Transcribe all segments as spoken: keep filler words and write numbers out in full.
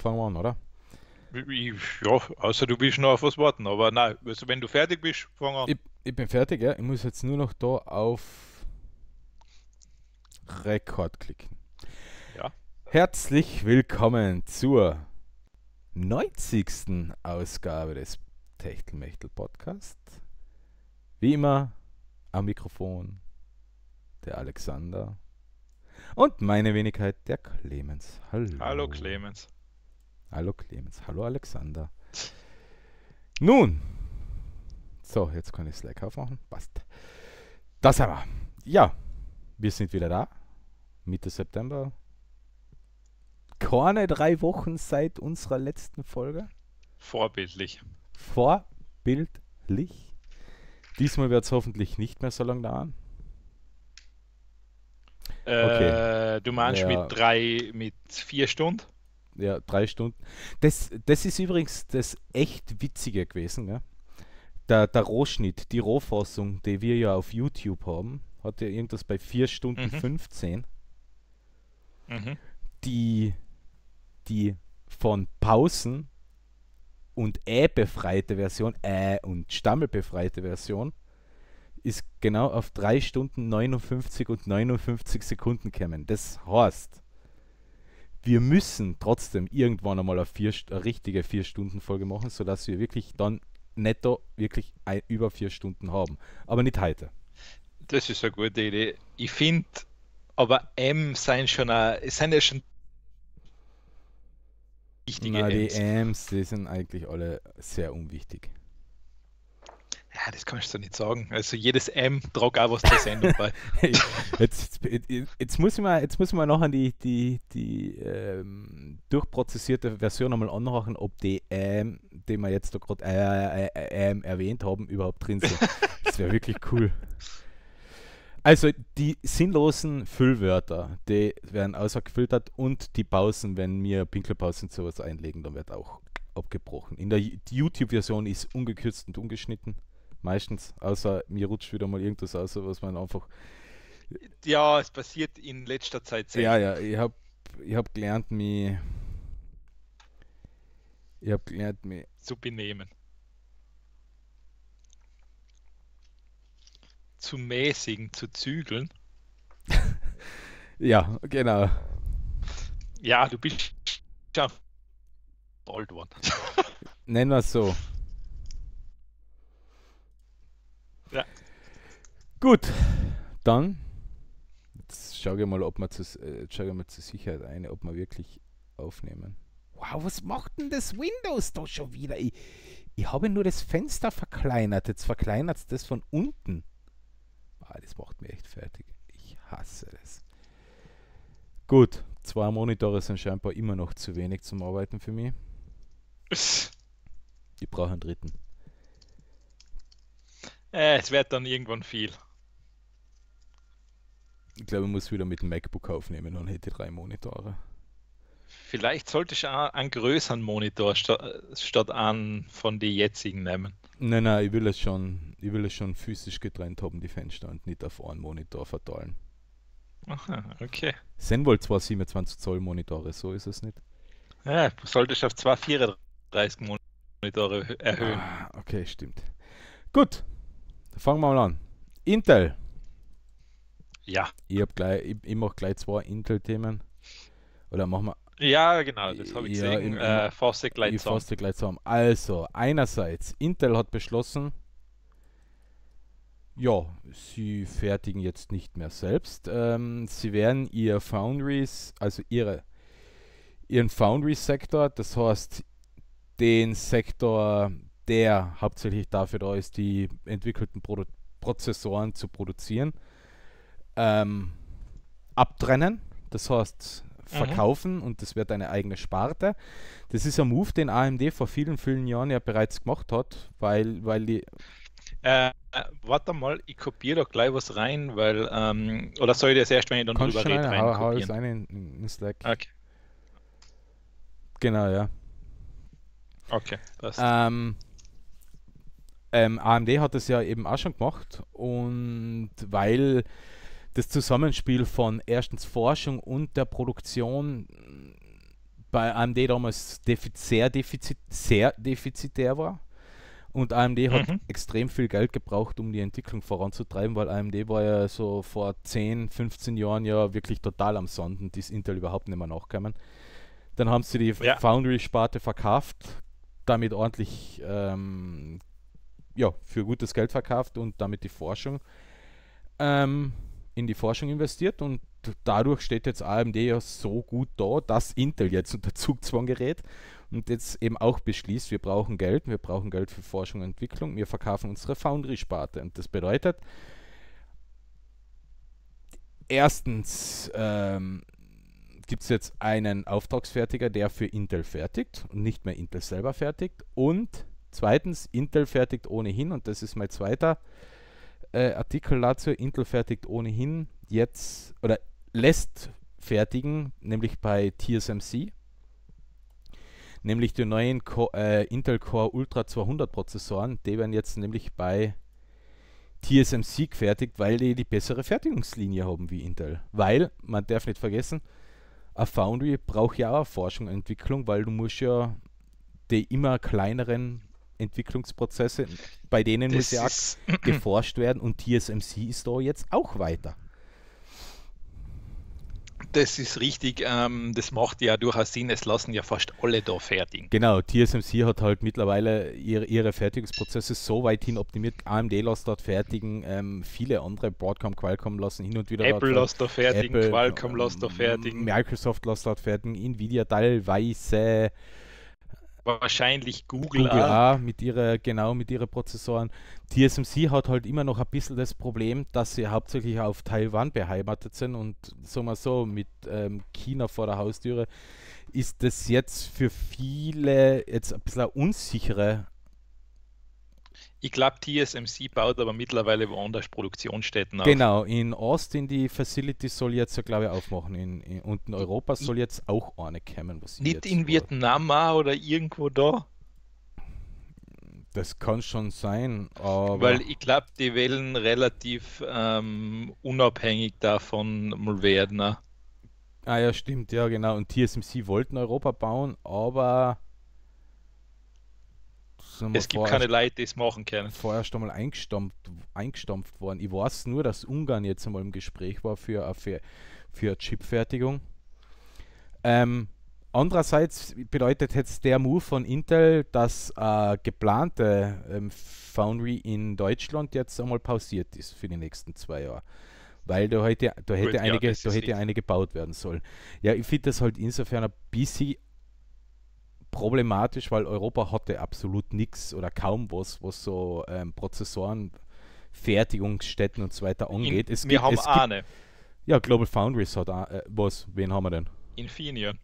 fangen wir an, oder? Ich, ja, außer du willst noch auf was warten, aber nein, also wenn du fertig bist, fang an. Ich, ich bin fertig, ja. Ich muss jetzt nur noch da auf Rekord klicken. Ja. Herzlich willkommen zur neunzigsten Ausgabe des Techtelmechtel Podcast. Wie immer am Mikrofon der Alexander und meine Wenigkeit der Clemens. Hallo. Hallo Clemens. Hallo Clemens. Hallo Alexander. Nun, so, jetzt kann ich Slack aufmachen. Passt. Das haben wir. Ja, wir sind wieder da. Mitte September. Keine drei Wochen seit unserer letzten Folge. Vorbildlich. Vorbildlich. Diesmal wird es hoffentlich nicht mehr so lange dauern. Äh, Okay. Du meinst Ja. mit drei, mit vier Stunden? Ja, drei Stunden. Das, das ist übrigens das echt Witzige gewesen. Ja? Der, der Rohschnitt, die Rohfassung, die wir ja auf YouTube haben, hat ja irgendwas bei vier Stunden Mhm. fünfzehn. Mhm. Die, die von Pausen und Ä befreite Version, Ä und Stammel befreite Version, ist genau auf drei Stunden neunundfünfzig und neunundfünfzig Sekunden gekommen. Das heißt, wir müssen trotzdem irgendwann einmal eine, vier, eine richtige vier Stunden Folge machen, sodass wir wirklich dann netto wirklich ein, über vier Stunden haben. Aber nicht heute. Das ist eine gute Idee. Ich finde, aber M sind schon, a, es sind ja schon wichtige Na, die Ms. Ams, die sind eigentlich alle sehr unwichtig. Ja, das kannst du nicht sagen. Also jedes M tragt auch was zur Sendung bei. jetzt, jetzt, jetzt muss ich mal, jetzt muss ich mal nachher die, die, die ähm, durchprozessierte Version einmal anhören, ob die ähm, die wir jetzt da gerade äh, äh, äh, ähm, erwähnt haben, überhaupt drin sind. Das wäre wirklich cool. Also die sinnlosen Füllwörter, die werden ausgefiltert und die Pausen, wenn wir Pinkelpausen sowas einlegen, dann wird auch abgebrochen. In der YouTube-Version ist ungekürzt und ungeschnitten. Meistens, außer mir rutscht wieder mal irgendwas aus, was man einfach... Ja, es passiert in letzter Zeit sehr. Ja, ja, ich habe ich hab gelernt, mich... Ich habe gelernt, mich... Zu benehmen. Zu mäßigen, zu zügeln. Ja, genau. Ja, du bist schon alt worden. Nennen wir es so. Ja. Gut, dann jetzt schaue ich mal, ob wir zu, äh, schaue ich mal zur Sicherheit ein, ob wir wirklich aufnehmen. Wow, was macht denn das Windows da schon wieder? Ich, ich habe nur das Fenster verkleinert. Jetzt verkleinert es das von unten. Ah, das macht mich echt fertig. Ich hasse das. Gut, zwei Monitore sind scheinbar immer noch zu wenig zum Arbeiten für mich. Ich brauche einen dritten. Äh, es wird dann irgendwann viel. Ich glaube, ich muss wieder mit dem MacBook aufnehmen und hätte drei Monitore. Vielleicht sollte ich auch einen größeren Monitor statt, statt einen von den jetzigen nehmen. Nein, nein, ich will es schon, ich will es schon physisch getrennt haben, die Fenster, und nicht auf einen Monitor verteilen. Aha, okay. Es sind wohl zwar siebenundzwanzig Zoll Monitore, so ist es nicht. Ja, du solltest auf zwei vierunddreißig Monitore erhöhen. Ah, okay, stimmt. Gut, dann fangen wir mal an. Intel. Ja. Ich, hab gleich, ich, ich mache gleich zwei Intel-Themen. Oder machen wir... Ja, genau, das habe ich Ja, gesehen. im- äh, fasse gleich Ich zusammen. fasse gleich zusammen. Also, einerseits, Intel hat beschlossen, ja, sie fertigen jetzt nicht mehr selbst. Ähm, sie werden ihr Foundries, also ihre, ihren Foundry-Sektor, das heißt den Sektor, der hauptsächlich dafür da ist, die entwickelten Produ Prozessoren zu produzieren, ähm, abtrennen. Das heißt verkaufen, und das wird eine eigene Sparte. Das ist ein Move, den A M D vor vielen, vielen Jahren ja bereits gemacht hat, weil, weil die... Äh, äh, warte mal, ich kopiere doch gleich was rein, weil, ähm, oder soll ich das erst, wenn ich dann Kannst drüber schon rede, eine, rein hau, hau es kopieren? ein in, in Slack. Okay, Genau, ja. okay, passt. Ähm, ähm, A M D hat das ja eben auch schon gemacht, und weil das Zusammenspiel von erstens Forschung und der Produktion bei A M D damals defiz sehr, defizit sehr defizitär war. Und A M D hat Mhm. extrem viel Geld gebraucht, um die Entwicklung voranzutreiben, weil A M D war ja so vor zehn, fünfzehn Jahren ja wirklich total am Sonden, die ist Intel überhaupt nicht mehr nachgekommen. Dann haben sie die Ja. Foundry-Sparte verkauft, damit ordentlich ähm, ja, für gutes Geld verkauft und damit die Forschung ähm, in die Forschung investiert und dadurch steht jetzt A M D ja so gut da, dass Intel jetzt unter Zugzwang gerät und jetzt eben auch beschließt, wir brauchen Geld, wir brauchen Geld für Forschung und Entwicklung, wir verkaufen unsere Foundry-Sparte und das bedeutet, erstens ähm, gibt es jetzt einen Auftragsfertiger, der für Intel fertigt und nicht mehr Intel selber fertigt und zweitens, Intel fertigt ohnehin und das ist mein zweiter äh, Artikel dazu, Intel fertigt ohnehin jetzt oder lässt fertigen, nämlich bei T S M C, nämlich die neuen Co äh, Intel Core Ultra zweihundert Prozessoren, die werden jetzt nämlich bei T S M C gefertigt, weil die die bessere Fertigungslinie haben wie Intel. Weil, man darf nicht vergessen, eine Foundry braucht ja auch Forschung und Entwicklung, weil du musst ja die immer kleineren Entwicklungsprozesse, bei denen muss ja ist, geforscht werden und T S M C ist da jetzt auch weiter. das ist richtig, ähm, das macht ja durchaus Sinn, es lassen ja fast alle da fertigen. Genau, T S M C hat halt mittlerweile ihre, ihre Fertigungsprozesse so weit hin optimiert, A M D lässt dort fertigen, ähm, viele andere, Broadcom, Qualcomm lassen hin und wieder Apple dort lässt da fertigen, Apple, Qualcomm lässt da fertigen. Microsoft lässt dort fertigen, Nvidia teilweise, Wahrscheinlich Google, Google auch. auch mit ihrer, genau mit ihren Prozessoren. T S M C hat halt immer noch ein bisschen das Problem, dass sie hauptsächlich auf Taiwan beheimatet sind und sagen wir so, mit ähm, China vor der Haustüre ist das jetzt für viele jetzt ein bisschen eine unsichere. Ich glaube, T S M C baut aber mittlerweile woanders Produktionsstätten auf. Genau, in Austin die Facility soll jetzt ja glaube ich aufmachen in, in, und in Europa soll jetzt auch eine kommen. Was ich Nicht jetzt in war. Vietnam auch oder irgendwo da, Das kann schon sein, aber weil ich glaube, die wollen relativ ähm, unabhängig davon mal werden. ne? ah ja, stimmt, ja genau. Und T S M C wollten Europa bauen, aber sagen wir, Es gibt vorerst, keine Leute, die es machen können. vorerst einmal eingestampft, eingestampft worden. Ich weiß nur, dass Ungarn jetzt einmal im Gespräch war für, eine- für, für eine Chipfertigung. Ähm, andererseits bedeutet jetzt der Move von Intel, dass äh, geplante ähm, Foundry in Deutschland jetzt einmal pausiert ist für die nächsten zwei Jahre. Weil da hätte, da hätte, Gut, ja, einige, das da ist hätte richtig. eine gebaut werden sollen. Ja, ich finde das halt insofern ein bisschen problematisch, weil Europa hatte absolut nichts oder kaum was, was so ähm, Prozessoren, Fertigungsstätten und so weiter angeht. In, Es wir gibt, haben es gibt, eine, ja, Global Foundries hat auch, äh, was, wen haben wir denn? Infineon.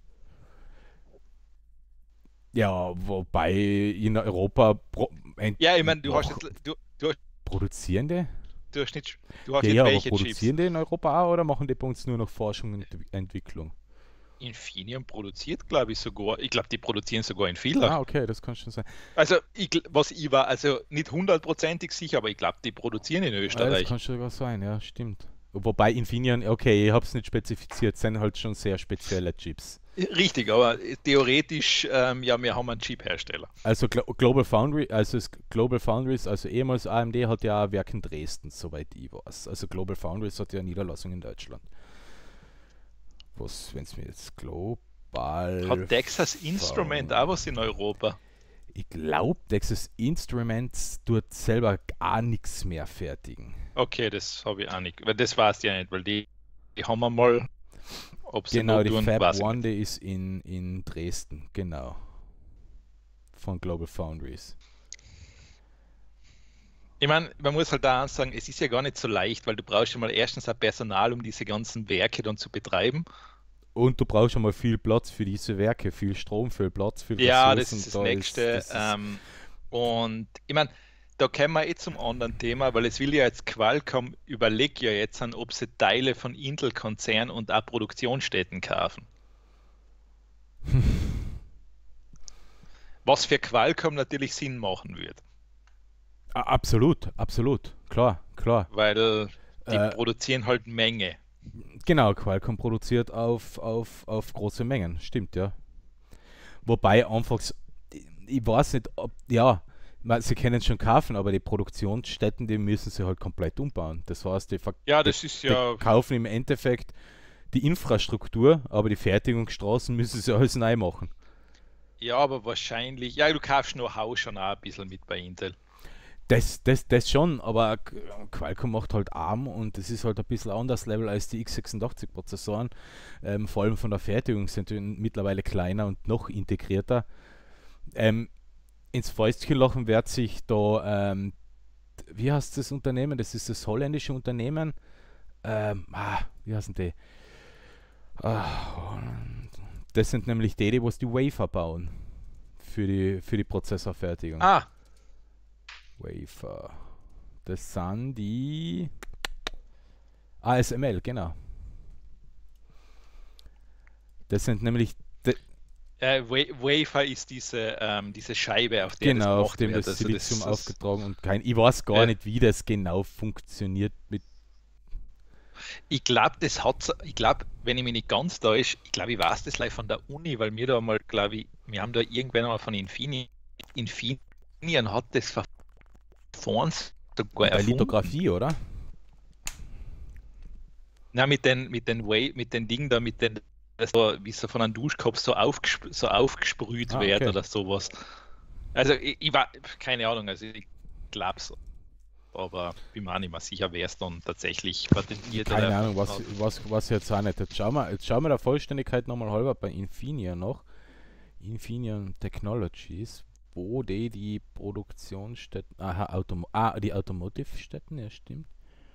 Ja, wobei in Europa pro, ein, Ja, ich meine, du hast noch jetzt, du, du, hast- produzierende? du hast nicht, du hast Ja, jetzt ja, aber welche Chips. produzieren die in Europa auch oder machen die bei uns nur noch Forschung und Ent- Entwicklung? Infineon produziert, glaube ich, sogar. Ich glaube, die produzieren sogar in Villach. Ah, okay, das kann schon sein. Also, ich, gl- was ich war, also nicht hundertprozentig sicher, aber ich glaube, die produzieren in Ja, das Österreich. kann schon sogar sein, ja, stimmt. Wobei Infineon, okay, ich habe es nicht spezifiziert, sind halt schon sehr spezielle Chips. Richtig, aber theoretisch, ähm, ja, wir haben einen Chip-Hersteller. Also Glo Global Foundry, also es Global Foundries, also ehemals A M D hat ja ein Werk in Dresden, soweit ich weiß. Also Global Foundries hat ja eine Niederlassung in Deutschland. Was, wenn es mir jetzt global. Hat Texas Instrument Found- auch was in Europa? Ich glaube, Texas Instruments tut selber gar nichts mehr fertigen. Okay, das habe ich auch nicht, weil das weiß ich ja nicht, weil die, die haben wir mal, ob sie Genau, noch die tun, Fab weiß ich One, nicht. die ist in, in Dresden, genau. Von Global Foundries. Ich meine, man muss halt da sagen, es ist ja gar nicht so leicht, weil du brauchst ja mal erstens ein Personal, um diese ganzen Werke dann zu betreiben. Und du brauchst schon mal viel Platz für diese Werke, viel Strom, viel Platz, viel Ja, das Ressourcen. ist das Da Nächste. das ist, ähm, und ich meine, da kommen wir eh zum anderen Thema, weil es will ja jetzt Qualcomm, überlegt ja jetzt an, ob sie Teile von Intel-Konzern und auch Produktionsstätten kaufen. Was für Qualcomm natürlich Sinn machen wird, Ah, absolut, absolut, klar, klar. weil die Äh, produzieren halt Menge. Genau, Qualcomm produziert auf, auf, auf große Mengen, stimmt, ja. Wobei einfach, s- ich weiß nicht, ob, ja, man, sie können es schon kaufen, aber die Produktionsstätten, die müssen sie halt komplett umbauen. Das heißt, die, verk- Ja, die, das ist die ja, kaufen im Endeffekt die Infrastruktur, aber die Fertigungsstraßen müssen sie alles neu machen. ja, aber wahrscheinlich, ja, du kaufst nur Haus schon auch ein bisschen mit bei Intel. Das, das, das schon, aber Qu- Qualcomm macht halt ARM und das ist halt ein bisschen anders Level als die x sechsundachtzig Prozessoren. Ähm, vor allem von der Fertigung sind die mittlerweile kleiner und noch integrierter. Ähm, ins Fäustchen lachen wird sich da, ähm, wie heißt das Unternehmen? Das ist das holländische Unternehmen. Ähm, ah, wie heißen die? Ah, das sind nämlich die, die was die Wafer bauen für die, für die Prozessorfertigung. Ah, Wafer. Das sind die A S M L, genau. Das sind nämlich de, äh, Wa- Wafer ist diese, ähm, diese Scheibe, auf der das genau, auf gemacht dem wird. das Also Silizium das, das aufgetragen und kein. Ich weiß gar äh, nicht, wie das genau funktioniert mit. ich glaube, das hat, ich glaube, wenn ich mich nicht ganz täusche, ich glaube, ich weiß das gleich von der Uni, weil wir da mal, glaube ich, wir haben da irgendwann mal von Infineon, Infineon hat das Verfahren sogar Bei erfunden. Lithografie, oder? Na, mit den, mit den, Wa- mit den Dingen da, mit den, das so, wie so von einem Duschkopf so, aufgesp so aufgesprüht Ah, wird okay. oder sowas. Also ich, ich war, keine Ahnung, also ich glaube es, aber bin mir auch nicht mehr sicher, wer es dann tatsächlich patentiert oder Keine Ahnung, erfunden was, hat. was, was jetzt auch nicht. Jetzt schauen wir, jetzt schauen wir der Vollständigkeit nochmal halber bei Infineon noch. Infineon Technologies, wo die die Produktionsstätten, aha, Autom ah, die Automotive-Stätten, ja stimmt.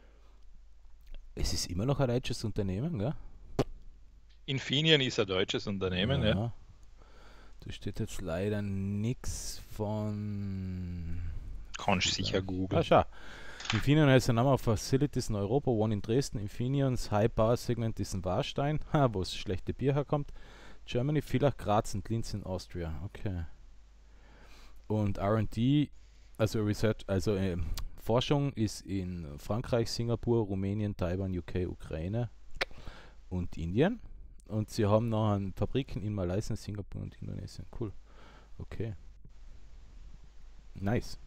Es ist immer noch ein deutsches Unternehmen, gell? Infineon ist ein deutsches Unternehmen, ja. Ja, da steht jetzt leider nichts von. Kannst sicher Ah, googeln. schau. Infineon has a number of facilities in Europa, one in Dresden. Infineons High Power Segment ist in Warstein, wo das schlechte Bier herkommt. Germany, Villach, Graz und Linz in Austria. Okay. Und R und D, also Research, also äh, Forschung ist in Frankreich, Singapur, Rumänien, Taiwan, U K, Ukraine und Indien. Und sie haben noch Fabriken in Malaysia, Singapur und Indonesien. Cool. Okay. Nice.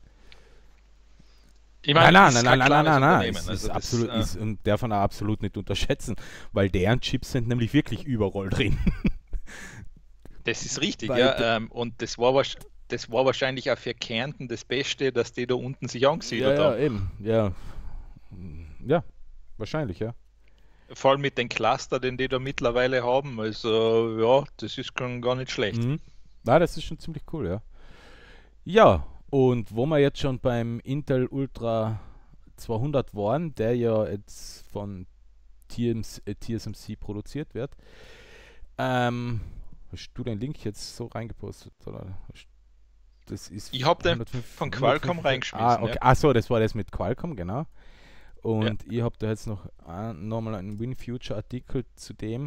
Ich Nein, meine, nein, ist nein, kein nein, nein, kleines nein, nein. Unternehmen. Es ist Also das, absolut, äh, ist, und darf man auch absolut nicht unterschätzen, weil deren Chips sind nämlich wirklich überall drin. das ist richtig, Weil d- ja. Ähm, und das war, wahrsch- das war wahrscheinlich auch für Kärnten das Beste, dass die da unten sich ja, angesiedelt ja, haben. eben. Ja. Ja, wahrscheinlich, ja. Vor allem mit den Cluster, den die da mittlerweile haben. Also ja, das ist schon gar nicht schlecht. Mhm. Na, das ist schon ziemlich cool, ja. Ja, und wo wir jetzt schon beim Intel Ultra zweihundert waren, der ja jetzt von T M C, äh, T S M C produziert wird, ähm, hast du den Link jetzt so reingepostet, oder? Hast- Das ist Ich habe den hundertfünf, von Qualcomm hundertfünfundfünfzig. Ah, reingeschmissen, ja. okay. Ach so, das war das mit Qualcomm, genau. Ja. Und ich habe da jetzt noch äh, nochmal einen WinFuture-Artikel zu dem.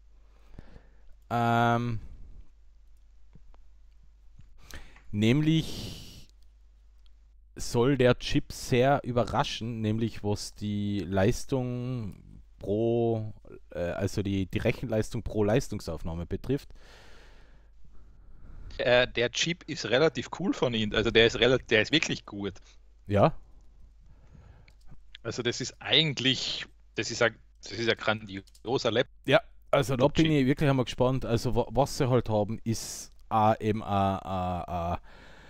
Ähm, nämlich soll der Chip sehr überraschen, nämlich was die Leistung pro, äh, also die, die Rechenleistung pro Leistungsaufnahme betrifft. Äh, der Chip ist relativ cool von ihnen. Also der ist relativ, der ist wirklich gut. Ja, Also das ist eigentlich, das ist ein, das ist ein grandioser ja, also da bin Laptop-Chip. ich wirklich einmal gespannt. Also wa was sie halt haben, ist a, eben eine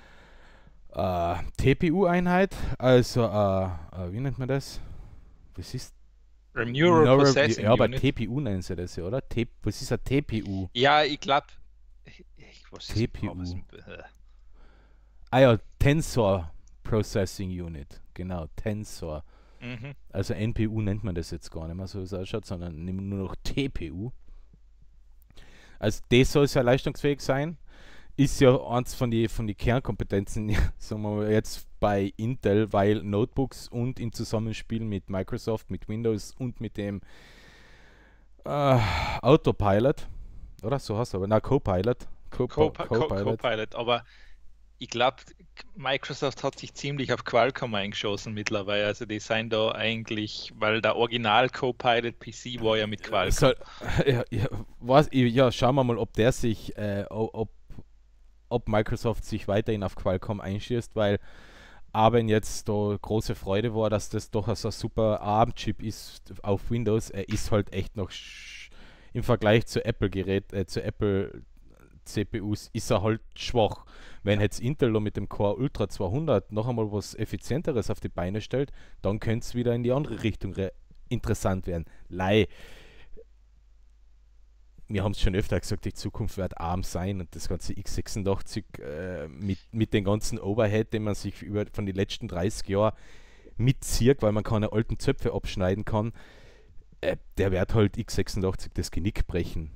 T P U-Einheit, also äh, äh, wie nennt man das? Das ist Neural Neural, Processing ja, aber Unit. T P U nennen sie das ja, oder? T was ist ein T P U? Ja, ich glaube, was ist was, T P U. äh, Ah ja, Tensor Processing Unit. Genau, Tensor. mhm. Also N P U nennt man das jetzt gar nicht mehr so, wie es ausschaut, sondern nur noch T P U. Also das soll sehr leistungsfähig sein. Ist ja eins von den von die Kernkompetenzen, sagen wir mal jetzt bei Intel, weil Notebooks und im Zusammenspiel mit Microsoft, mit Windows und mit dem äh, Autopilot, oder so hast du aber, na Copilot, Copo- Copi- Co- Copilot, Copilot, aber ich glaube, Microsoft hat sich ziemlich auf Qualcomm eingeschossen mittlerweile. Also die sind da eigentlich, weil der Original Copilot P C war ja mit Qualcomm. Soll, ja, ja, was, ja, schauen wir mal, ob der sich, äh, ob, ob Microsoft sich weiterhin auf Qualcomm einschießt, weil aber jetzt da große Freude war, dass das doch so ein super A R M-Chip ist auf Windows. Er ist halt echt noch im Vergleich zu Apple-Gerät, äh, zu Apple C P Us ist er halt schwach. Wenn jetzt Intel mit dem Core Ultra zweihundert noch einmal was Effizienteres auf die Beine stellt, dann könnte es wieder in die andere Richtung interessant werden. Lei. Wir haben es schon öfter gesagt, die Zukunft wird A R M sein und das ganze x sechsundachtzig äh, mit, mit den ganzen Overhead, den man sich über, von den letzten dreißig Jahren mitzieht, weil man keine alten Zöpfe abschneiden kann, äh, der wird halt x sechsundachtzig das Genick brechen.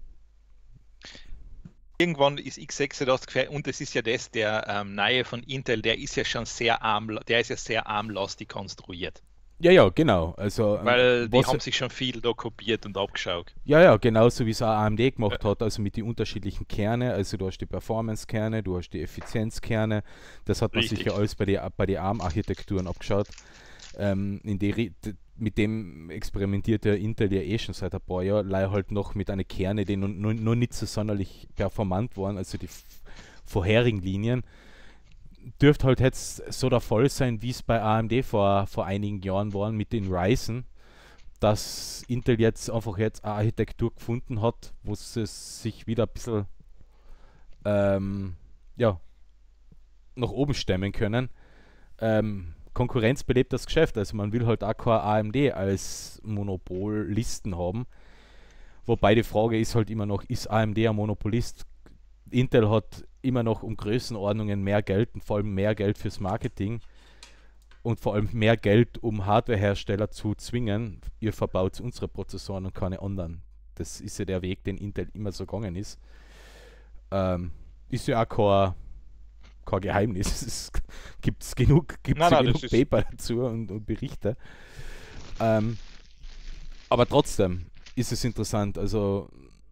Irgendwann ist x sechsundachtzig und es ist ja das, der ähm, neue von Intel, der ist ja schon sehr arm, der ist ja sehr armlastig konstruiert. Ja, ja, genau. Also, weil die haben sich schon viel da kopiert und abgeschaut. Ja, ja, genauso wie es auch A M D gemacht ja. hat, also mit den unterschiedlichen Kernen. Also du hast die Performance-Kerne, du hast die Effizienz-Kerne. Das hat man Richtig. sich ja alles bei den bei die A R M-Architekturen abgeschaut. Ähm, in die, mit dem experimentiert der Intel ja eh schon seit ein paar Jahren, leider halt noch mit einer Kerne, die noch, noch nicht so sonderlich performant waren, also die vorherigen Linien. Dürfte halt jetzt so der Fall sein, wie es bei A M D vor, vor einigen Jahren war mit den Ryzen, dass Intel jetzt einfach jetzt eine Architektur gefunden hat, wo sie sich wieder ein bisschen ähm, ja, nach oben stemmen können. Ähm, Konkurrenz belebt das Geschäft, also man will halt auch kein A M D als Monopolisten haben. Wobei die Frage ist halt immer noch, ist A M D ein Monopolist? Intel hat immer noch um Größenordnungen mehr Geld und vor allem mehr Geld fürs Marketing und vor allem mehr Geld, um Hardwarehersteller zu zwingen, ihr verbaut unsere Prozessoren und keine anderen. Das ist ja der Weg, den Intel immer so gegangen ist. Ähm, ist ja auch kein, kein Geheimnis. Es gibt genug, gibt's nein, nein, genug Paper dazu und, und Berichte. Ähm, aber trotzdem ist es interessant, also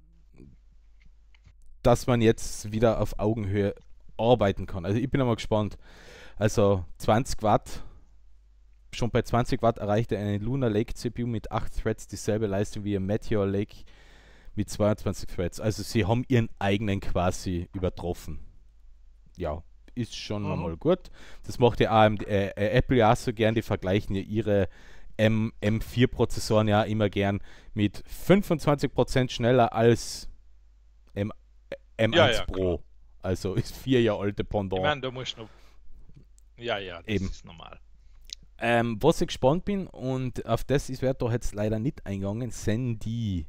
dass man jetzt wieder auf Augenhöhe arbeiten kann. Also ich bin einmal gespannt. Also zwanzig Watt, schon bei zwanzig Watt erreichte eine Lunar Lake C P U mit acht Threads dieselbe Leistung wie ein Meteor Lake mit zweiundzwanzig Threads. Also sie haben ihren eigenen quasi übertroffen. Ja, ist schon mhm. mal gut. Das macht ja A M D, äh, äh, Apple ja auch so gern, die vergleichen ja ihre M vier Prozessoren ja immer gern mit fünfundzwanzig Prozent schneller als M M eins ja, ja, Pro. Klar. Also ist vier Jahre alte Pendant. Ich meine, da musst du noch... Ja, ja, das Eben. ist normal. Ähm, was ich gespannt bin, und auf das ist wird doch jetzt leider nicht eingegangen, sind die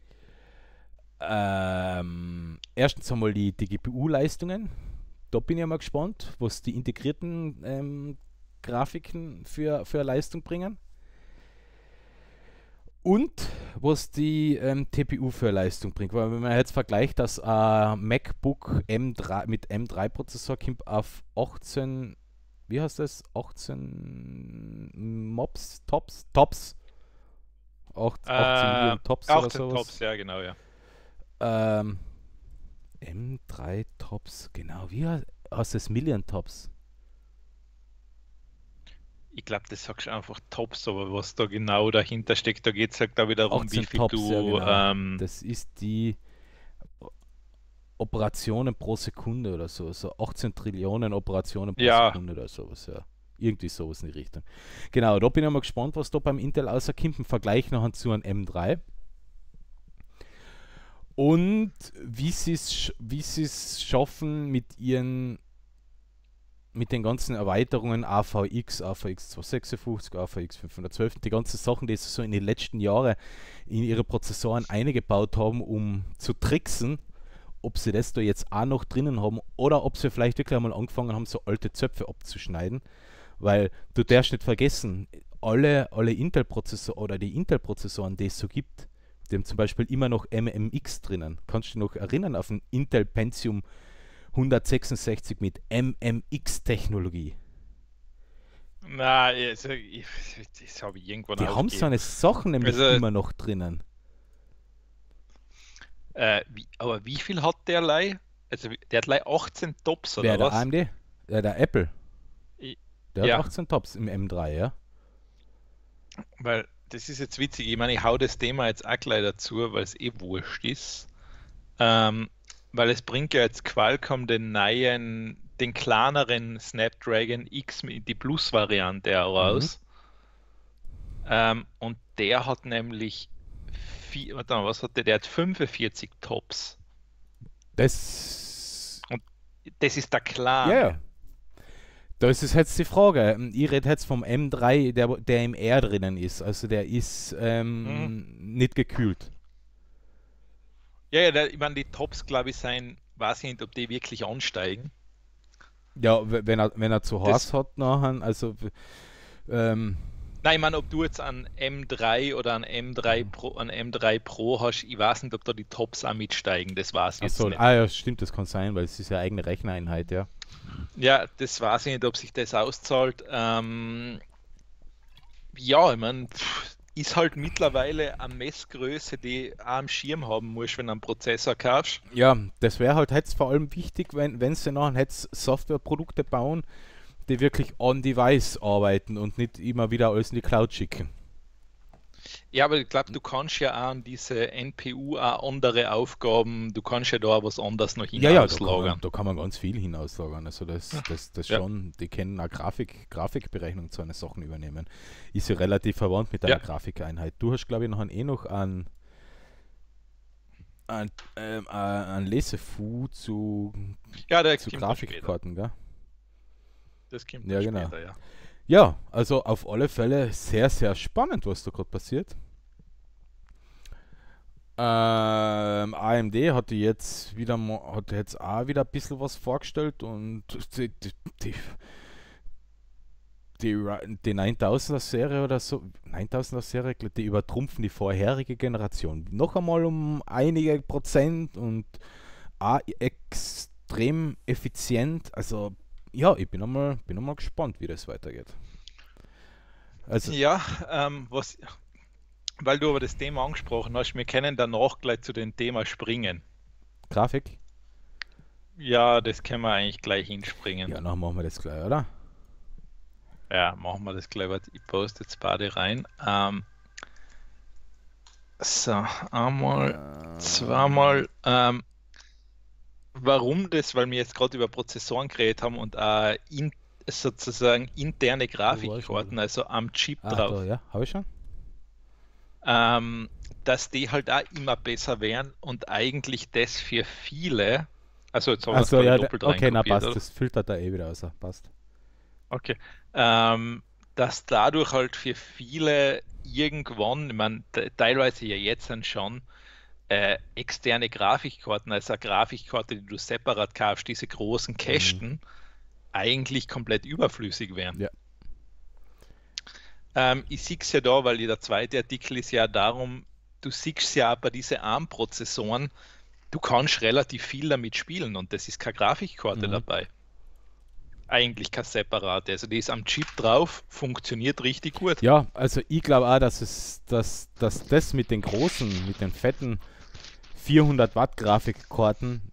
ähm, erstens einmal die, die G P U-Leistungen. Da bin ich mal gespannt, was die integrierten ähm, Grafiken für, für Leistung bringen. Und was die ähm, T P U für Leistung bringt. Weil wenn man jetzt vergleicht, dass äh, MacBook M drei mit M drei Prozessor kommt auf achtzehn, wie heißt das? achtzehn Mops, Tops, Tops. achtzehn äh, Millionen Tops achtzehn oder sowas. Tops, ja genau, ja. Ähm, M drei Tops, genau, wie heißt das? Million Tops? Ich glaube, das sagst du einfach Tops, aber was da genau dahinter steckt, da geht es halt da wieder darum, wie viel Tops, du... ja, genau. ähm, das ist die Operationen pro Sekunde oder so, so achtzehn Trillionen Operationen pro ja. Sekunde oder sowas, ja. Irgendwie sowas in die Richtung. Genau, da bin ich mal gespannt, was da beim Intel rauskommt im Vergleich nachher zu einem M drei. Und wie sie es wie sie es schaffen mit ihren mit den ganzen Erweiterungen A V X, A V X zweihundertsechsundfünfzig, A V X fünfhundertzwölf, die ganzen Sachen, die sie so in den letzten Jahren in ihre Prozessoren eingebaut haben, um zu tricksen, ob sie das da jetzt auch noch drinnen haben oder ob sie vielleicht wirklich einmal angefangen haben, so alte Zöpfe abzuschneiden, weil du darfst nicht vergessen, alle, alle Intel-Prozessoren oder die Intel-Prozessoren, die es so gibt, die haben zum Beispiel immer noch M M X drinnen. Kannst du dich noch erinnern auf ein Intel Pentium hundertsechsundsechzig mit M M X-Technologie? Na, also, ich, das habe ich irgendwann Die haben so eine Sachen nämlich also, immer noch drinnen. Äh, wie, aber wie viel hat der Lei? Also der hat gleich achtzehn Tops, Wer, oder der was? A M D? Äh, der Apple. I- Der hat Ja, achtzehn Tops im M drei, ja. weil das ist jetzt witzig. Ich meine, ich hau das Thema jetzt auch gleich dazu, weil es eh wurscht ist. Ähm, weil es bringt ja jetzt Qualcomm den neuen, den kleineren Snapdragon X, mit die Plus-Variante Mhm. heraus. Ähm, und der hat nämlich, vier, warte mal, was hat der? Der hat fünfundvierzig Tops. Das. Und das ist der Ja, ja. kleine. Das ist jetzt die Frage. Ich rede jetzt vom M drei, der, der im R drinnen ist. Also der ist Mhm. ähm, nicht gekühlt. Ja, ja, der, ich meine, die Tops, glaube ich, sein, weiß ich nicht, ob die wirklich ansteigen. Ja, w- wenn er, wenn er zu Das, heiß hat nachher, also ähm, nein, ich meine, ob du jetzt einen M drei oder einen M drei Pro, einen M drei Pro hast, ich weiß nicht, ob da die Tops auch mitsteigen, das weiß ich jetzt achso, nicht. ah ja, stimmt, das kann sein, weil es ist ja eigene Rechnereinheit, ja. Ja, das weiß ich nicht, ob sich das auszahlt. Ähm, ja, ich meine, ist halt mittlerweile eine Messgröße, die auch am Schirm haben musst, wenn du einen Prozessor kaufst. Ja, das wäre halt jetzt vor allem wichtig, wenn, wenn sie nachher jetzt Softwareprodukte bauen, die wirklich on-device arbeiten und nicht immer wieder alles in die Cloud schicken. Ja, aber ich glaube, du kannst ja auch an diese N P U auch andere Aufgaben, du kannst ja da was anderes noch Ja, ja, da kann man, hinauslagern. da kann man ganz viel hinauslagern. Also das, das, das Ja, schon, die können auch Grafik, Grafikberechnung zu einer Sachen übernehmen. Ist ja relativ verwandt mit einer ja, Grafikeinheit. Du hast, glaube ich, noch eh noch einen, einen, ähm, äh, einen Lesefu zu, ja, der zu kommt dann später. Grafikkarten, gell? Das kommt Ja, dann genau. später, ja. Ja, also auf alle Fälle sehr, sehr spannend, was da gerade passiert. Ähm, A M D hatte jetzt wieder mal, hat jetzt auch wieder ein bisschen was vorgestellt und die, die, die, die, Ri- die neuntausender Serie oder so, neuntausender Serie, die übertrumpfen die vorherige Generation. Noch einmal um einige Prozent und auch extrem effizient. Also, ja, ich bin einmal, bin einmal gespannt, wie das weitergeht. Also, Ja, ähm, was, weil du aber das Thema angesprochen hast, wir können danach gleich zu dem Thema springen. Grafik? Ja, das können wir eigentlich gleich hinspringen. Ja, dann machen wir das gleich, oder? Ja, machen wir das gleich. Warte, ich poste jetzt beide rein. Ähm, so, einmal, Ähm, zweimal. Ähm, warum das? Weil wir jetzt gerade über Prozessoren geredet haben und äh, in, sozusagen interne wo war ich schon Grafikkarten, wieder? also am Chip Ah, da, drauf. ja, habe ich schon. ähm, dass die halt auch immer besser wären und eigentlich das für viele, also jetzt haben wir es Achso, glaube ich ja, da- doppelt okay, na reinkopiert, passt. oder? Das filtert da eh wieder aus. Passt. Okay. Ähm, dass dadurch halt für viele irgendwann, ich meine, te- teilweise ja jetzt dann schon, äh, externe Grafikkarten, also eine Grafikkarte, die du separat kaufst, diese großen Mhm. Kästen, eigentlich komplett überflüssig wären. Ja. Ähm, ich sehe es ja da, weil der zweite Artikel ist ja darum, du siehst ja auch bei diesen ARM-Prozessoren, du kannst relativ viel damit spielen und das ist keine Grafikkarte Mhm. dabei. Eigentlich keine separate. Also die ist am Chip drauf, funktioniert richtig gut. Ja, also ich glaube auch, dass es, dass, dass das mit den großen, mit den fetten vierhundert Watt Grafikkarten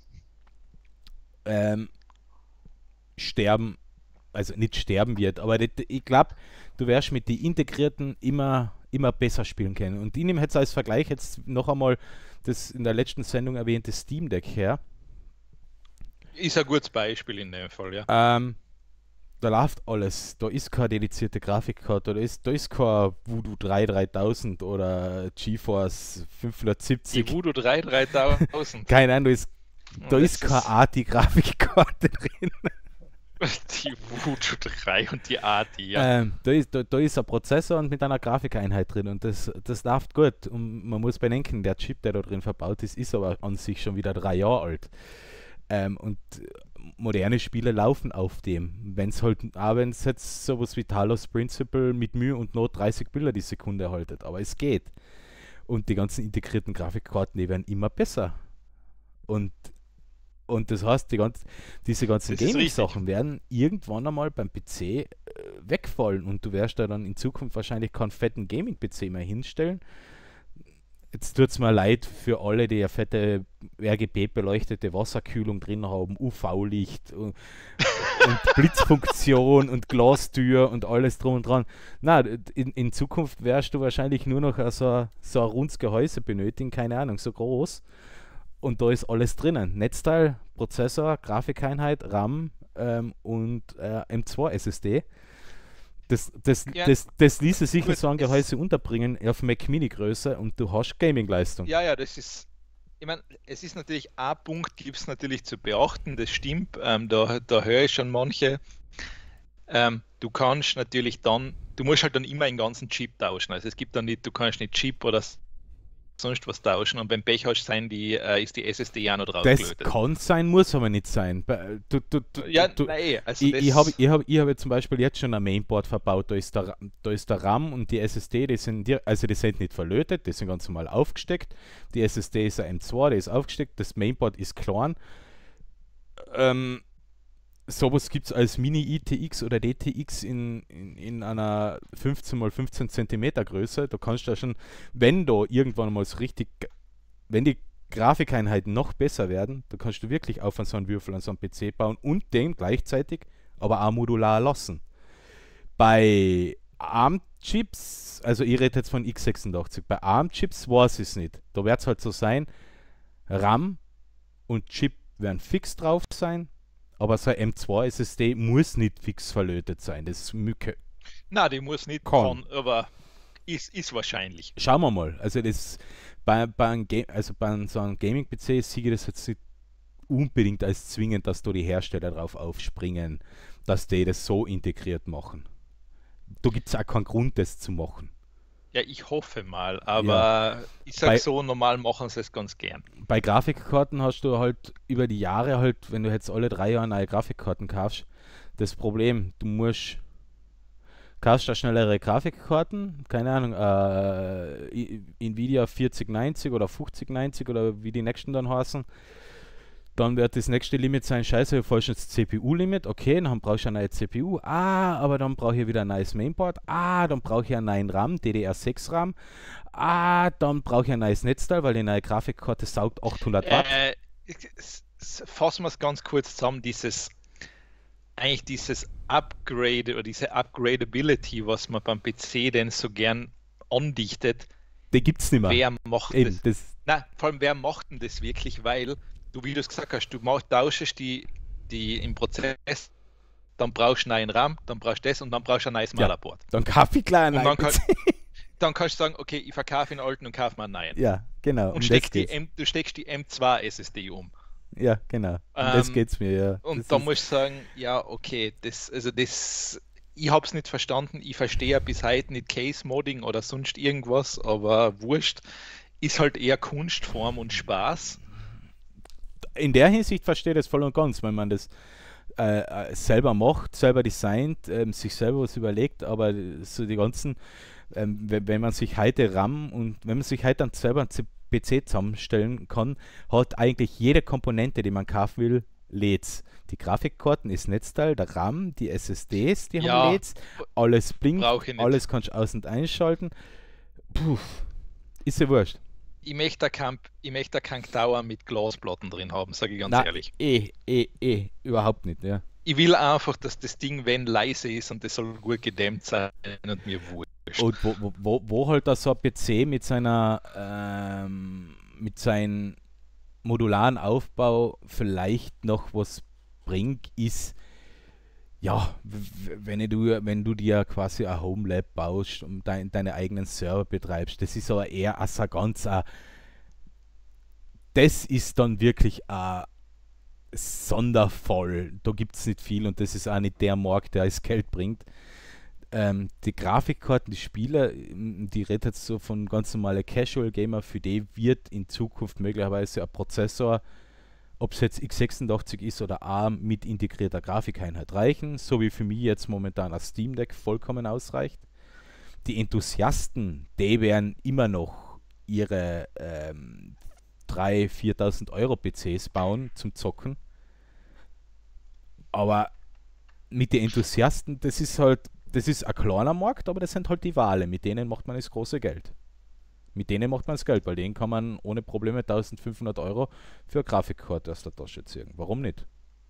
ähm, sterben, also nicht sterben wird, aber das, ich glaube, du wirst mit den integrierten immer, immer besser spielen können. Und ich nehme jetzt als Vergleich jetzt noch einmal das in der letzten Sendung erwähnte Steam Deck her. Ist ein gutes Beispiel in dem Fall, ja. Ähm, da läuft alles. Da ist keine dedizierte Grafikkarte, da ist, da ist kein Voodoo drei dreitausend oder GeForce Die fünfhundertsiebzig. Voodoo drei dreitausend. Keine Ahnung, da ist, da ist Das keine ist ARTI-Grafikkarte drin. die Voodoo drei und die ATI, ja. Ähm, da, ist, da, da ist ein Prozessor und mit einer Grafikeinheit drin und das, das läuft gut. Und man muss bedenken, der Chip, der da drin verbaut ist, ist aber an sich schon wieder drei Jahre alt. Ähm, und moderne Spiele laufen auf dem. Wenn es halt, auch wenn es jetzt sowas wie Talos Principle mit Mühe und Not dreißig Bilder die Sekunde haltet, aber es geht. Und die ganzen integrierten Grafikkarten, die werden immer besser. Und, und das heißt, die ganz, diese ganzen Das ist richtig. Gaming-Sachen werden irgendwann einmal beim P C äh, wegfallen und du wirst da dann in Zukunft wahrscheinlich keinen fetten Gaming-P C mehr hinstellen. Jetzt tut es mir leid für alle, die ja fette R G B-beleuchtete Wasserkühlung drin haben, U V-Licht und, und Blitzfunktion und Glastür und alles drum und dran. Na, in, in Zukunft wirst du wahrscheinlich nur noch so, so ein rundes Gehäuse benötigen, keine Ahnung, so groß. Und da ist alles drinnen. Netzteil, Prozessor, Grafikeinheit, RAM ähm, und äh, M zwei S S D. Das, das, Ja, das, das ließe sich in gut, so ein es- Gehäuse unterbringen auf Mac Mini Größe und du hast Gaming-Leistung. Ja, ja, das ist, ich meine, es ist natürlich, ein Punkt gibt es natürlich zu beachten, das stimmt, ähm, da, da höre ich schon manche. Ähm, du kannst natürlich dann, du musst halt dann immer einen ganzen Chip tauschen. Also es gibt dann nicht, du kannst nicht Chip oder s- sonst was tauschen und beim Pech hast sein, die, äh, ist die S S D ja noch drauf Das gelötet. kann sein, muss aber nicht sein. Bei- Du, du, du, Ja, du, nein, also ich das, ich habe ich hab, ich hab jetzt zum Beispiel jetzt schon ein Mainboard verbaut, da ist der, Ra- da ist der RAM und die S S D, die sind, dir- also die sind nicht verlötet, die sind ganz normal aufgesteckt. Die S S D ist ein M zwei, die ist aufgesteckt, das Mainboard ist klein. Ähm, sowas gibt es als Mini-I T X oder D T X in, in, in einer fünfzehn mal fünfzehn Zentimeter Größe. Da kannst du ja schon, wenn da irgendwann mal so richtig, wenn die Grafikeinheiten noch besser werden, da kannst du wirklich auf so einen Würfel an so einem P C bauen und den gleichzeitig aber auch modular lassen. Bei ARM-Chips, also ich rede jetzt von x sechsundachtzig, bei ARM-Chips weiß ich es nicht. Da wird es halt so sein, RAM und Chip werden fix drauf sein, aber so ein M zwei S S D muss nicht fix verlötet sein. Das ist Mücke. na, die muss nicht Kann. kann, aber ist, ist wahrscheinlich. Schauen wir mal. Also das bei, bei, einem Ga- also bei einem- so einem Gaming-P C sehe ich das jetzt nicht unbedingt als zwingend, dass da die Hersteller drauf aufspringen, dass die das so integriert machen. Da gibt es auch keinen Grund, das zu machen. Ja, ich hoffe mal, Ja. aber ich sag Bei- so, normal machen sie es ganz gern. Bei Grafikkarten hast du halt über die Jahre halt, wenn du jetzt alle drei Jahre neue Grafikkarten kaufst, das Problem, du musst kaufst da schnellere Grafikkarten, keine Ahnung, äh, I- Nvidia vierzig neunzig oder fünfzig neunzig oder wie die nächsten dann heißen. Dann wird das nächste Limit sein, scheiße, wir falschen das C P U-Limit, okay, dann brauchst du eine neue C P U, ah, aber dann brauche ich wieder ein neues Mainboard, ah, dann brauche ich einen neuen RAM, D D R sechs RAM, ah, dann brauche ich ein neues Netzteil, weil die neue Grafikkarte saugt achthundert Watt. Äh, s- s- fassen wir es ganz kurz zusammen, dieses, eigentlich dieses Upgrade oder diese Upgradability, was man beim P C denn so gern andichtet, Die gibt's nicht mehr. wer macht Eben, das? das, Na, vor allem, wer macht denn das wirklich? Weil du, wie du es gesagt hast, du mach, tauschst die, die im Prozess, dann brauchst du einen neuen RAM, dann brauchst du das und dann brauchst du ein neues Ja. Motherboard. dann kaufe ich gleich einen Und neuen dann, P C. kann, dann kannst du sagen, okay, ich verkaufe den alten und kaufe mir einen neuen. Ja, genau. Und um das steckst die geht's. M, du steckst die M zwei S S D um. Ja, genau. Um das Ähm, geht's mir, ja. Und Das da ist- muss ich sagen, ja, okay, das, also das, ich habe es nicht verstanden. Ich verstehe ja bis heute nicht Case-Modding oder sonst irgendwas, aber wurscht, ist halt eher Kunstform und Spaß. in der Hinsicht verstehe ich das voll und ganz, wenn man das äh, äh, selber macht, selber designt, ähm, sich selber was überlegt, aber so die ganzen, ähm, wenn, wenn man sich heute RAM und wenn man sich heute dann selber einen C- P C zusammenstellen kann, hat eigentlich jede Komponente, die man kaufen will, L E Ds. Die Grafikkarten ist Netzteil, der RAM, die S S Ds, die Ja, haben L E Ds, alles blinkt, brauche ich nicht. alles kannst du aus- und einschalten. Puh, ist ja wurscht. Ich möchte da kein, ich möchte da keinen Dauer mit Glasplatten drin haben, sage ich ganz Na, ehrlich. eh, eh, eh, überhaupt nicht, ja. Ich will einfach, dass das Ding, wenn leise ist und das soll gut gedämmt sein und mir wurscht. Und wo, wo, wo, wo halt da so ein P C mit seiner ähm, mit seinem modularen Aufbau vielleicht noch was bringt, ist ja, w- w- wenn du, wenn du dir quasi ein Home Lab baust und dein, deine eigenen Server betreibst, das ist aber eher als ein ganz ein, das ist dann wirklich ein Sonderfall. Da gibt es nicht viel und das ist auch nicht der Markt, der das Geld bringt. Ähm, die Grafikkarten, die Spieler, m, die redet jetzt so von ganz normalen Casual Gamer, für die wird in Zukunft möglicherweise ein Prozessor, ob es jetzt x sechsundachtzig ist oder ARM mit integrierter Grafikeinheit reichen, so wie für mich jetzt momentan ein Steam Deck vollkommen ausreicht. Die Enthusiasten, die werden immer noch ihre ähm, dreitausend, viertausend Euro P Cs bauen zum Zocken. Aber mit den Enthusiasten, das ist halt, das ist ein kleiner Markt, aber das sind halt die Wale, mit denen macht man das große Geld. Mit denen macht man das Geld, weil denen kann man ohne Probleme eintausendfünfhundert Euro für eine Grafikkarte aus der Tasche ziehen. Warum nicht?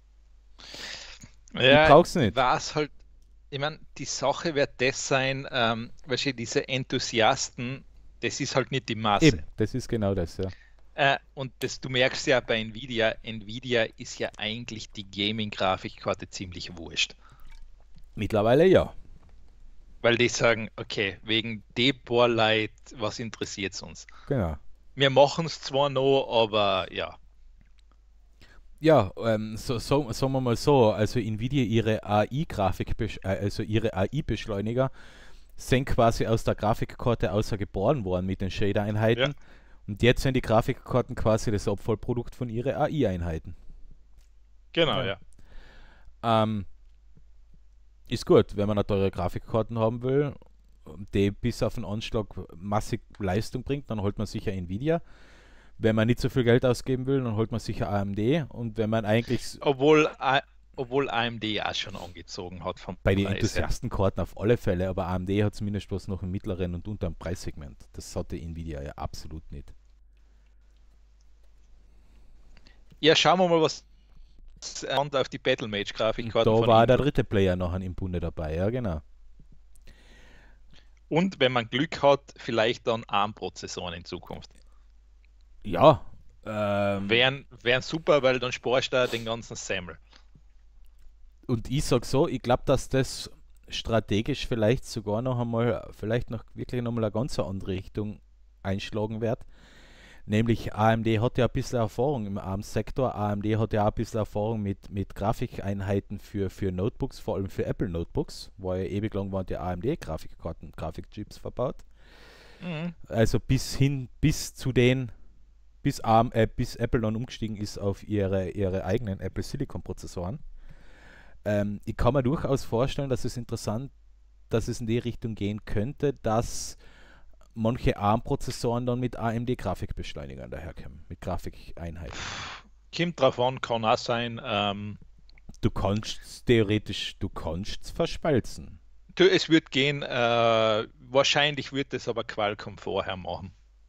Ja, ich brauch's nicht. Was halt, ich meine, die Sache wird das sein, ähm, weißt du, diese Enthusiasten, das ist halt nicht die Masse. Eben, das ist genau das, ja. Äh, und das, du merkst ja bei Nvidia, Nvidia ist ja eigentlich die Gaming-Grafikkarte ziemlich wurscht. Mittlerweile ja. Weil die sagen, okay, wegen Depot-Light, was interessiert es uns? Genau. Wir machen es zwar noch, aber ja. Ja, ähm, so, so, sagen wir mal so, also Nvidia ihre A I-Grafik, äh, also ihre A I-Beschleuniger sind quasi aus der Grafikkarte außer geboren worden mit den Shader-Einheiten. Ja. Und jetzt sind die Grafikkarten quasi das Abfallprodukt von ihren A I-Einheiten. Genau, Ja. ja. Ähm, ist gut, wenn man eine teure Grafikkarten haben will, die bis auf den Anschlag massig Leistung bringt, dann holt man sicher Nvidia. Wenn man nicht so viel Geld ausgeben will, dann holt man sicher A M D. Und wenn man eigentlich Obwohl, A- obwohl A M D auch schon angezogen hat vom bei den Preis her. Enthusiastenkarten auf alle Fälle, aber A M D hat zumindest was noch im mittleren und unteren Preissegment. Das hatte Nvidia ja absolut nicht. Ja, schauen wir mal, was kommt auf die Battlemage Da Grafikkarten von war der Intel. dritte Player noch im Bunde dabei, ja genau. Und wenn man Glück hat, vielleicht dann ARM-Prozessoren in Zukunft. Ja, ähm, Wären, wären super, weil dann sparst du den ganzen Semmel. und ich sag so, ich glaube, dass das strategisch vielleicht sogar noch einmal, vielleicht noch wirklich nochmal eine ganz andere Richtung einschlagen wird. Nämlich A M D hat ja ein bisschen Erfahrung im A R M-Sektor. A M D hat ja auch ein bisschen Erfahrung mit, mit Grafikeinheiten für, für Notebooks, vor allem für Apple Notebooks. War ja ewig lang waren die A M D-Grafikkarten, Grafikchips verbaut. Mhm. Also bis hin, bis zu den, bis, A R M, äh, bis Apple dann umgestiegen ist auf ihre, ihre eigenen Apple Silicon-Prozessoren. Ähm, ich kann mir durchaus vorstellen, dass es interessant, dass es in die Richtung gehen könnte, dass manche A R M-Prozessoren dann mit A M D-Grafikbeschleunigern daherkommen, mit Grafikeinheiten. Kommt drauf an, kann auch sein. Ähm, Du kannst theoretisch, du kannst verschmelzen. du, es wird gehen, äh, wahrscheinlich wird es aber Qualcomm vorher machen.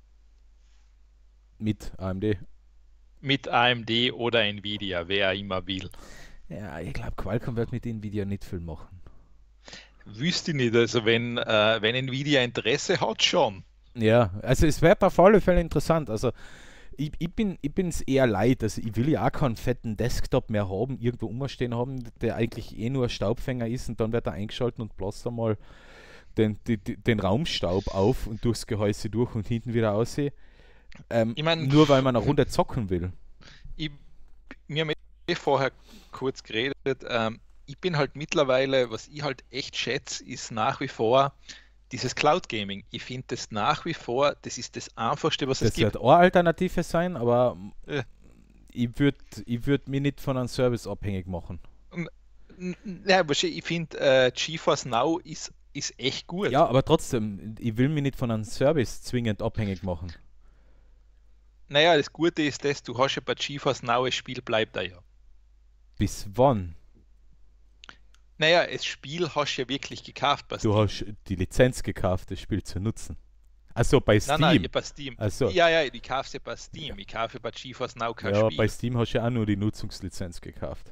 Mit A M D. Mit A M D oder Nvidia, wer immer will. Ja, ich glaube, Qualcomm wird mit Nvidia nicht viel machen. Wüsste ich nicht, also wenn, äh, wenn Nvidia Interesse hat, schon. Ja, also es wird auf alle Fälle interessant. Also ich, ich bin ich es eher leid. Also ich will ja auch keinen fetten Desktop mehr haben, irgendwo umstehen haben, der eigentlich eh nur ein Staubfänger ist und dann wird er eingeschaltet und bläst einmal den, die, die, den Raumstaub auf und durchs Gehäuse durch und hinten wieder aussehen. Ähm, Ich mein, nur weil man eine Runde zocken will. Ich, wir haben eh vorher kurz geredet. Ähm, ich bin halt mittlerweile, was ich halt echt schätze, ist nach wie vor dieses Cloud Gaming. Ich finde das nach wie vor, das ist das Einfachste, was es Das gibt. wird auch eine Alternative sein, aber Ja. ich würde ich würd mich nicht von einem Service abhängig machen. N- Ja, aber ich finde, äh, GeForce Now ist, ist echt gut. Ja, aber trotzdem, ich will mich nicht von einem Service zwingend abhängig machen. Naja, das Gute ist das, du hast ja bei GeForce Now, das Spiel bleibt da ja. Bis wann? Naja, das Spiel hast du ja wirklich gekauft bei Steam. Du hast die Lizenz gekauft, das Spiel zu nutzen. Also bei Steam. Nein, nein, ja, bei Steam. Ach so. Ja, ja, ich kaufe ja bei Steam. Ich kaufe bei GeForce Now kein Ja, Spiel. bei Steam hast du ja auch nur die Nutzungslizenz gekauft.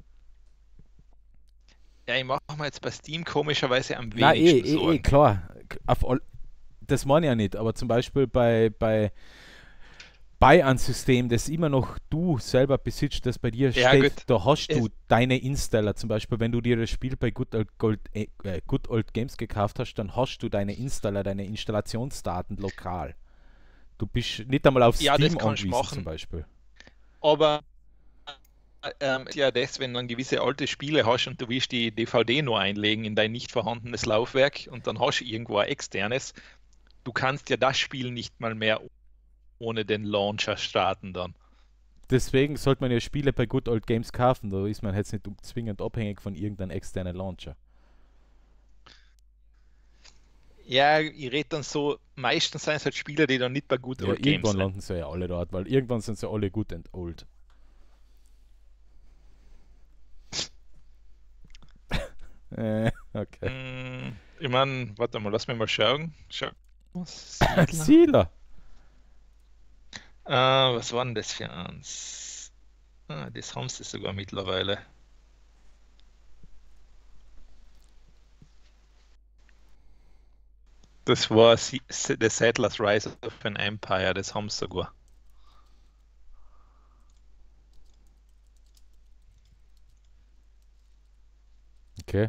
Ja, ich mache mir jetzt bei Steam komischerweise am Na, eh, wenigsten eh, eh, Sorgen. klar. Auf all, das meine ich ja nicht, aber zum Beispiel bei, bei, bei einem System, das immer noch du selber besitzt, das bei dir Ja, steht, gut. da hast du Es- deine Installer. Zum Beispiel, wenn du dir das Spiel bei Good Old, Gold, äh, äh, Good Old Games gekauft hast, dann hast du deine Installer, deine Installationsdaten lokal. Du bist nicht einmal auf Ja, das Steam kannst du angewiesen machen. zum Beispiel. Aber ähm, ist ja das, wenn du dann gewisse alte Spiele hast und du willst die D V D nur einlegen in dein nicht vorhandenes Laufwerk und dann hast du irgendwo ein externes, du kannst ja das Spiel nicht mal mehr ohne den Launcher starten dann. Deswegen sollte man ja Spiele bei Good Old Games kaufen, da ist man jetzt nicht zwingend abhängig von irgendeinem externen Launcher. Ja, ich rede dann so, meistens sind es halt Spiele, die dann nicht bei Good Ja, Old Games irgendwann sind. landen sie ja alle dort, weil irgendwann sind sie alle good and old. äh, okay. Mm, Ich meine, warte mal, lass mich mal schauen. Schau. Siedler. Äh, was war denn das für eins? Ah, das haben sie sogar mittlerweile. Das war Si- S- The Settlers Rise of an Empire, das haben sie sogar. Okay.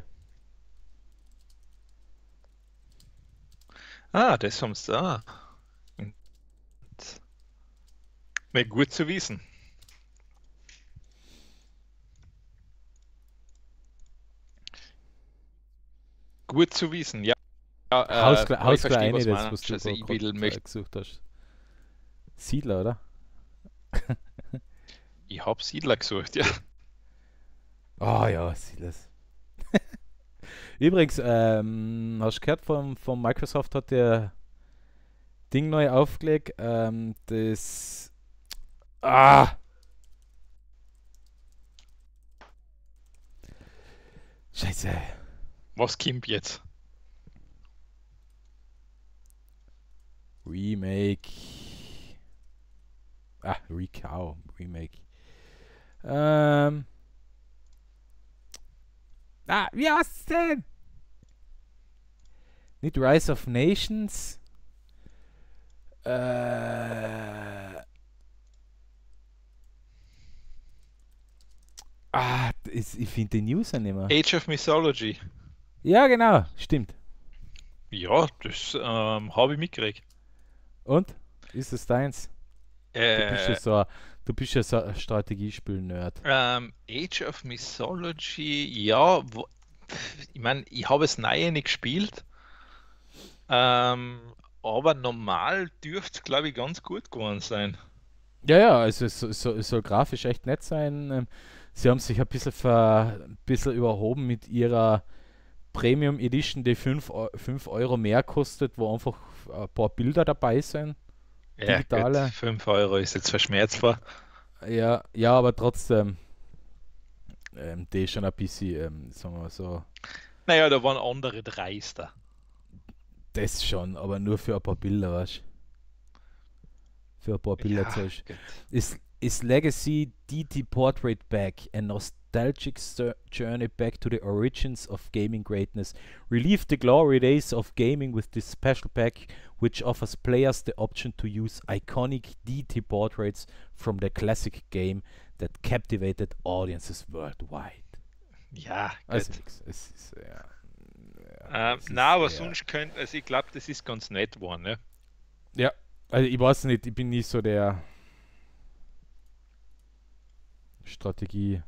Ah, das haben sie da. Ne, gut zu wissen. Gut zu wissen, ja. Ja, äh, Hausklar, ja, ich Hausklar verstehe, eine, was das, man. was du Also da ich will, gerade möchte, äh, gesucht hast. Siedler, oder? ich habe Siedler gesucht, ja. Oh ja, Siedlers. Übrigens, ähm, hast du gehört, von, von Microsoft hat der Ding neu aufgelegt, ähm, das... Ah! Scheiße. Was kommt jetzt? Remake. Ah, Recow. Remake. Ähm. Ah, wie heißt es denn? Nicht Rise of Nations. Äh. Ah, das, ich finde den News nicht mehr. Age of Mythology. Ja, genau. Stimmt. Ja, das ähm, habe ich mitgekriegt. Und? Ist es deins? Du bist ja Äh, so, ein- du bist ja so ein Strategiespiel-Nerd. ähm, Age of Mythology, ja, wo, ich meine, ich habe es Neue nicht gespielt, ähm, aber normal dürfte es, glaube ich, ganz gut geworden sein. Ja, ja, also es, soll- es, soll- es soll grafisch echt nett sein. Ähm, Sie haben sich ein bisschen, ver, ein bisschen überhoben mit ihrer Premium Edition, die fünf Euro mehr kostet, wo einfach ein paar Bilder dabei sind, Ja, gut, digitale. fünf Euro ist jetzt verschmerzbar. Ja, ja, aber trotzdem, ähm, die ist schon ein bisschen, ähm, sagen wir mal so, Naja, da waren andere dreister. das schon, aber nur für ein paar Bilder, weißt du? Für ein paar Bilder Ja, zahlst. gut. Is, is Legacy D T Portrait Back, a nostalgic st- journey back to the origins of gaming greatness. Relive the glory days of gaming with this special pack, which offers players the option to use iconic D T portraits from the classic game that captivated audiences worldwide. Ja, Also gut. nix, es ist ja, Ähm, es na, ist aber eher, sonst könnte, also ich glaube, das ist ganz nett geworden, ne? ja, also ich weiß nicht, ich bin nicht so der Strategie-Spieler.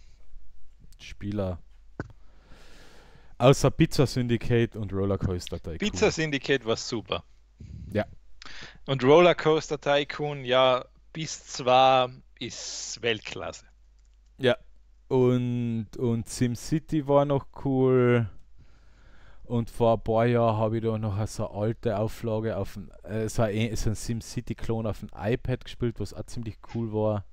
Außer Pizza Syndicate und Rollercoaster Tycoon. Pizza Syndicate war super. Ja. Und Rollercoaster Tycoon, ja, bis zwei ist Weltklasse. Ja. Und, und SimCity war noch cool. Und vor ein paar Jahren habe ich da noch so eine alte Auflage auf ein, äh, so ein, so ein SimCity-Klon auf dem iPad gespielt, was auch ziemlich cool war.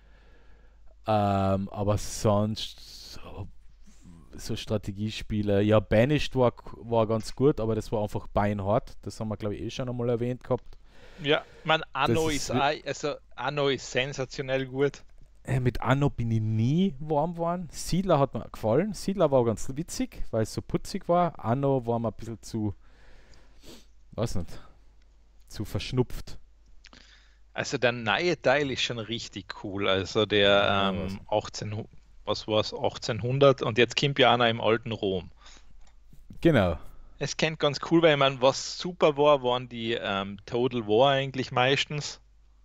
Ähm, aber sonst so, so Strategiespiele. Ja, Banished war, war ganz gut, aber das war einfach beinhart. Das haben wir, glaube ich, eh schon einmal erwähnt gehabt. Ja, man, Anno Das ist, ist, auch, also Anno ist sensationell gut. äh, mit Anno bin ich nie warm geworden. Siedler hat mir gefallen. Siedler war ganz witzig, weil es so putzig war. Anno war mir ein bisschen zu, weiß nicht, zu verschnupft. Also der neue Teil ist schon richtig cool. Also der Ja, ähm, achtzehn, was war es, achtzehnhundert und jetzt kommt ja einer im alten Rom. Genau. Es kennt ganz cool, weil man was super war, waren die ähm, Total War eigentlich meistens.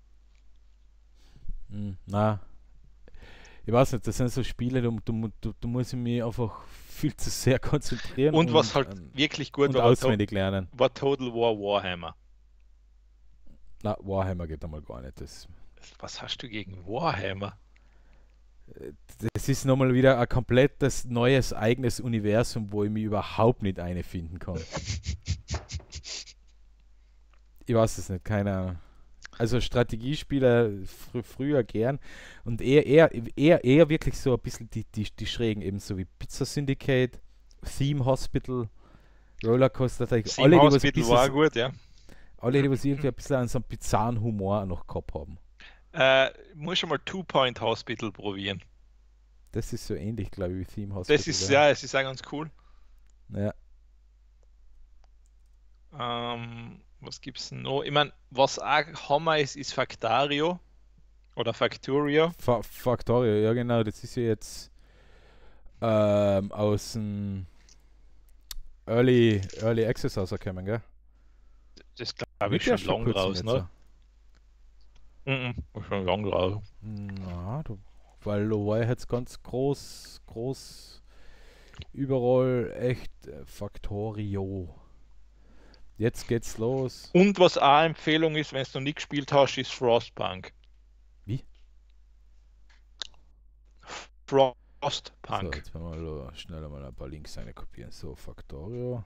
Hm, na, ich weiß nicht, das sind so Spiele, da, da, da, da muss ich mich einfach viel zu sehr konzentrieren Und und, was halt ähm, wirklich gut und war, war, To auswendig lernen. war Total War Warhammer. Na, Warhammer geht einmal gar nicht. Das, Was hast du gegen Warhammer? das ist nochmal wieder ein komplettes neues eigenes Universum, wo ich mich überhaupt nicht einfinden kann. Ich weiß es nicht, keine Ahnung. Also Strategiespieler fr früher gern und eher, eher, eher, eher wirklich so ein bisschen die, die, die Schrägen, ebenso wie Pizza Syndicate, Theme Hospital, Rollercoaster, Sim alle, die was ein Hospital bisschen, war gut, ja. Alle, die was irgendwie ein bisschen an so einem bizarren Humor noch gehabt haben. Äh, muss schon mal Two Point Hospital probieren. Das ist so ähnlich, glaube ich, wie Theme Hospital. Das ist, ja, es ist auch ganz cool. Ja. Ähm, was gibt's denn noch? Ich meine, was auch Hammer ist, ist Factario oder Factorio. Fa Factorio, ja genau, das ist ja jetzt ähm, aus dem Early, Early Access rausgekommen, gell? Das glaube Wird ich ja schon lang kurzem raus, jetzt, ne? Mhm, schon lang raus. Na, du, weil da war ja jetzt ganz groß, groß, überall echt äh, Factorio. Jetzt geht's los. Und was auch eine Empfehlung ist, wenn du noch nie gespielt hast, ist Frostpunk. Wie? So, Frostpunk. jetzt werden wir mal schnell mal ein paar Links eine kopieren. So, Factorio.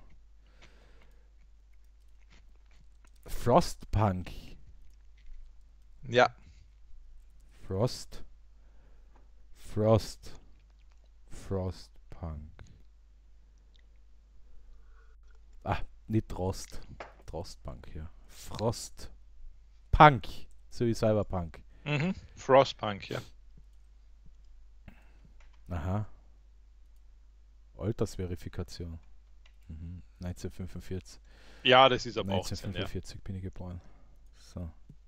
Frostpunk. Ja, Frost. Frost. Frostpunk. Ah, nicht Trost. Trostpunk hier. Frostpunk. So wie Cyberpunk. mhm. Frostpunk, ja. Aha. Altersverifikation. Mhm. neunzehnhundertfünfundvierzig. Ja, das ist ab achtzehn, ja. neunzehnhundertfünfundvierzig bin ich geboren. So.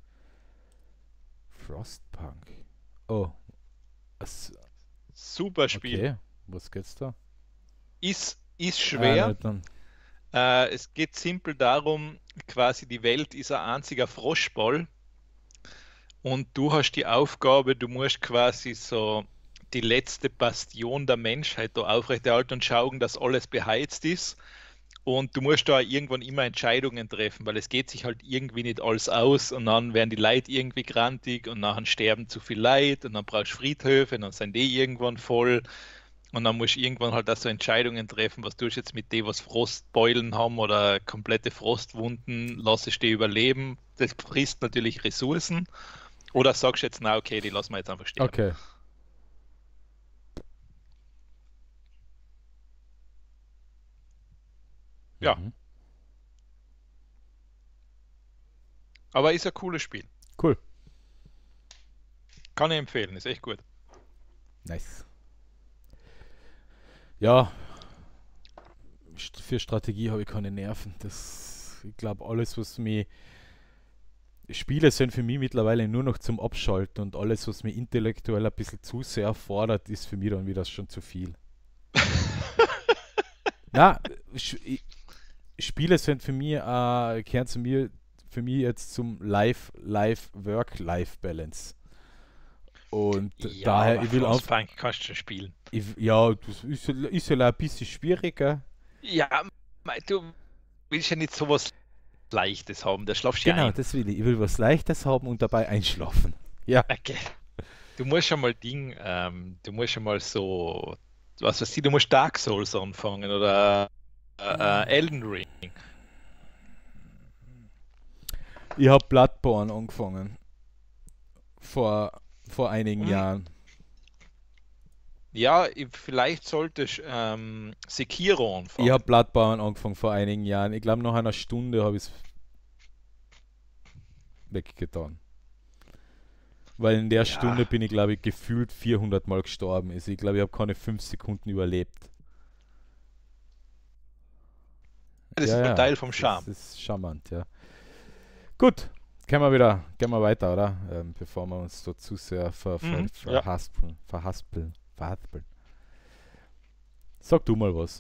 Frostpunk. Oh. Es, Super Spiel. okay. Was geht's da? Ist, ist Ah, schwer. na, dann. Äh, es geht simpel darum, quasi die Welt ist ein einziger Froschball und du hast die Aufgabe, du musst quasi so die letzte Bastion der Menschheit da aufrechterhalten und schauen, dass alles beheizt ist. Und du musst da irgendwann immer Entscheidungen treffen, weil es geht sich halt irgendwie nicht alles aus und dann werden die Leute irgendwie grantig und nachher sterben zu viel Leute und dann brauchst du Friedhöfe und dann sind die irgendwann voll und dann musst du irgendwann halt auch so Entscheidungen treffen, was tust du jetzt mit denen, was Frostbeulen haben oder komplette Frostwunden, lass ich die überleben. Das frisst natürlich Ressourcen. Oder sagst du jetzt, na okay, die lassen wir jetzt einfach sterben. Okay. Ja. Mhm. Aber ist ein cooles Spiel. Cool. Kann ich empfehlen, ist echt gut. Nice. Ja, st- für Strategie habe ich keine Nerven. Das, ich glaube, alles, was mich. Spiele sind für mich mittlerweile nur noch zum Abschalten und alles, was mich intellektuell ein bisschen zu sehr fordert, ist für mich dann wieder schon zu viel. Na, Sch- ich- Spiele sind für mich, äh, gehören zu mir, für mich jetzt zum Life, Life, Work, Life Balance. Und Ja, daher, aber ich will auf, Frostpunk kannst du schon spielen. ich, ja, das ist, ja- ist ja ein bisschen schwieriger. Ja, mei, du willst ja nicht sowas Leichtes haben, da schlafst du ja Genau, ein. das will ich. Ich will was Leichtes haben und dabei einschlafen. Ja, Okay. Du musst schon mal Ding, ähm, du musst schon mal so, was weiß ich, du musst Dark Souls anfangen oder äh, äh, Elden Ring. ich habe Bloodborne angefangen. Vor, vor einigen Hm. Jahren. Ja, ich- vielleicht solltest ähm, Sekiro anfangen. Ich habe Bloodborne angefangen vor einigen Jahren. Ich glaube, nach einer Stunde habe ich es weggetan. Weil in der Ja. Stunde bin ich, glaube ich, gefühlt vierhundert Mal gestorben. Also ich glaube, ich habe keine fünf Sekunden überlebt. Das Ja, ist ja, ein Teil vom das Charme. ist, ist charmant, ja. Gut, können wir wieder, gehen wir weiter, oder? Ähm, bevor wir uns da zu sehr ver, ver, Mhm, ja. verhaspeln, verhaspeln, verhaspeln. Sag du mal was.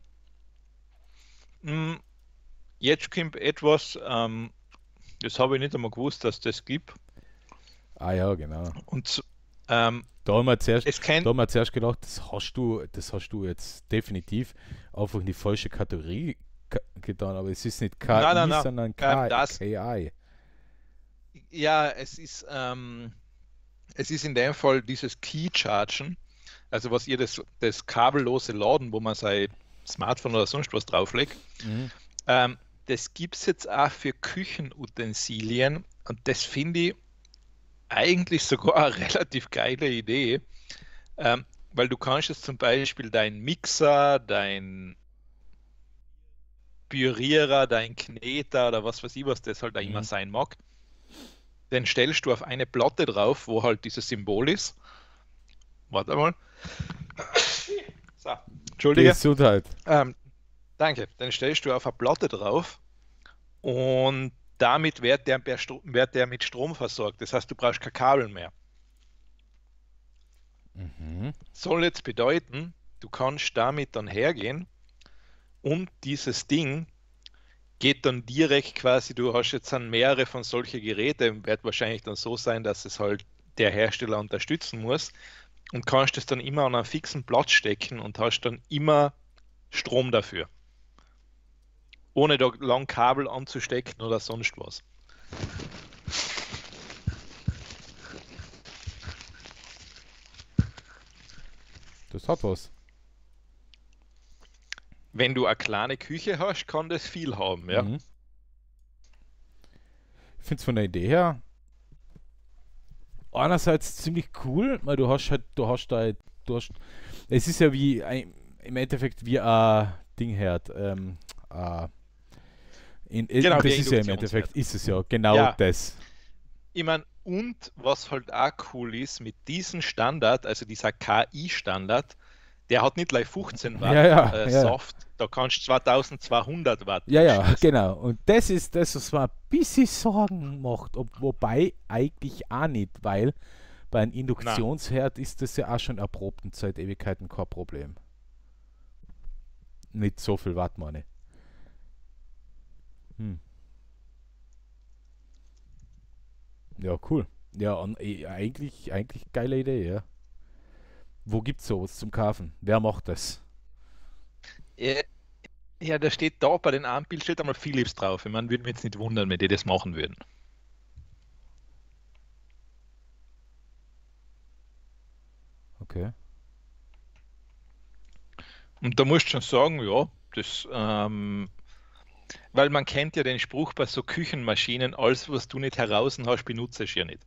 Mm, Jetzt kommt etwas, ähm, das habe ich nicht einmal gewusst, dass das gibt. Ah ja, genau. Und z- ähm, Da haben wir zuerst, es kennt, da haben wir zuerst gedacht, das hast du, das hast du jetzt definitiv einfach in die falsche Kategorie ka- getan, aber es ist nicht K I, Nein, nein, nein. sondern K Ähm, das- K I. ja, es ist, ähm, es ist in dem Fall dieses Key-Chargen, also was ihr das, das kabellose Laden, wo man sein Smartphone oder sonst was drauflegt, Mhm. ähm, das gibt es jetzt auch für Küchenutensilien und das finde ich eigentlich sogar eine relativ geile Idee, ähm, weil du kannst jetzt zum Beispiel deinen Mixer, dein Pürierer, dein Kneter oder was weiß ich, was das halt auch immer Mhm. sein mag. Den stellst du auf eine Platte drauf, wo halt dieses Symbol ist. Warte mal. So, Entschuldige. Gesundheit. Ähm, danke. Den stellst du auf eine Platte drauf und damit wird der, per Stro- wird der mit Strom versorgt. Das heißt, du brauchst kein Kabel mehr. Mhm. Soll jetzt bedeuten, du kannst damit dann hergehen und dieses Ding geht dann direkt quasi, du hast jetzt dann mehrere von solchen Geräten, wird wahrscheinlich dann so sein, dass es halt der Hersteller unterstützen muss und kannst es dann immer an einen fixen Platz stecken und hast dann immer Strom dafür. Ohne da lang Kabel anzustecken oder sonst was. Das hat was. Wenn du eine kleine Küche hast, kann das viel haben, ja. Mhm. Ich finde es von der Idee her einerseits ziemlich cool, weil du hast halt, du hast da, du hast, es ist ja wie ein, im Endeffekt wie ein Dingherd. Ähm, äh, in, in, Genau, das der ist ja im Induktionsherd. Endeffekt, ist es ja genau Ja, das. ich meine, und was halt auch cool ist, mit diesem Standard, also dieser K I-Standard, der hat nicht gleich fünfzehn Watt Ja, ja, äh, ja. Saft, da kannst du zweitausendzweihundert Watt Ja, ja, anschließen. genau. Und das ist das, was mir ein bisschen Sorgen macht. Ob, wobei eigentlich auch nicht, weil bei einem Na, Induktionsherd ist das ja auch schon erprobt und seit Ewigkeiten kein Problem. Nicht so viel Watt, meine ich. Hm. Ja, cool. Ja, und, eh, eigentlich, eigentlich geile Idee, ja. Wo gibt's sowas zum Kaufen? Wer macht das? äh, ja, da steht da bei den einen Bild steht einmal Philips drauf. Ich meine, würde mich jetzt nicht wundern, wenn die das machen würden. Okay. Und da musst du schon sagen, ja, das, ähm, weil man kennt ja den Spruch bei so Küchenmaschinen, alles, was du nicht heraus hast, benutze ich ja nicht.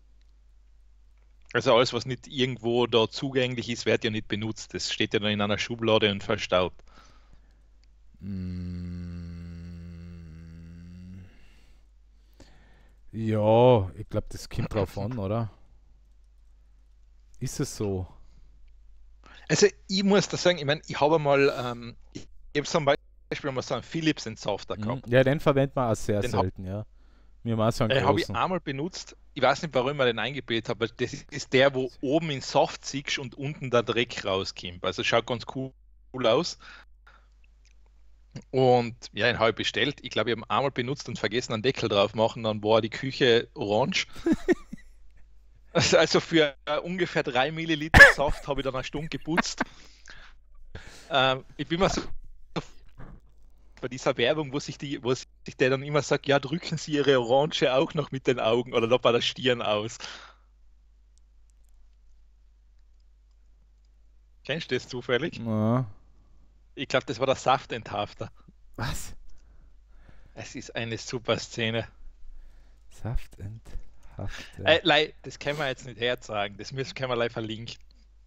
Also alles, was nicht irgendwo da zugänglich ist, wird ja nicht benutzt. Das steht ja dann in einer Schublade und verstaubt. Mm, ja, ich glaube, das kommt drauf an, oder? Ist es so? Also ich muss da sagen, ich meine, ich habe mal, ähm, ich habe zum Beispiel mal so einen Philips Entsafter Mhm. gehabt. Ja, den verwendet man auch sehr Den habe selten, ja. Wir haben auch so einen äh, hab ich großen. einmal benutzt. Ich weiß nicht, warum ich den eingebildet habe, aber das ist, ist der, wo oben in Saft siehst und unten der Dreck rauskommt. Also schaut ganz cool aus. Und ja, den habe ich bestellt. Ich glaube, ich habe ihn einmal benutzt und vergessen, einen Deckel drauf machen. Dann war die Küche orange. Also also für äh, ungefähr drei Milliliter Saft habe ich dann eine Stunde geputzt. Ähm, ich bin mir so bei dieser Werbung, wo sich die, wo sich der dann immer sagt, ja, drücken Sie Ihre Orange auch noch mit den Augen oder noch bei der Stirn aus. Kennst du das zufällig? Ja. Ich glaube, das war der Saftenthafter. Was? Es ist eine super Szene. Saft enthaftet. Äh, lei, das können wir jetzt nicht herzagen, das müssen können wir live verlinken.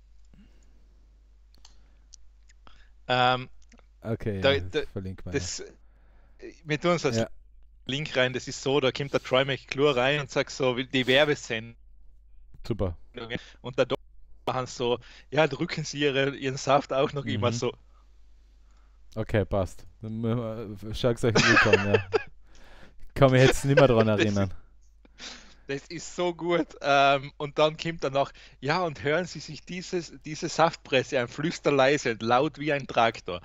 Ähm, Okay, da, ja, da, verlinke mal. das, wir tun uns das Ja, Link rein, das ist so, da kommt der Troy McClure rein und sagt so, wie die Werbesendung. super. Und der Doktor machen so, ja, drücken Sie ihre, Ihren Saft auch noch immer Mhm. so. Okay, passt. Dann müssen wir- Schau es euch an, ja. Ich kann mich jetzt nicht mehr daran Das erinnern. Das ist so gut. Ähm, und dann kommt er noch, ja, und hören Sie sich dieses, diese Saftpresse an, flüsterleise, laut wie ein Traktor.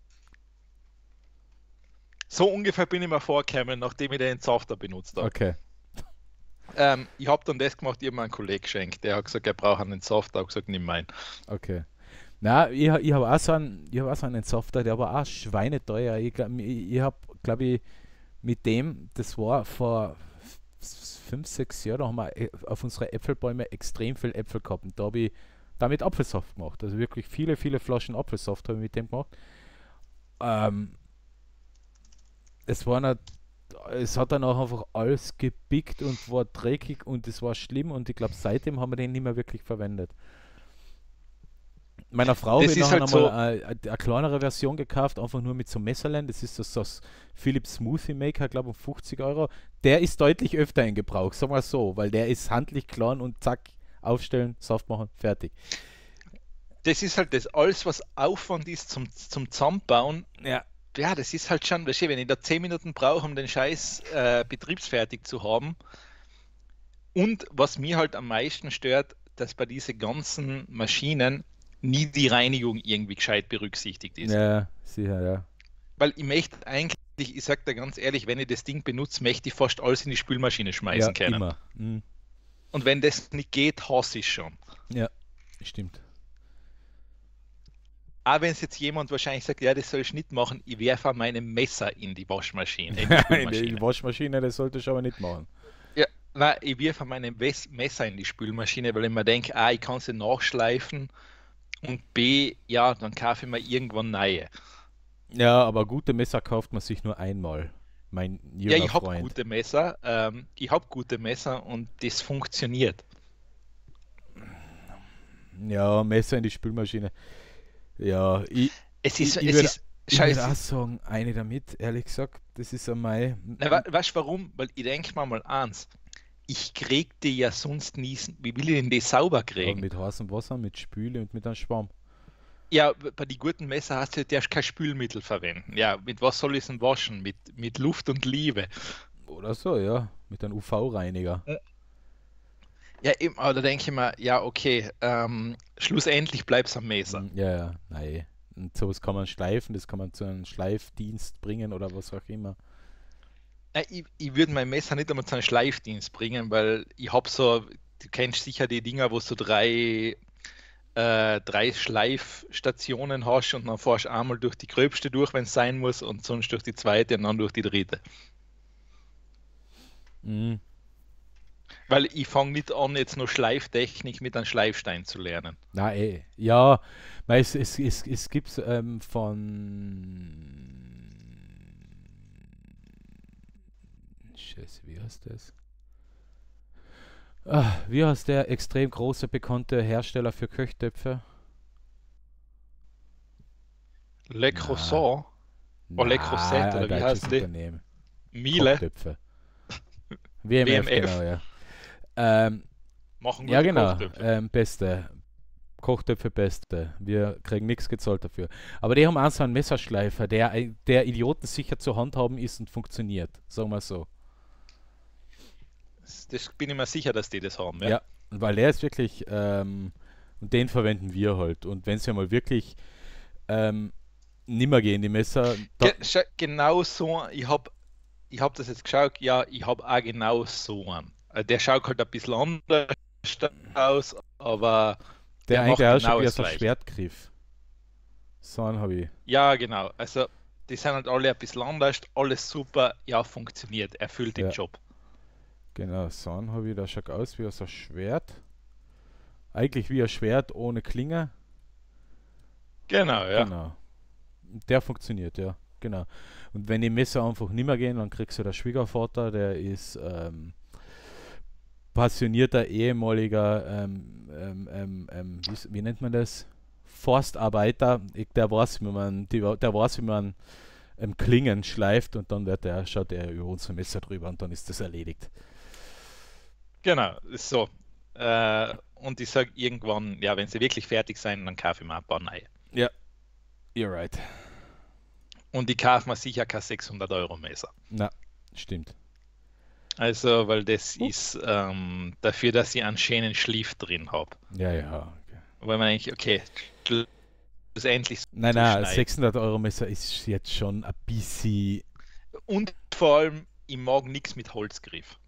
So ungefähr bin ich mir vorgekommen, nachdem ich den Safter benutzt habe. Okay. Ähm, ich habe dann das gemacht, ich habe mir einen Kollegen geschenkt, der hat gesagt, er braucht einen Safter, ich habe gesagt, nimm meinen. Okay. Na, ich, ha- ich habe auch so einen, ich habe auch so einen Software, der war auch schweineteuer. Ich, glaub, ich, ich habe, glaube ich, mit dem, das war vor f- fünf, sechs Jahren, da haben wir äh, auf unsere Äpfelbäume extrem viel Äpfel gehabt. Und da habe ich damit Apfelsaft gemacht. Also wirklich viele, viele Flaschen Apfelsaft habe ich mit dem gemacht. Ähm, es war nicht, es hat dann auch einfach alles gepickt und war dreckig und es war schlimm und ich glaube, seitdem haben wir den nicht mehr wirklich verwendet. meiner Frau Das habe ich ist nachher halt nochmal so, eine, eine kleinere Version gekauft, einfach nur mit so Messerlein. Das ist das, das Philips Smoothie Maker, glaube ich, um fünfzig Euro. Der ist deutlich öfter in Gebrauch, sagen wir so, weil der ist handlich klein und zack, aufstellen, Saft machen, fertig. das ist halt das, alles, was Aufwand ist zum, zum Zusammenbauen, Ja. ja, das ist halt schon, weißt du, wenn ich da zehn Minuten brauche, um den Scheiß äh, betriebsfertig zu haben. Und was mir halt am meisten stört, dass bei diesen ganzen Maschinen nie die Reinigung irgendwie gescheit berücksichtigt ist. Ja, sicher, ja. Weil ich möchte eigentlich, ich sage dir ganz ehrlich, wenn ich das Ding benutze, möchte ich fast alles in die Spülmaschine Ja, schmeißen können. immer. Mhm. Und wenn das nicht geht, hasse ich schon. Ja, stimmt. Auch wenn es jetzt jemand wahrscheinlich sagt, ja, das soll ich nicht machen, ich werfe meine Messer in die Waschmaschine, in die In die Spülmaschine. Waschmaschine, das sollte ich aber nicht machen. Ja, nein, ich wirfe meine Wes- Messer in die Spülmaschine, weil ich mir denke, A, ich kann sie nachschleifen und B, ja, dann kaufe ich mir irgendwann neue. Ja, aber gute Messer kauft man sich nur einmal, mein Ja, junger ich habe Freund. gute Messer, ähm, ich habe gute Messer und das funktioniert. Ja, Messer in die Spülmaschine. Ja, ich, Es ich, ist, ich es würde ist ich würd auch scheiße. sagen, eine damit, ehrlich gesagt. Das ist einmal. Na, wa- weißt du warum? Weil ich denke mir mal eins, ich krieg die ja sonst nie, wie will ich denn die sauber Ja, kriegen? mit heißem Wasser, mit Spüle und mit einem Schwamm. Ja, bei den guten Messer hast du, darfst kein Spülmittel verwenden. Ja, mit was soll ich es denn waschen? Mit, mit Luft und Liebe. Oder so, ja. Mit einem U V-Reiniger. Ja, eben, aber da denke ich mir, ja, okay, ähm, schlussendlich bleibt's am Messer. Hm, ja, ja, nein. Und sowas kann man schleifen, das kann man zu einem Schleifdienst bringen oder was auch immer. Äh, Ich, ich würde mein Messer nicht einmal zu einem Schleifdienst bringen, weil ich habe so, du kennst sicher die Dinger, wo du so drei, äh, drei Schleifstationen hast und dann fährst du einmal durch die gröbste durch, wenn es sein muss, und sonst durch die zweite und dann durch die dritte. Mhm. Weil ich fange nicht an, jetzt nur Schleiftechnik mit einem Schleifstein zu lernen. Na eh. Ja, weil es, es, es, es gibt ähm, von. Scheiße, wie heißt das? Ah, wie heißt der extrem große, bekannte Hersteller für Köchtöpfe? Le Na, Croissant oder Le Creuset na, ein oder wie deutsches heißen die? Unternehmen. Miele, Kochtöpfe. W M F, genau, W M F, ja. Ähm, machen ja, gute genau. Kochtöpfe. Ähm, beste. Kochtöpfe beste. Wir kriegen nichts gezahlt dafür. Aber die haben auch so einen Messerschleifer, der, ei- der idiotensicher zu handhaben ist und funktioniert. Sagen wir so. Das, das bin ich mir sicher, dass die das haben, ja. Ja, weil der ist wirklich, ähm, und den verwenden wir halt. Und wenn es ja mal wirklich ähm, nimmer gehen, die Messer, da, Ge schau, genau so, ich habe ich hab das jetzt geschaut, ja, ich habe auch genau so einen. Äh, Der schaut halt ein bisschen anders aus, aber der der eigentlich macht auch schon genau wie das so ein gleiche. Schwertgriff. So einen habe ich. Ja, genau. Also, die sind halt alle ein bisschen anders, alles super, ja, funktioniert, erfüllt den Ja, Job. genau, so einen habe ich. Der schaut aus wie so ein Schwert. Eigentlich wie ein Schwert ohne Klinge. Genau, ja. Genau. Der funktioniert, ja. Genau. Und wenn die Messer einfach nimmer gehen, dann kriegst du der Schwiegervater, der ist ähm, passionierter ehemaliger, ähm, ähm, ähm, ähm, wie, s- wie nennt man das? Forstarbeiter. Ich, der weiß, wie man, die, der weiß, wie man ähm, Klingen schleift und dann wird der, schaut er über unser Messer drüber und dann ist das erledigt. Genau, ist so. Äh, und ich sage irgendwann, ja, wenn sie wirklich fertig sein, dann kaufe ich mir ein paar neue. Ja, you're right. Und ich kaufe mir sicher kein sechshundert Euro Messer. Na, stimmt. Also, weil das Uh. ist ähm, dafür, dass ich einen schönen Schliff drin habe. Ja, ja. Okay. Weil man denkt, okay, schlussendlich Nein, zu nein, schneiden. sechshundert Euro Messer ist jetzt schon ein bisschen. Und vor allem, ich mag nichts mit Holzgriff.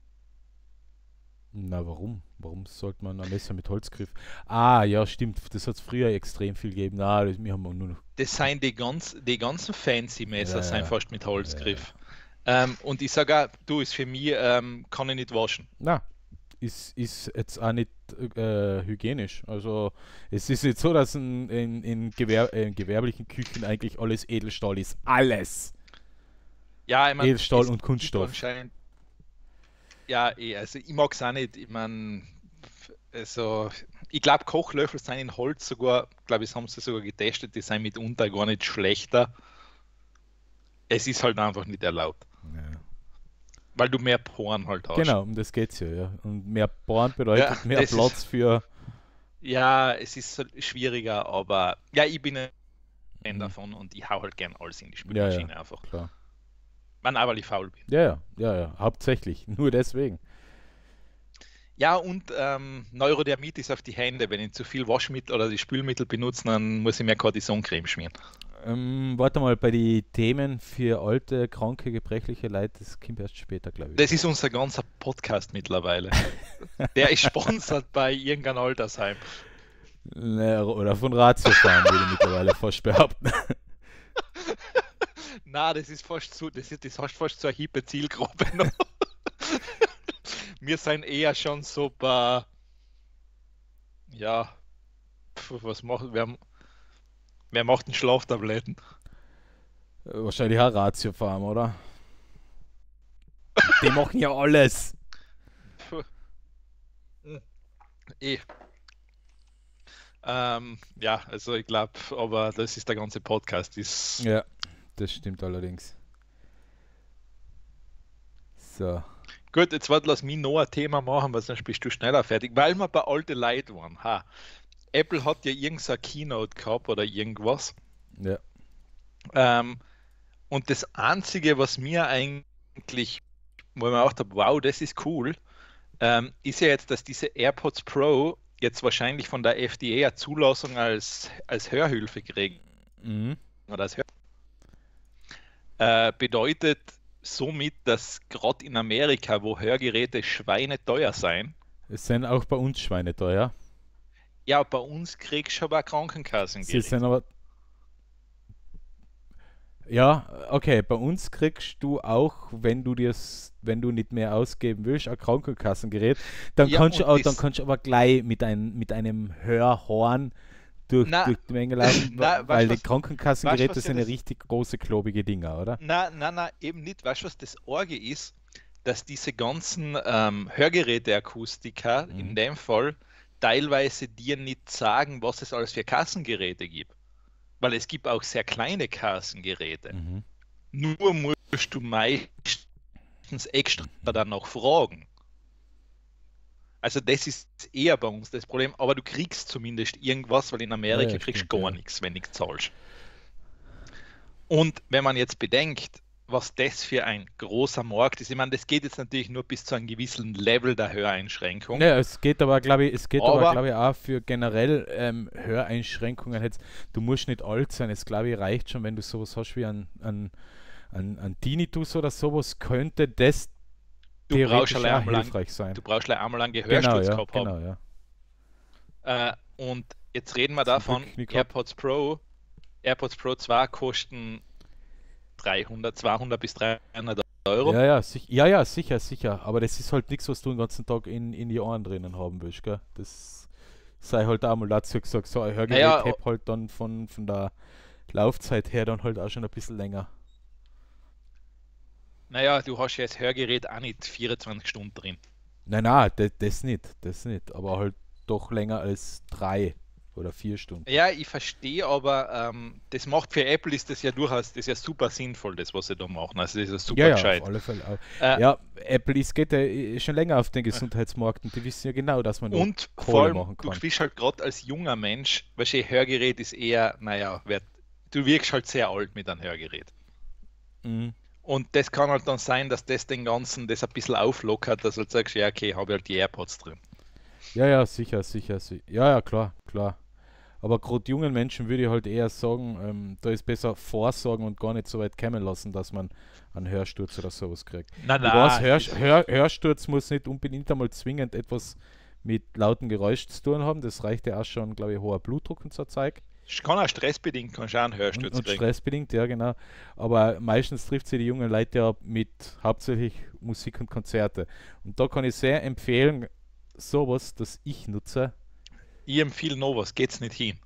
Na, warum? Warum sollte man ein Messer mit Holzgriff? Ah, ja, stimmt. Das hat es früher extrem viel gegeben. Na, das, wir haben nur noch. Das sind die, ganz, die ganzen fancy Messer, Ja, sind ja, fast mit ja, ja. Holzgriff. Ähm, und ich sage auch, du, ist für mich, ähm, kann ich nicht waschen. Na, ist, ist jetzt auch nicht äh, hygienisch. Also, es ist jetzt so, dass in, in, in, Gewer in gewerblichen Küchen eigentlich alles Edelstahl ist. Alles! Ja, ich meine, Edelstahl es und gibt Kunststoff. anscheinend, ja, eh, also ich mag es auch nicht. Ich meine, also Ich glaube, Kochlöffel sind in Holz sogar, glaube ich, das haben sie sogar getestet, die sind mitunter gar nicht schlechter. Es ist halt einfach nicht erlaubt. Ja. Weil du mehr Poren halt hast. Genau, um das geht's ja, ja. Und mehr Poren bedeutet Ja, mehr das Platz ist- für. Ja, es ist so schwieriger, aber ja, ich bin ein Fan Mhm. davon und ich hau halt gern alles in die Ja, Spülmaschine ja, einfach. klar. Wann aber ich faul bin. Ja, ja, ja, ja, hauptsächlich. Nur deswegen. Ja, und ähm, Neurodermitis auf die Hände. Wenn ich zu viel Waschmittel oder die Spülmittel benutze, dann muss ich mir Cortisoncreme schmieren. Ähm, warte mal, bei den Themen für alte, kranke, gebrechliche Leute, das kommt erst später, glaube ich. Das ist unser ganzer Podcast mittlerweile. Der ist sponsert bei irgendeinem Altersheim. Ne, oder von Ratiofarm, würde ich mittlerweile fast behaupten. Na, das ist fast so, das ist, das hast fast so eine hippe Zielgruppe noch. Wir sind eher schon so bei, ja, pf, was macht, wer, wer macht denn Schlaftabletten? Äh, Wahrscheinlich auch Ratiofarm, oder? Die machen ja alles. Puh. Hm. Eh. Ähm, ja, also ich glaube, aber das ist der ganze Podcast. Ist, Ja, das stimmt allerdings. So. Gut, jetzt warte, lass mich noch ein Thema machen, weil sonst bist du schneller fertig. Weil wir bei alte Leute waren. Ha. Apple hat ja irgendein Keynote gehabt oder irgendwas. Ja. Ähm, und das Einzige, was mir eigentlich, wo ich mir gedacht habe, wow, das ist cool, ähm, ist ja jetzt, dass diese AirPods Pro jetzt wahrscheinlich von der F D A eine Zulassung als, als Hörhilfe kriegen. Mhm. Oder als Hör äh, bedeutet somit, dass gerade in Amerika, wo Hörgeräte schweineteuer sein, Es sind auch bei uns Schweine teuer. ja, bei uns kriegst du aber Sie Krankenkassengeld. sind aber. Ja, okay, bei uns kriegst du auch, wenn du dir's, wenn du nicht mehr ausgeben willst, ein Krankenkassengerät, dann Ja, kannst du und auch, das- dann kannst du aber gleich mit, ein, mit einem Hörhorn durch, Na, durch die Menge laufen, na, weißt weil du die was- Krankenkassengeräte weißt du, was sind ja ja das- richtig große, klobige Dinger, oder? Na, na, na, eben nicht. Weißt du, was das Orge ist? Dass diese ganzen ähm, Hörgeräteakustiker Mhm. in dem Fall teilweise dir nicht sagen, was es alles für Kassengeräte gibt. Weil es gibt auch sehr kleine Kassengeräte. Mhm. Nur musst du meistens extra dann noch fragen. Also das ist eher bei uns das Problem, aber du kriegst zumindest irgendwas, weil in Amerika Ja, ja, kriegst du stimmt, gar ja. nichts, wenn nichts zahlst. Und wenn man jetzt bedenkt, was das für ein großer Markt ist, ich meine, das geht jetzt natürlich nur bis zu einem gewissen Level der Höreinschränkung. Ja, es geht aber, glaube ich, es geht aber, Aber- glaube ich, auch für generell ähm, Höreinschränkungen. Jetzt, du musst nicht alt sein, es glaube ich reicht schon, wenn du sowas hast wie ein, ein, ein, ein Tinnitus oder sowas, könnte das Du brauchst theoretisch allein auch einmal lang- hilfreich sein. Du brauchst gleich einmal einen Genau, Gehörsturz ja, gehabt haben. genau, ja. Äh, und jetzt reden wir Zum davon, Glück nie gehabt. AirPods Pro, AirPods Pro zwei kosten dreihundert, zweihundert bis dreihundert Euro. Ja, ja, sich, ja, ja, sicher, sicher. Aber das ist halt nichts, was du den ganzen Tag in, in die Ohren drinnen haben willst, gell? Das sei halt auch mal dazu gesagt, so ein Hörgerät Naja, hat halt dann von, von der Laufzeit her dann halt auch schon ein bisschen länger. Naja, du hast ja das Hörgerät auch nicht vierundzwanzig Stunden drin. Nein, nein, das, das nicht, das nicht. Aber halt doch länger als drei oder vier Stunden. Ja, ich verstehe, aber ähm, das macht für Apple ist das ja durchaus, das ist ja super sinnvoll, das was sie da machen. Also das ist ja super Ja, ja, gescheit. auf alle Fälle. Auch. Äh, Ja, Apple ist, geht ja eh schon länger auf den Gesundheitsmarkt und die wissen ja genau, dass man nur Und Kohle vor allem, machen du kann. bist halt gerade als junger Mensch, weißt du, Hörgerät ist eher, naja, wer, du wirkst halt sehr alt mit einem Hörgerät. Mhm. Und das kann halt dann sein, dass das den Ganzen das ein bisschen auflockert, dass du halt sagst, ja, okay, habe halt die AirPods drin. Ja, ja, sicher, sicher, sicher. Ja, ja, klar, klar. Aber gerade jungen Menschen würde ich halt eher sagen, ähm, da ist besser vorsorgen und gar nicht so weit kommen lassen, dass man einen Hörsturz oder sowas kriegt. Nein, Ich weiß, Hör, Hör, Hörsturz muss nicht unbedingt einmal zwingend etwas mit lauten Geräusch zu tun haben. Das reicht ja auch schon, glaube ich, hoher Blutdruck und so Zeug. kann auch stressbedingt, kannst du auch einen Und, Hörsturz und kriegen. stressbedingt, ja genau. Aber meistens trifft sie die jungen Leute ja mit hauptsächlich Musik und Konzerte. Und da kann ich sehr empfehlen, sowas, das ich nutze. Ich empfehle noch was, geht's nicht hin.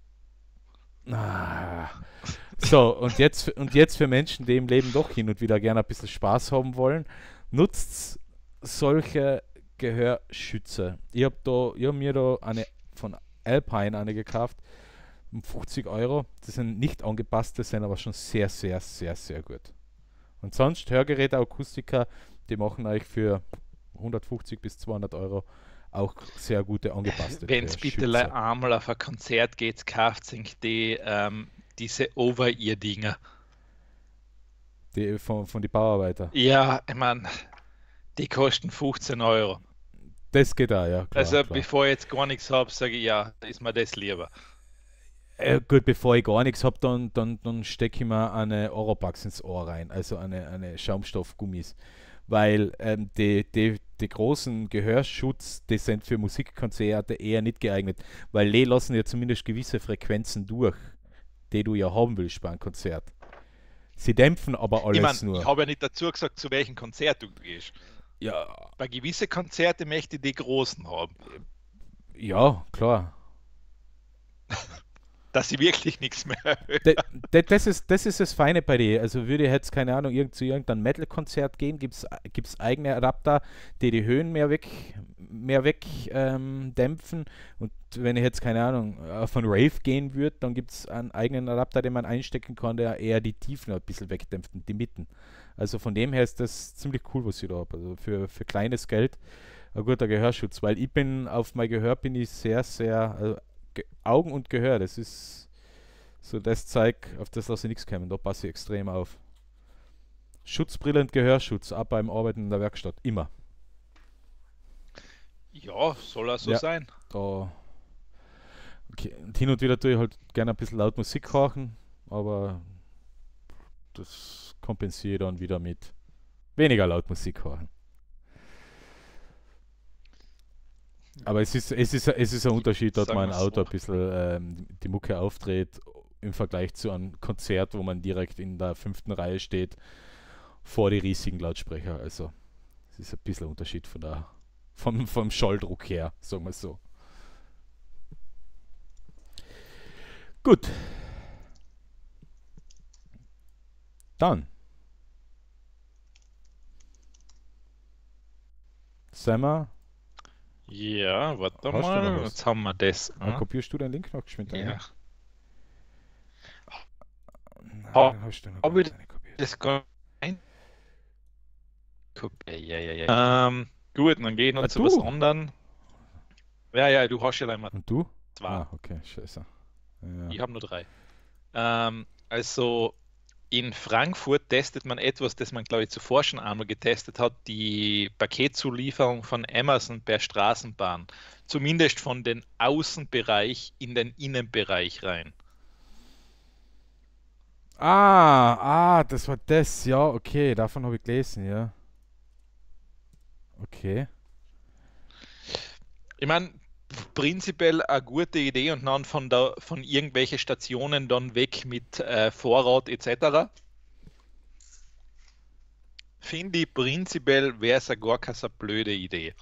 Ah. So, und jetzt, und jetzt für Menschen, die im Leben doch hin und wieder gerne ein bisschen Spaß haben wollen, nutzt solche Gehörschützer. Ich habe da, ich hab mir da eine von Alpine eine gekauft, um fünfzig Euro. Das sind nicht angepasste, sind aber schon sehr, sehr, sehr, sehr gut. Und sonst Hörgeräte, Akustiker, die machen euch für hundertfünfzig bis zweihundert Euro auch sehr gute angepasste Wenn es bitte Schützer. einmal auf ein Konzert geht, kauft sich die, ähm, diese Over-Ear-Dinger. Die von, von den Bauarbeiter. Ja, ich meine, die kosten fünfzehn Euro. Das geht auch, ja, klar. Also klar. bevor ich jetzt gar nichts habe, sage ich, ja, ist mir das lieber. Äh, gut, bevor ich gar nichts habe, dann, dann, dann stecke ich mir eine Oropax ins Ohr rein, also eine, eine Schaumstoffgummis. Weil ähm, die, die, die großen Gehörschutz, die sind für Musikkonzerte eher nicht geeignet, weil die lassen ja zumindest gewisse Frequenzen durch, die du ja haben willst bei einem Konzert. Sie dämpfen aber alles Ich meine, nur. ich habe ja nicht dazu gesagt, zu welchem Konzert du gehst. Ja, Bei gewissen Konzerten möchte ich die großen haben, ja, klar. dass sie wirklich nichts mehr hören. De, de, das, ist, das ist das Feine bei dir. Also würde ich jetzt, keine Ahnung, irgend, zu irgendeinem Metal-Konzert gehen, gibt es eigene Adapter, die die Höhen mehr weg, mehr weg ähm, dämpfen. Und wenn ich jetzt, keine Ahnung, auf einen Rave gehen würde, dann gibt es einen eigenen Adapter, den man einstecken kann, der eher die Tiefen ein bisschen wegdämpft und die Mitten. Also von dem her ist das ziemlich cool, was ich da habe. Also für, für kleines Geld ein guter Gehörschutz, weil ich bin auf mein Gehör bin ich sehr, sehr, also Ge Augen und Gehör, das ist so das Zeug, auf das lasse ich nichts kommen, da passe ich extrem auf. Schutzbrille und Gehörschutz, ab beim Arbeiten in der Werkstatt, immer. Ja, soll er so Ja. sein. Da okay. Und hin und wieder tue ich halt gerne ein bisschen laut Musik hören, aber das kompensiere ich dann wieder mit weniger laut Musik hören. Aber es ist, es ist, es ist ein Unterschied, dass Sagen man ein wir's Auto so. ein bisschen ähm, die Mucke aufdreht im Vergleich zu einem Konzert, wo man direkt in der fünften Reihe steht, vor die riesigen Lautsprecher. Also es ist ein bisschen ein Unterschied von der, vom, vom Schalldruck her, sagen wir so. Gut. Dann. Sind wir. Ja, warte Hast du noch mal, was? jetzt haben wir das. Äh, Hm? kopierst du den Link noch geschwind ein? Ja. Nein, Ha- hast du noch hab gar ich nicht kopiert. Das gar nicht. Guck, ja, ja, ja, ja. Ähm, gut, dann gehe ich noch Ah, zu du? was anderem. Ja, ja, du hast ja einmal Und du? zwei. Ah, okay, scheiße. Ja. Ich habe nur drei. Ähm, also in Frankfurt testet man etwas, das man, glaube ich, zuvor schon einmal getestet hat, die Paketzulieferung von Amazon per Straßenbahn. Zumindest von den Außenbereich in den Innenbereich rein. Ah, ah, das war das, ja, okay, davon habe ich gelesen, ja. Okay. Ich meine, prinzipiell eine gute Idee und dann von, der, von irgendwelchen Stationen dann weg mit äh, Vorrat et cetera. Finde ich prinzipiell wäre es gar keine so blöde Idee.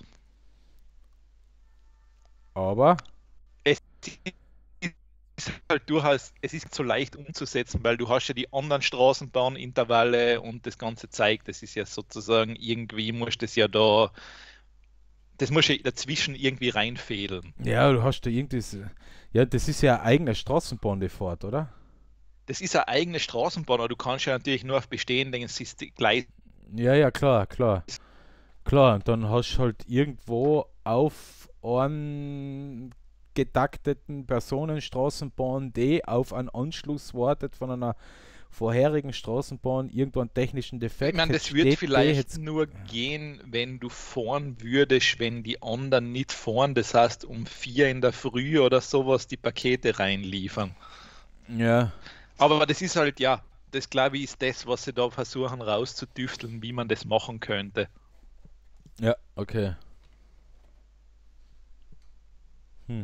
Aber, Es ist halt durchaus, es ist so leicht umzusetzen, weil du hast ja die anderen Straßenbahnintervalle und das ganze Zeug, das ist ja sozusagen irgendwie, musst das ja da, das muss ja dazwischen irgendwie reinfädeln. ja, du hast da irgendwie, so- ja, das ist ja eine eigene Straßenbahn, die fährt, oder? Das ist eine eigene Straßenbahn, aber du kannst ja natürlich nur auf bestehenden System, gleich. Ja, ja, klar, klar. Klar, und dann hast du halt irgendwo auf einen getakteten Personenstraßenbahn, die auf einen Anschluss wartet von einer vorherigen Straßenbahn, irgendwo einen technischen Ich Defekt. meine, Jetzt das wird steht die vielleicht jetzt- nur gehen, wenn du fahren würdest, wenn die anderen nicht fahren. Das heißt, um vier in der Früh oder sowas die Pakete reinliefern. Ja, Aber das ist halt, ja, das glaube ich ist das, was sie da versuchen rauszutüfteln, wie man das machen könnte. ja, okay. Hm.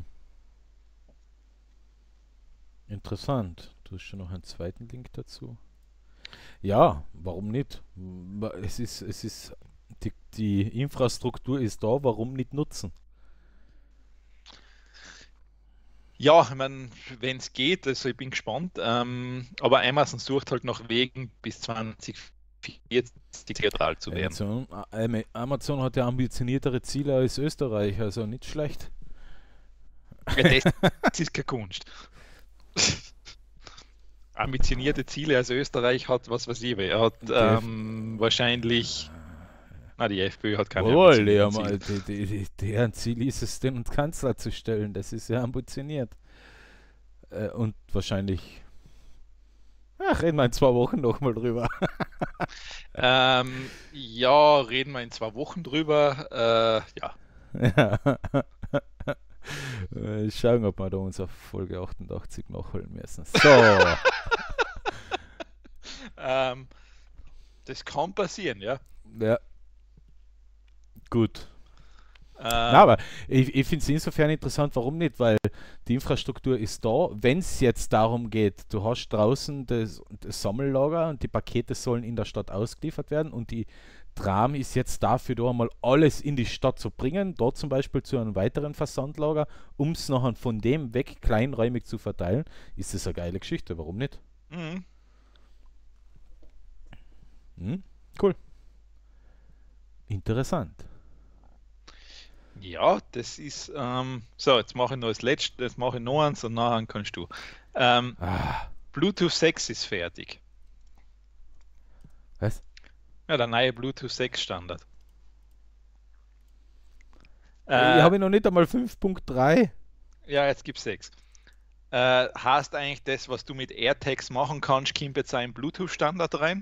Interessant. Du hast schon noch einen zweiten Link dazu. Ja, warum nicht? Wa- Es ist, es ist, die, die Infrastruktur ist da, warum nicht nutzen? Ja, ich meine, wenn es geht, also ich bin gespannt. Ähm, aber Amazon sucht halt nach Wegen bis zwanzig vierzig neutral zu werden. Amazon, Am- Amazon hat ja ambitioniertere Ziele als Österreich, also nicht schlecht. Ja, das, das ist keine Kunst. Ambitionierte Ziele als Österreich hat, was weiß ich, er hat ähm, wahrscheinlich, na, die FPÖ hat keine Jawohl, ja, ambitionierten mal, Ziele. die, die, die, deren Ziel ist es, den Kanzler zu stellen. Das ist ja ambitioniert. Äh, und wahrscheinlich, ach, reden wir in zwei Wochen nochmal drüber. Ähm, ja, reden wir in zwei Wochen drüber. Äh, ja. Ja. Äh, Schauen, ob wir da unsere Folge achtundachtzig nachholen müssen. So. Ähm, das kann passieren, ja. Ja, gut. Ähm, Na, aber ich, ich finde es insofern interessant, warum nicht? Weil die Infrastruktur ist da. Wenn es jetzt darum geht, du hast draußen das, das Sammellager und die Pakete sollen in der Stadt ausgeliefert werden und die Tram ist jetzt dafür da einmal alles in die Stadt zu bringen, dort zum Beispiel zu einem weiteren Versandlager, um es nachher von dem weg kleinräumig zu verteilen, ist das eine geile Geschichte. Warum nicht? mhm. Hm? Cool. Interessant. Ja, das ist. Ähm, so, jetzt mache ich noch das letzte, jetzt mache ich noch eins und nachher kannst du. Ähm, Ah, Bluetooth sechs ist fertig. was? Ja, der neue Bluetooth sechs Standard. Ich Äh, habe noch nicht einmal fünf Punkt drei. ja, jetzt gibt es sechs. Äh, hast eigentlich das, was du mit AirTags machen kannst, kommt jetzt auch in Bluetooth-Standard rein?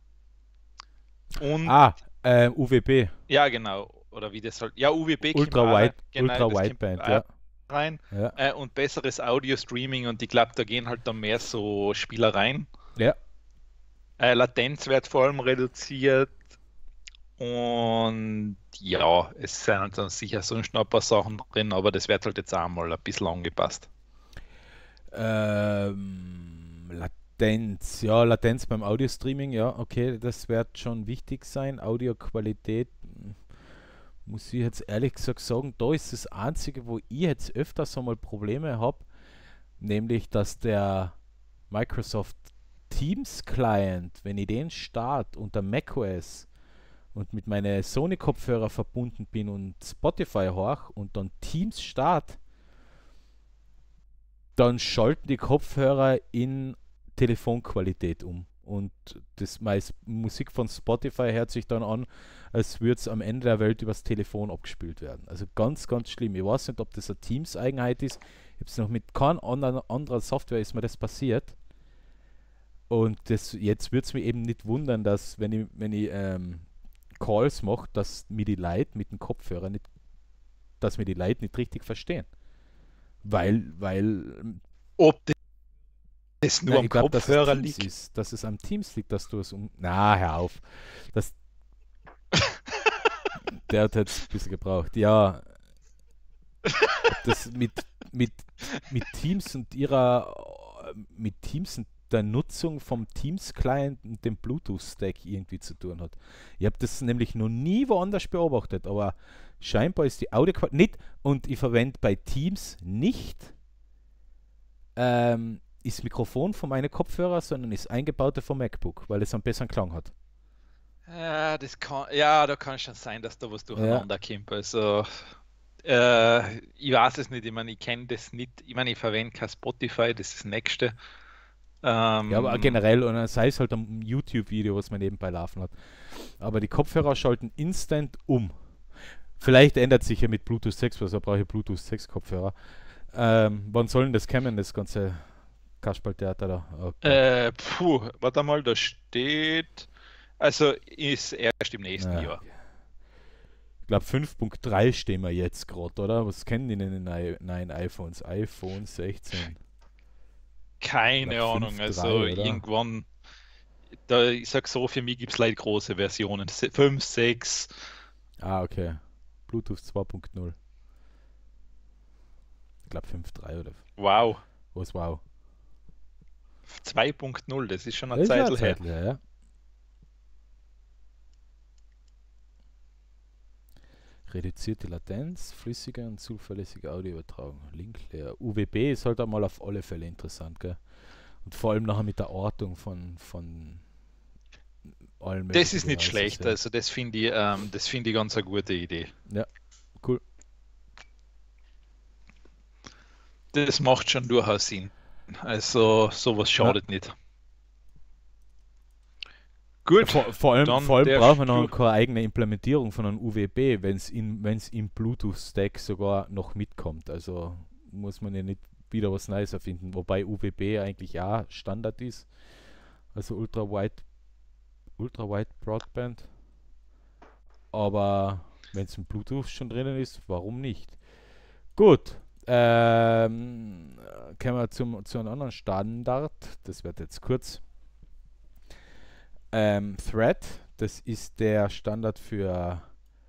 Und Ah, äh, U W B. ja, genau. Oder wie das soll. Ja, U W B kommt Ultra auch, Wide, genau, Ultra das kommt Wideband, auch ja. rein. Ja. Äh, und besseres Audio-Streaming und ich glaube, da gehen halt dann mehr so Spielereien. Ja. Äh, Latenz wird vor allem reduziert und ja, es sind dann sicher sonst noch ein paar Sachen drin, aber das wird halt jetzt auch mal ein bisschen angepasst. Ähm, Latenz, ja, Latenz beim Audio-Streaming, ja, okay, das wird schon wichtig sein. Audioqualität, hm, muss ich jetzt ehrlich gesagt sagen, da ist das Einzige, wo ich jetzt öfters einmal Probleme habe, nämlich, dass der Microsoft Teams Client, wenn ich den starte unter macOS und mit meinen Sony-Kopfhörer verbunden bin und Spotify hoch und dann Teams start, dann schalten die Kopfhörer in Telefonqualität um. Und das meist Musik von Spotify hört sich dann an, als würde es am Ende der Welt übers Telefon abgespielt werden. Also ganz, ganz schlimm. Ich weiß nicht, ob das eine Teams-Eigenheit ist. Ich habe es noch mit keiner anderen, anderer Software ist mir das passiert. Und das, jetzt würde es mich eben nicht wundern, dass wenn ich, wenn ich ähm, Calls mache, dass mir die Leute mit dem Kopfhörer nicht, dass mir die Leute nicht richtig verstehen. Weil, weil Ob das nur na, am ich glaube, dass es Kopfhörer Teams liegt. ist, dass es am Teams liegt, dass du es um. Na, hör auf. Das, der hat jetzt ein bisschen gebraucht. Ja, das mit, mit, mit Teams und ihrer mit Teams und der Nutzung vom Teams-Client und dem Bluetooth-Stack irgendwie zu tun hat. Ich habe das nämlich noch nie woanders beobachtet, aber scheinbar ist die Audioqualität nicht, und ich verwende bei Teams nicht ähm, das Mikrofon von meinen Kopfhörer, sondern das eingebaute vom MacBook, weil es einen besseren Klang hat. Ja, das kann, ja, da kann schon sein, dass da was Ja, durcheinander kommt. Also, äh, ich weiß es nicht. Ich meine, ich kenne das nicht. Ich meine, ich verwende kein Spotify, das ist das Nächste. ja, aber auch Ähm, generell, und sei es halt ein YouTube-Video, was man nebenbei laufen hat. Aber die Kopfhörer schalten instant um. Vielleicht ändert sich ja mit Bluetooth sechs, also brauche ich Bluetooth sechs Kopfhörer. Ähm, wann soll denn das kommen, das ganze Kasperltheater da? Oh Gott. äh, puh, warte mal, da steht. Also ist erst im nächsten Ja. Jahr. Ich glaube fünf Punkt drei stehen wir jetzt gerade, oder? Was kennen die denn in den neuen iPhones? iPhone sechzehn. Keine Ich glaub Ahnung. fünf Punkt Also drei, oder? irgendwann, da, ich sag so, für mich gibt es leider große Versionen. fünf, sechs. Ah, okay. Bluetooth zwei Punkt null. Ich glaube fünf Punkt drei oder Wow. was, wow. zwei Punkt null, das ist schon eine Das ist ja Zeit eine her. Zeit her, ja. Reduzierte Latenz, flüssige und zuverlässige Audioübertragung. Link leer. U W B ist halt einmal auf alle Fälle interessant, gell? Und vor allem nachher mit der Ortung von, von allen Das möglichen ist nicht Devices, schlecht. ja. Also das finde ich, ähm, das finde ich ganz eine gute Idee. Ja, cool. das macht schon durchaus Sinn. Also sowas schadet ja. nicht. Gut. Vor, vor allem, vor allem brauchen wir noch keine eigene Implementierung von einem U W B, wenn es in, wenn's im Bluetooth-Stack sogar noch mitkommt. Also muss man ja nicht wieder was Neues erfinden, wobei U W B eigentlich auch Standard ist. Also Ultra Wide, Ultra Wide Broadband. Aber wenn es im Bluetooth schon drinnen ist, warum nicht? Gut. Ähm, kommen wir zum, zu einem anderen Standard. Das wird jetzt kurz. Ähm, Thread, das ist der Standard für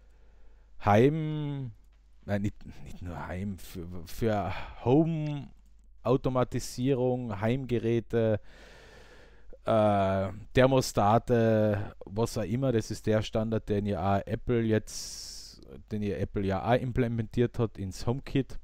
Heim, nein, nicht, nicht nur Heim, für, für Home-Automatisierung, Heimgeräte, äh, Thermostate, was auch immer. Das ist der Standard, den ja auch Apple jetzt, den ja Apple ja auch implementiert hat ins HomeKit.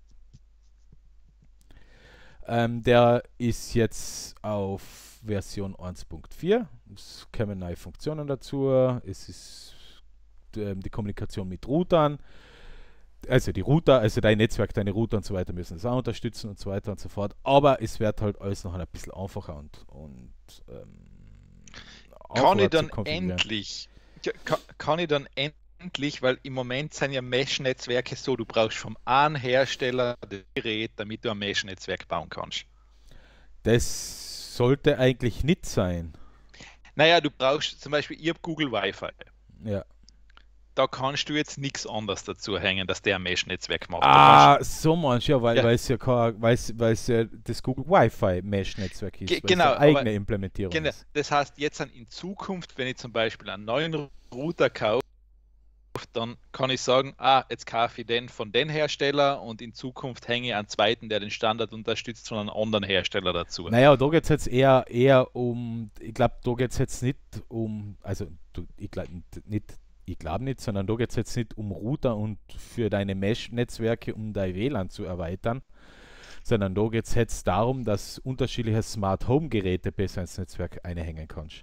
Ähm, der ist jetzt auf Version eins Punkt vier. Es kommen neue Funktionen dazu. Es ist ähm, die Kommunikation mit Routern. Also die Router, also dein Netzwerk, deine Router und so weiter müssen es auch unterstützen und so weiter und so fort. Aber es wird halt alles noch ein bisschen einfacher und, und ähm, kann ich dann endlich, kann, kann ich dann endlich, weil im Moment sind ja Mesh-Netzwerke so, du brauchst vom einen Hersteller das Gerät, damit du ein Mesh-Netzwerk bauen kannst. Das sollte eigentlich nicht sein. Naja, du brauchst zum Beispiel, ich habe Google Wi-Fi. Ja. Da kannst du jetzt nichts anderes dazu hängen, dass der ein Mesh-Netzwerk macht. Ah, so manch, ja, weil ja. es ja, kein, weil's, weil's ja das Google Wi-Fi Mesh-Netzwerk ist, Ge genau, es eine eigene Implementierung genau, ist. Das heißt, jetzt in Zukunft, wenn ich zum Beispiel einen neuen Router kaufe, dann kann ich sagen, ah, jetzt kaufe ich den von den Hersteller und in Zukunft hänge ich einen zweiten, der den Standard unterstützt, von einem anderen Hersteller dazu. Naja, da geht es jetzt eher, eher um, ich glaube, da geht es jetzt nicht um, also du, ich glaube nicht, ich glaube nicht, sondern da geht es jetzt nicht um Router und für deine Mesh-Netzwerke, um dein W L A N zu erweitern, sondern da geht es jetzt darum, dass unterschiedliche Smart Home-Geräte besser ins Netzwerk einhängen kannst.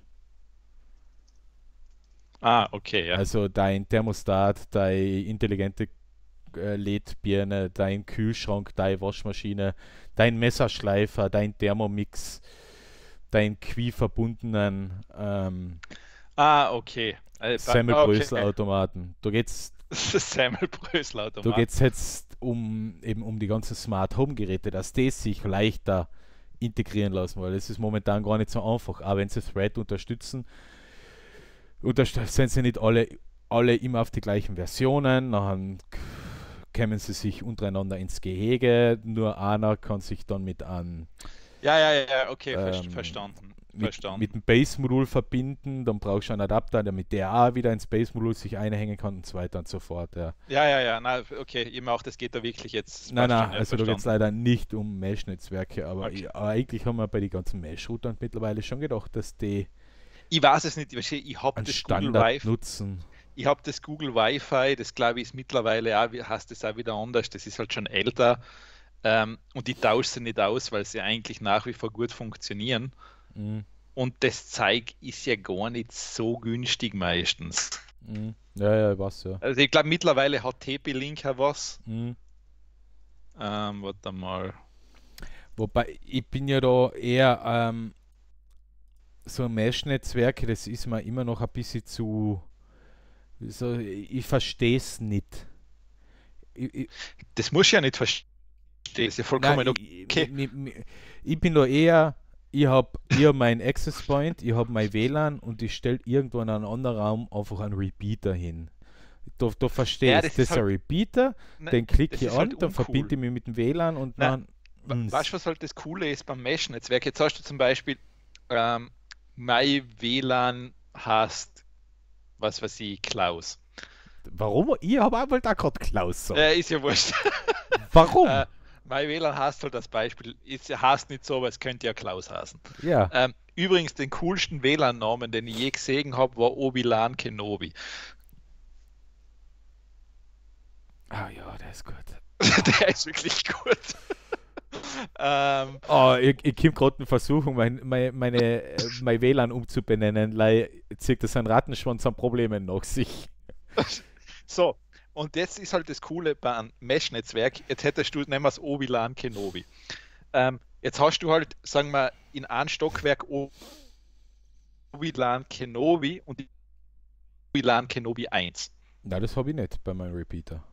Ah, okay, ja. Also dein Thermostat, deine intelligente äh, L E D-Birne, dein Kühlschrank, deine Waschmaschine, dein Messerschleifer, dein Thermomix, dein Qi-verbundenen ähm, ah, okay. Semmelbröselautomaten. Okay. Da geht's Semmelbröselautomaten. Da geht es jetzt um eben um die ganzen Smart Home Geräte, dass die sich leichter integrieren lassen, weil es ist momentan gar nicht so einfach. Aber wenn sie Thread unterstützen, sind sie nicht alle, alle immer auf die gleichen Versionen, dann kämen sie sich untereinander ins Gehege, nur einer kann sich dann mit einem ja, ja, ja, okay, ähm, verstanden. Mit, verstanden. mit dem Base-Modul verbinden, dann brauchst du einen Adapter, damit der auch wieder ins Base-Modul sich einhängen kann und so weiter und so fort. Ja, ja, ja, ja na, okay, eben auch, das geht da wirklich jetzt. Nein, nein, schon, also da geht es leider nicht um Mesh-Netzwerke, aber, okay. aber eigentlich haben wir bei den ganzen Mesh-Routern mittlerweile schon gedacht, dass die Ich weiß es nicht, ich habe das Standard Google Wi-Fi. nutzen. Ich habe das Google Wi-Fi, das glaube ich ist mittlerweile auch, heißt das auch wieder anders, das ist halt schon älter ähm, und ich tausche sie nicht aus, weil sie eigentlich nach wie vor gut funktionieren. Mhm. Und das Zeug ist ja gar nicht so günstig meistens. Mhm. Ja, ja, was ja. Also ich glaube mittlerweile hat T P-Link auch was. Mhm. Ähm, warte mal. Wobei, ich bin ja da eher ähm, so Mesh-Netzwerke, das ist mir immer noch ein bisschen zu, so, ich verstehe es nicht. Ich, ich, das muss ich ja nicht verstehen, das ist ja vollkommen nein, okay. Ich, ich, ich bin da eher, ich habe ich hab meinen Access Point, ich habe mein W L A N und ich stelle irgendwo in einem anderen Raum einfach einen Repeater hin. Da, da verstehe ich, ja, das, das ist halt, ein Repeater, nein, den klicke ich an, halt dann verbinde ich mich mit dem W L A N und nein, dann... Weißt du, was halt das Coole ist beim Mesh-Netzwerk? Jetzt hast du zum Beispiel ähm, mein W L A N heißt, was weiß ich, Klaus. Warum? Ich habe auch mal da gerade Klaus so. Äh, ist ja wurscht. Warum? äh, mein W L A N heißt halt das Beispiel, ist, heißt nicht so, aber es könnte ja Klaus heißen. Ja. Ähm, übrigens, den coolsten W L A N-Namen, den ich je gesehen habe, war Obi-Wan Kenobi. Ah ja, der ist gut. Der ist wirklich gut. ähm, oh, ich, ich komme gerade in Versuchung, mein, mein, meine, mein W L A N umzubenennen, weil zieht das ein Rattenschwanz an Problemen nach sich. So, Und jetzt ist halt das Coole bei einem Mesh-Netzwerk, jetzt hättest du, nehmen wir es O W LAN Kenobi. Ähm, jetzt hast du halt, sagen wir, in einem Stockwerk O W LAN Kenobi und O W LAN Kenobi eins. Na, das habe ich nicht bei meinem Repeater.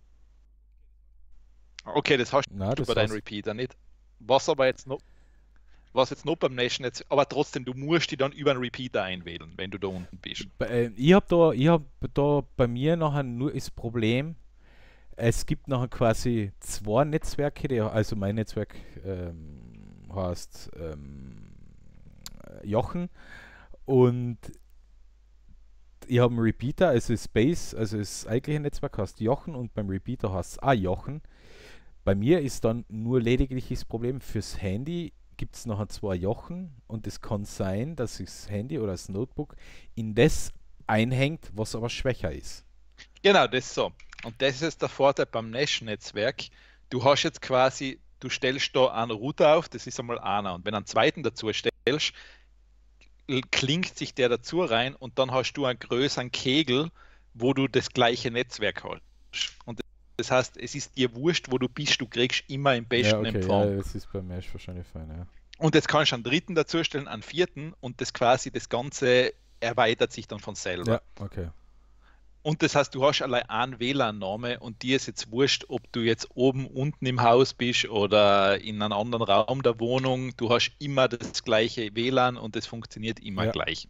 Okay, das hast Na, du das bei deinem hast Repeater nicht. Was aber jetzt noch, was jetzt noch beim Mesh-Netz, aber trotzdem, du musst die dann über einen Repeater einwählen, wenn du da unten bist. bei- äh, ich habe da, ich hab da bei mir nachher nur das Problem, es gibt nachher quasi zwei Netzwerke, die, also mein Netzwerk ähm, heißt ähm, Jochen und ich habe einen Repeater, also Space, also das eigentliche Netzwerk heißt Jochen und beim Repeater heißt es auch Jochen. Bei mir ist dann nur lediglich das Problem, fürs Handy gibt es nachher zwei Jochen und es kann sein, dass sich das Handy oder das Notebook in das einhängt, was aber schwächer ist. Genau, das ist so. Und das ist der Vorteil beim Mesh-Netzwerk. Du hast jetzt quasi, du stellst da einen Router auf, das ist einmal einer. Und wenn du einen zweiten dazu stellst, klingt sich der dazu rein und dann hast du einen größeren Kegel, wo du das gleiche Netzwerk hast. Und das heißt, es ist dir wurscht, wo du bist, du kriegst immer den Ja, besten okay, Empfang. ja, das ist bei Mesh wahrscheinlich fein, ja. Und jetzt kannst du einen dritten dazu stellen, einen vierten und das quasi, das Ganze erweitert sich dann von selber. Ja, okay. Und das heißt, du hast allein einen W LAN-Name und dir ist jetzt wurscht, ob du jetzt oben, unten im Haus bist oder in einem anderen Raum der Wohnung. Du hast immer das gleiche W LAN und es funktioniert immer Ja. gleich.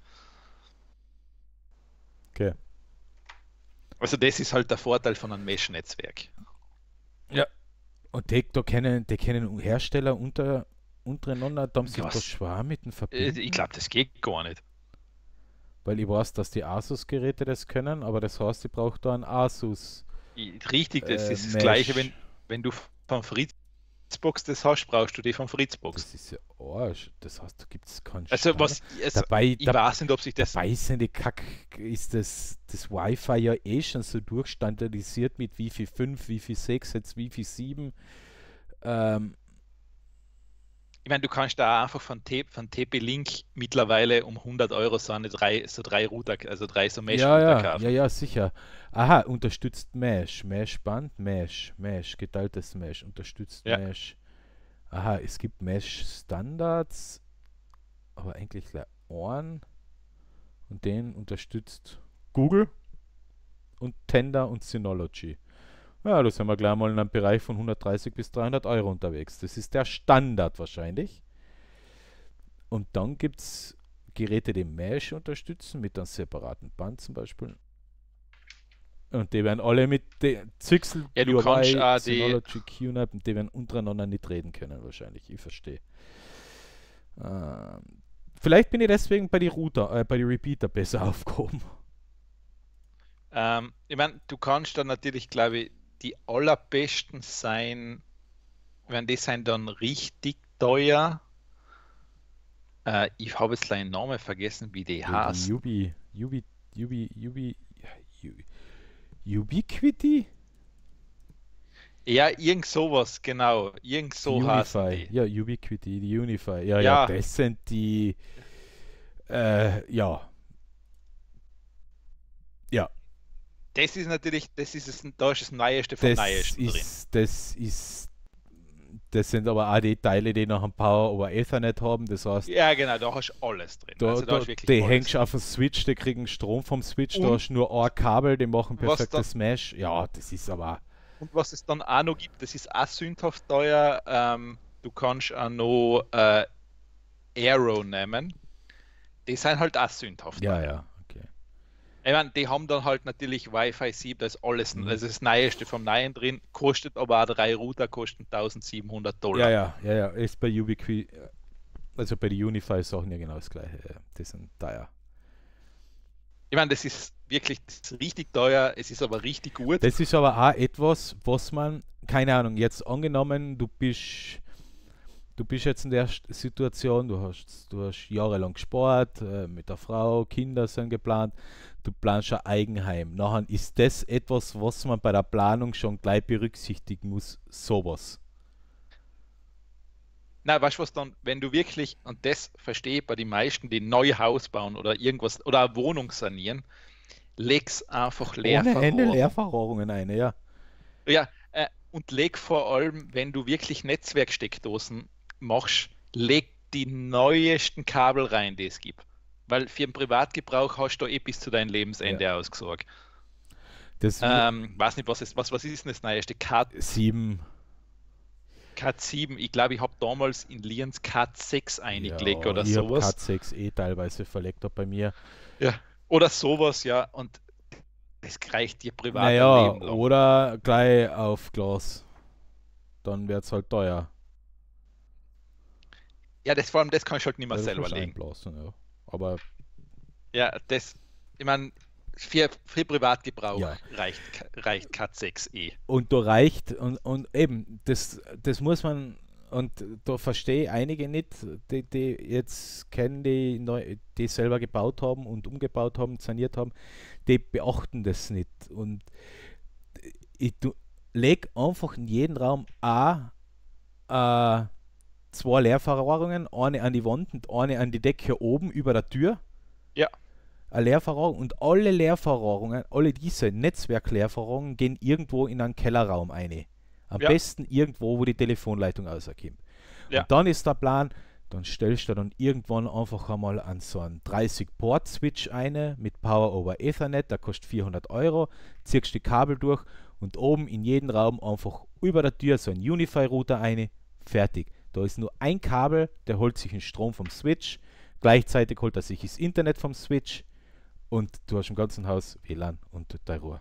Okay. Also das ist halt der Vorteil von einem Mesh-Netzwerk. Ja. Und die, da kennen, die kennen Hersteller unter, untereinander, da haben sich Was? da schwer mit dem Äh, verbinden. Ich glaube, das geht gar nicht. Weil ich weiß, dass die Asus-Geräte das können, aber das heißt, ich brauche da einen Asus. Ich- Richtig, das Äh, ist das Mesh. Gleiche, wenn, wenn du vom Fritzbox das hast, brauchst du die vom Fritzbox. Das ist ja Arsch. Das heißt, da gibt es keinen Also Standard. was, also Dabei, ich da, weiß nicht, ob sich das... dabei sind die Kack, ist das, das Wi-Fi ja eh schon so durchstandardisiert mit Wi-Fi fünf, Wi-Fi sechs, jetzt Wi-Fi sieben. Ähm, Ich meine, du kannst da einfach von, T- von T P-Link mittlerweile um hundert Euro so, eine drei, so drei Router, also drei so ja, Mesh-Router ja, kaufen. ja, ja, sicher. Aha, unterstützt Mesh. Mesh-Band, Mesh, Mesh, geteiltes Mesh, unterstützt Ja. Mesh. Aha, es gibt Mesh-Standards, aber eigentlich gleich einen und den unterstützt Google und Tenda und Synology. Ja, da sind wir gleich mal in einem Bereich von hundertdreißig bis dreihundert Euro unterwegs. Das ist der Standard wahrscheinlich. Und dann gibt es Geräte, die Mesh unterstützen, mit einem separaten Band zum Beispiel. Und die werden alle mit den Zixel, Ja, du kannst auch die- Synology, QNAP, und die werden untereinander nicht reden können wahrscheinlich. Ich verstehe. Ähm, vielleicht bin ich deswegen bei die Router, äh, bei die Repeater besser aufgehoben. Ähm, ich meine, du kannst dann natürlich, glaube ich, die allerbesten sein, wenn die sind dann richtig teuer. Äh, ich habe jetzt den Namen vergessen, wie die Die, die heißen. Ubi, Ubi, Ubi, Ubi, Ubi, Ubiquiti? Ja, irgend sowas, genau. Irgend so Die heißen Unify. die. Ja, Ubiquiti, die Unify. Ja, ja, Ja. das sind die. Äh, ja. Ja, Das ist natürlich, das ist das, da ist das Neueste vom das Neuesten drin. ist, das ist. Das sind aber auch die Teile, die noch ein Power over Ethernet haben. Das heißt, Ja, genau, da hast du alles drin. da, also da da, ist wirklich die alles hängst drin. auf den Switch, die kriegen Strom vom Switch, da Und hast du nur ein Kabel, die machen was perfektes Mesh. Ja, das ist aber. Und was es dann auch noch gibt, das ist auch sündhaft teuer. Ähm, du kannst auch noch äh, Aero nehmen. Die sind halt auch sündhaft Ja, teuer. ja, okay. Ich meine, die haben dann halt natürlich Wi-Fi sieben, da ist alles, Mhm. also das Neueste vom Neuen drin, kostet aber auch drei Router, kosten eintausendsiebenhundert Dollar. Ja, ja, ja, ja. Ist bei Ubiquiti, also bei den Unify-Sachen ja genau das gleiche. Ja. Die sind teuer. Ich meine, das ist wirklich das ist richtig teuer, es ist aber richtig gut. Das ist aber auch etwas, was man, keine Ahnung, jetzt angenommen, du bist, du bist jetzt in der St- Situation, du hast, du hast jahrelang gespart, äh, mit der Frau, Kinder sind geplant, du planst ein Eigenheim. Nachher ist das etwas, was man bei der Planung schon gleich berücksichtigen muss, sowas. Na, weißt du was dann, wenn du wirklich, und das verstehe ich bei den meisten, die ein neues Haus bauen oder irgendwas, oder eine Wohnung sanieren, leg's einfach Ohne Ende Leerverrohrung. Leerverrohrungen eine, ja. Ja, äh, und leg vor allem, wenn du wirklich Netzwerksteckdosen machst, leg die neuesten Kabel rein, die es gibt. Weil für den Privatgebrauch hast du eh bis zu deinem Lebensende Ja. ausgesorgt. Das Ähm, weiß nicht, was ist, was, was ist denn das neueste? K, sieben. Cat sieben, ich glaube, ich habe damals in Lienz Cat sechs eingelegt Ja, oder ich habe sowas. Cat sechs eh teilweise verlegt bei mir. Ja. Oder sowas, ja. Und das reicht dir privat ein Naja, Leben lang. oder gleich auf Glas. Dann wird es halt teuer. Ja, das vor allem, das kannst du halt nicht mehr Ja, das selber musst du legen. einblasen, ja. Aber Ja, das, ich meine, für, für Privatgebrauch Ja. reicht, reicht Cat sechs eh. und da reicht, und, und eben, das, das muss man, und da verstehe ich einige nicht, die, die jetzt kennen, die, neu, die selber gebaut haben und umgebaut haben, saniert haben, die beachten das nicht. Und ich tu, leg einfach in jeden Raum A, äh, zwei Leerverrohrungen, eine an die Wand und eine an die Decke oben über der Tür. Ja. Eine Leerverrohrung, und alle Leerverrohrungen, alle diese Netzwerkleerverrohrungen gehen irgendwo in einen Kellerraum ein. Am Ja. besten irgendwo, wo die Telefonleitung rauskommt. Ja. Und dann ist der Plan, dann stellst du dann irgendwann einfach einmal an so einen dreißig-Port-Switch ein mit Power over Ethernet, der kostet vierhundert Euro, ziehst die Kabel durch und oben in jeden Raum einfach über der Tür so ein Unify-Router ein, fertig. Da ist nur ein Kabel, der holt sich den Strom vom Switch, gleichzeitig holt er sich das Internet vom Switch und du hast im ganzen Haus W L A N und deine Ruhe.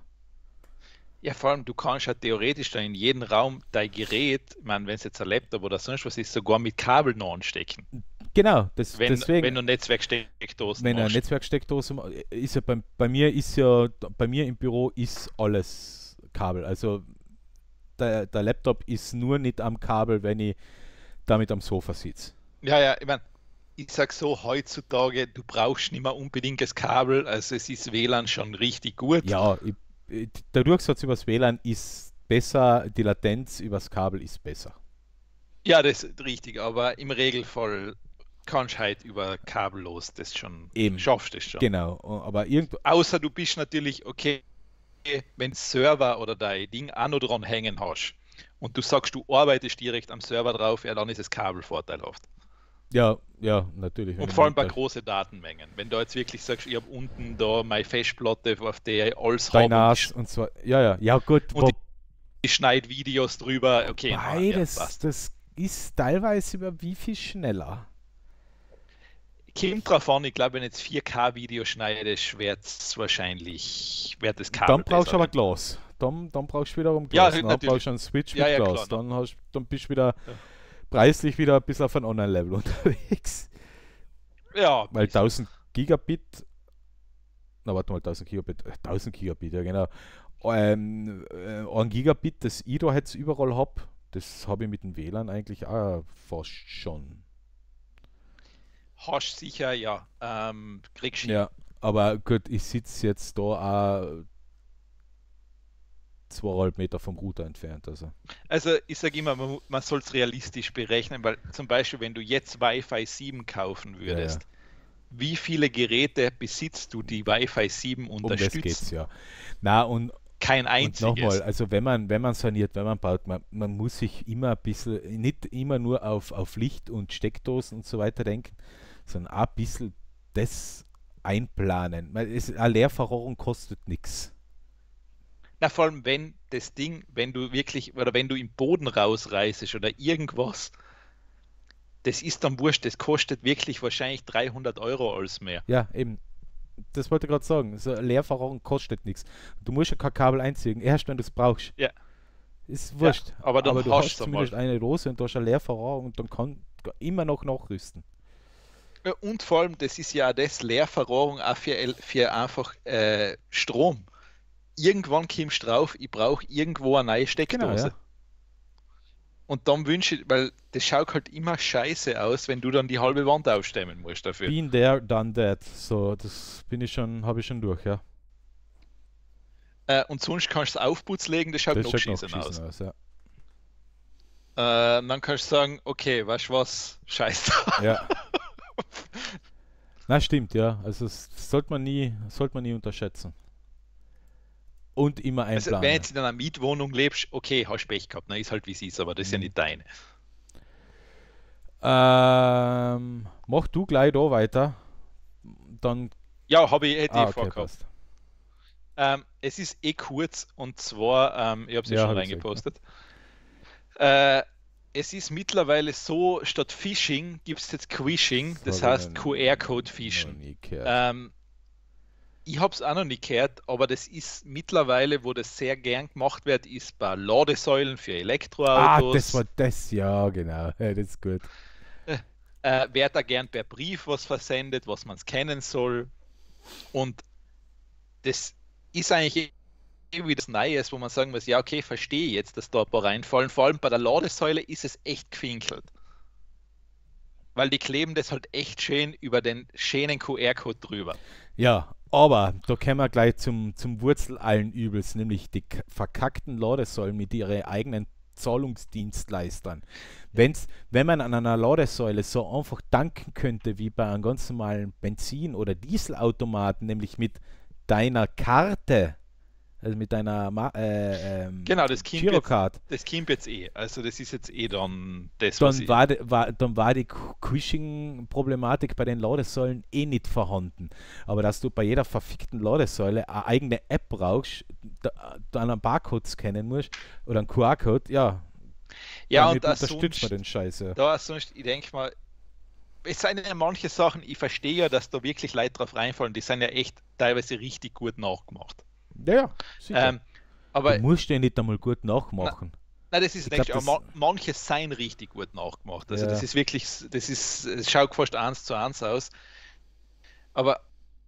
Ja, vor allem, du kannst ja theoretisch dann in jedem Raum dein Gerät, ich meine, wenn es jetzt ein Laptop oder sonst was ist, sogar mit Kabel noch anstecken. Genau, das, Wenn, deswegen. wenn du Netzwerksteckdosen Wenn eine machst. Netzwerksteckdose ma- ist ja bei, bei mir ist ja bei mir im Büro ist alles Kabel. Also der, der Laptop ist nur nicht am Kabel, wenn ich damit am Sofa sitze. Ja, ja, ich meine, ich sag so, heutzutage, du brauchst nicht mehr unbedingt das Kabel, also es ist W L A N schon richtig gut. Ja, ich, ich, der Durchsatz übers W L A N ist besser, die Latenz übers Kabel ist besser. Ja, das ist richtig, aber im Regelfall kannst du halt über kabellos das schon, Eben. schaffst das schon. Genau, aber irgendwo, Außer du bist natürlich, okay, wenn Server oder dein Ding auch noch dran hängen hast und du sagst, du arbeitest direkt am Server drauf, ja, dann ist das Kabel vorteilhaft. ja, ja, natürlich. wenn Und ich vor allem mit bei der- großen Datenmengen. Wenn du jetzt wirklich sagst, ich habe unten da meine Festplatte, auf der ich alles Dein habe und Nas und so, ja, ja, ja gut, Und die- ich schneide Videos drüber, okay, na, wobei, ja, das, passt. das ist teilweise über wie viel schneller. Kommt drauf an, ich glaube, wenn jetzt vier K-Video schneidest, wird es wahrscheinlich, wird das Kabel Dann brauchst du besser aber werden. Glas. Dann, dann brauchst du wiederum Ja, Glas. dann natürlich. brauchst du einen Switch Ja, mit ja, Glas. klar, dann, hast, dann bist du wieder Ja. preislich wieder ein bisschen auf einem anderen Level unterwegs. Ja, Weil ist- tausend Gigabit, na warte mal, tausend Gigabit, äh, tausend Gigabit, ja genau. Ähm, äh, ein Gigabit, das ich da jetzt überall habe, das habe ich mit dem W L A N eigentlich auch fast schon. hast sicher, ja, ähm, kriegst du Ja, aber gut, ich sitze jetzt da auch zweieinhalb Meter vom Router entfernt. Also. Also ich sage immer, man, man soll es realistisch berechnen, weil zum Beispiel, wenn du jetzt Wi-Fi sieben kaufen würdest, Ja, wie viele Geräte besitzt du, die Wi-Fi sieben Um das unterstützen? geht's ja. Na, und Kein Und einziges. nochmal, also wenn man, wenn man saniert, wenn man baut, man, man muss sich immer ein bisschen, nicht immer nur auf, auf Licht und Steckdosen und so weiter denken, sondern auch ein bisschen das einplanen. Weil es, eine Leerverrohrung kostet nichts. Na, vor allem, wenn das Ding, wenn du wirklich, oder wenn du im Boden rausreißt oder irgendwas, das ist dann wurscht, das kostet wirklich wahrscheinlich dreihundert Euro als mehr. Ja, eben. Das wollte ich gerade sagen. So eine Leerverrohrung kostet nichts. Du musst ja kein Kabel einziehen, erst wenn du es brauchst. Ja. Ist wurscht. Ja, aber dann du hast hast du zumindest mal. eine Dose und du hast eine Leerverrohrung und dann kann immer noch nachrüsten. Ja, und vor allem, das ist ja auch das Leerverrohrung auch für, El- für einfach äh, Strom. Irgendwann kommst du drauf, ich brauche irgendwo eine neue Steckdose. Genau, ja. Und dann wünsche ich, weil das schaut halt immer scheiße aus, wenn du dann die halbe Wand aufstemmen musst dafür. Been there, done that. So, das bin ich schon, habe ich schon durch, ja. Äh, und sonst kannst du es aufputz legen, das schaut Das noch schaut noch schießen aus. geschissen aus, ja. Äh, dann kannst du sagen, okay, weißt du was, scheiße. Ja. Na, stimmt, ja. Also das sollte man nie, sollte man nie unterschätzen. Und immer Also, wenn du einplanen. jetzt in einer Mietwohnung lebst, okay, hast Pech gehabt, ne? Ist halt wie es ist, aber das ist ja Mhm. nicht deine. Ähm, mach du gleich da weiter. Dann. Ja, habe ich, hätte Ah, ich okay, vorgehabt. passt. Ähm, es ist eh kurz und zwar, ähm, ich habe es ja Ja, schon habe ich gesagt. Ja. reingepostet. Äh, Es ist mittlerweile so, statt Phishing gibt es jetzt Quishing, das Habe ich heißt noch, Q R-Code noch fischen. nie gehört. Ähm, ich habe es auch noch nicht gehört, aber das ist mittlerweile, wo das sehr gern gemacht wird, ist bei Ladesäulen für Ah, das Elektroautos. war das, ja, genau. Ja, das ist gut. Äh, äh, wird da gern per Brief was versendet, was man scannen soll. Und das ist eigentlich irgendwie das Neues, wo man sagen muss, ja, okay, verstehe jetzt, dass da ein paar reinfallen. Vor allem bei der Ladesäule ist es echt gefinkelt. Weil die kleben das halt echt schön über den schönen Q R-Code drüber. Ja, aber da kommen wir gleich zum, zum Wurzel allen Übels, nämlich die k- verkackten Ladesäulen mit ihren eigenen Zahlungsdienstleistern. Wenn's, wenn man an einer Ladesäule so einfach tanken könnte wie bei einem ganz normalen Benzin- oder Dieselautomaten, nämlich mit deiner Karte, also mit deiner Ma äh, ähm, Genau, das kommt jetzt, Girocard, das kommt jetzt eh. Also das ist jetzt eh dann das, was dann ich. war, de, war, dann war die Quishing-Problematik bei den Ladesäulen eh nicht vorhanden. Aber dass du bei jeder verfickten Ladesäule eine eigene App brauchst, da, da einen Barcode scannen musst oder einen Q R-Code, ja, Ja, und damit da unterstützt man sonst, den Scheiß. Ja, da sonst, ich denke mal, es sind ja manche Sachen, ich verstehe ja, dass da wirklich Leute drauf reinfallen, die sind ja echt teilweise richtig gut nachgemacht. ja, ja, sicher. Ähm, Du aber musst den nicht einmal gut na, nachmachen. na, das ist, Ich denke glaube, ich, auch, das, ma- manche seien richtig gut nachgemacht. Also das ja, ist wirklich, das ist, es schaut fast eins zu eins aus. Aber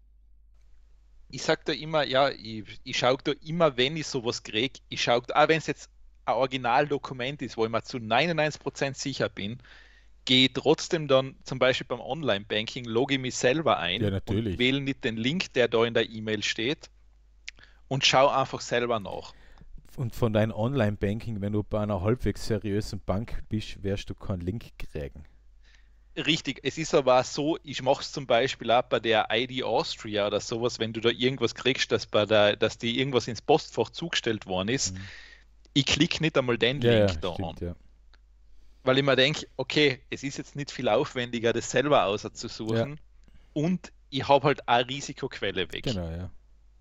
ich sage da immer, ja, ich, ich schaue da immer, wenn ich sowas kriege, ich schaue, auch wenn es jetzt ein Originaldokument ist, wo ich mir zu neunundneunzig Prozent sicher bin, gehe trotzdem dann zum Beispiel beim Online-Banking, logge mich selber ja, ein und natürlich. wähle nicht den Link, der da in der E-Mail steht und schaue einfach selber nach. Und von deinem Online-Banking, wenn du bei einer halbwegs seriösen Bank bist, wirst du keinen Link kriegen. Richtig, es ist aber auch so, ich mache es zum Beispiel auch bei der I D Austria oder sowas, wenn du da irgendwas kriegst, dass, bei der, dass dir irgendwas ins Postfach zugestellt worden ist, Hm. ich klicke nicht einmal den Ja, Link ja, da an. stimmt, ja. Weil ich mir denke, okay, es ist jetzt nicht viel aufwendiger, das selber Ja, auszusuchen und ich habe halt eine Risikoquelle weg. genau, ja.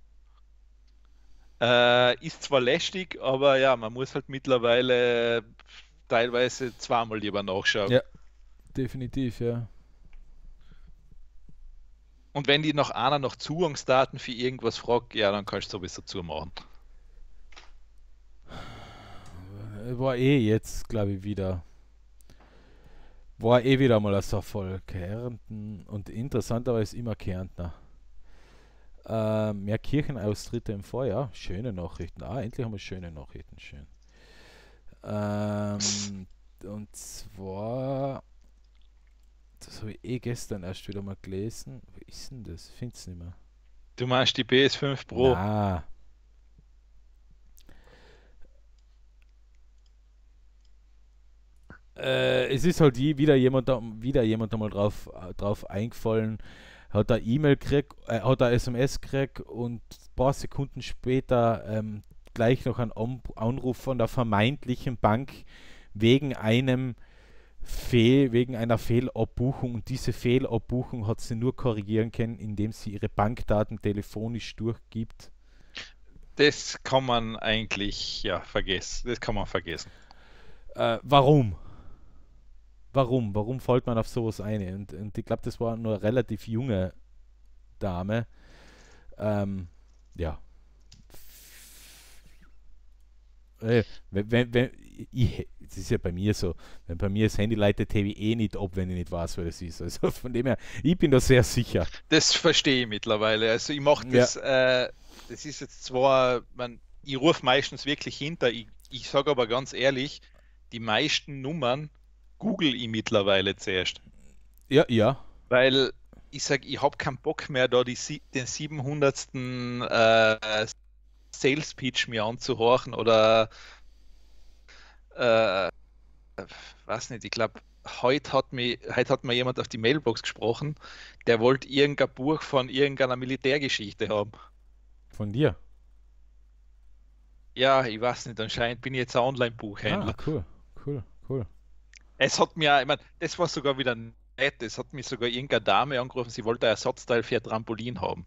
Äh, ist zwar lästig, aber ja, man muss halt mittlerweile teilweise zweimal lieber nachschauen. Ja, definitiv, ja. Und wenn die nach einer noch Zugangsdaten für irgendwas fragt, ja, dann kannst du sowieso zumachen. War eh jetzt, glaube ich, wieder. War eh wieder mal ein Erfolg. Kärnten und interessanterweise immer Kärntner. Äh, mehr Kirchenaustritte im Vorjahr. Schöne Nachrichten. Ah, endlich haben wir schöne Nachrichten. Schön. Ähm, und zwar, das habe ich eh gestern erst wieder mal gelesen. Wo ist denn das? Find's nicht mehr. Du meinst die P S fünf Pro? Na. Äh, es ist halt je, wieder jemand da, wieder jemand einmal drauf, äh, drauf eingefallen, hat da E-Mail gekriegt, äh, hat da S M S gekriegt und ein paar Sekunden später ähm, gleich noch ein An Anruf von der vermeintlichen Bank wegen einem Fehl, wegen einer Fehlabbuchung, und diese Fehlabbuchung hat sie nur korrigieren können, indem sie ihre Bankdaten telefonisch durchgibt. Das kann man eigentlich, ja, vergessen. Das kann man vergessen. Äh, warum? Warum? Warum fällt man auf sowas ein? Und, und ich glaube, das war nur eine relativ junge Dame. Ähm, ja. Äh, wenn, wenn, wenn, ich, das ist ja bei mir so, wenn bei mir das Handy leitet, hebe ich eh nicht ab, wenn ich nicht weiß, wer das ist. Also von dem her, ich bin da sehr sicher. Das verstehe ich mittlerweile. Also ich mache Ja, das, äh, das ist jetzt zwar, man, ich rufe meistens wirklich hinter, ich, ich sage aber ganz ehrlich, die meisten Nummern google ich mittlerweile zuerst. ja, ja. Weil ich sage, ich habe keinen Bock mehr, da die, sie- den siebenhundertsten Äh, Sales Pitch mir anzuhorchen oder äh, weiß nicht, ich glaube, heute hat mir, heute hat mir jemand auf die Mailbox gesprochen, der wollte irgendein Buch von irgendeiner Militärgeschichte haben. Von dir. Ja, ich weiß nicht, anscheinend bin ich jetzt ein Ah, Online-Buchhändler. cool, cool, cool. Es hat mir, ich meine, das war sogar wieder nett. Es hat mich sogar irgendeine Dame angerufen, sie wollte ein Ersatzteil für ein Trampolin haben.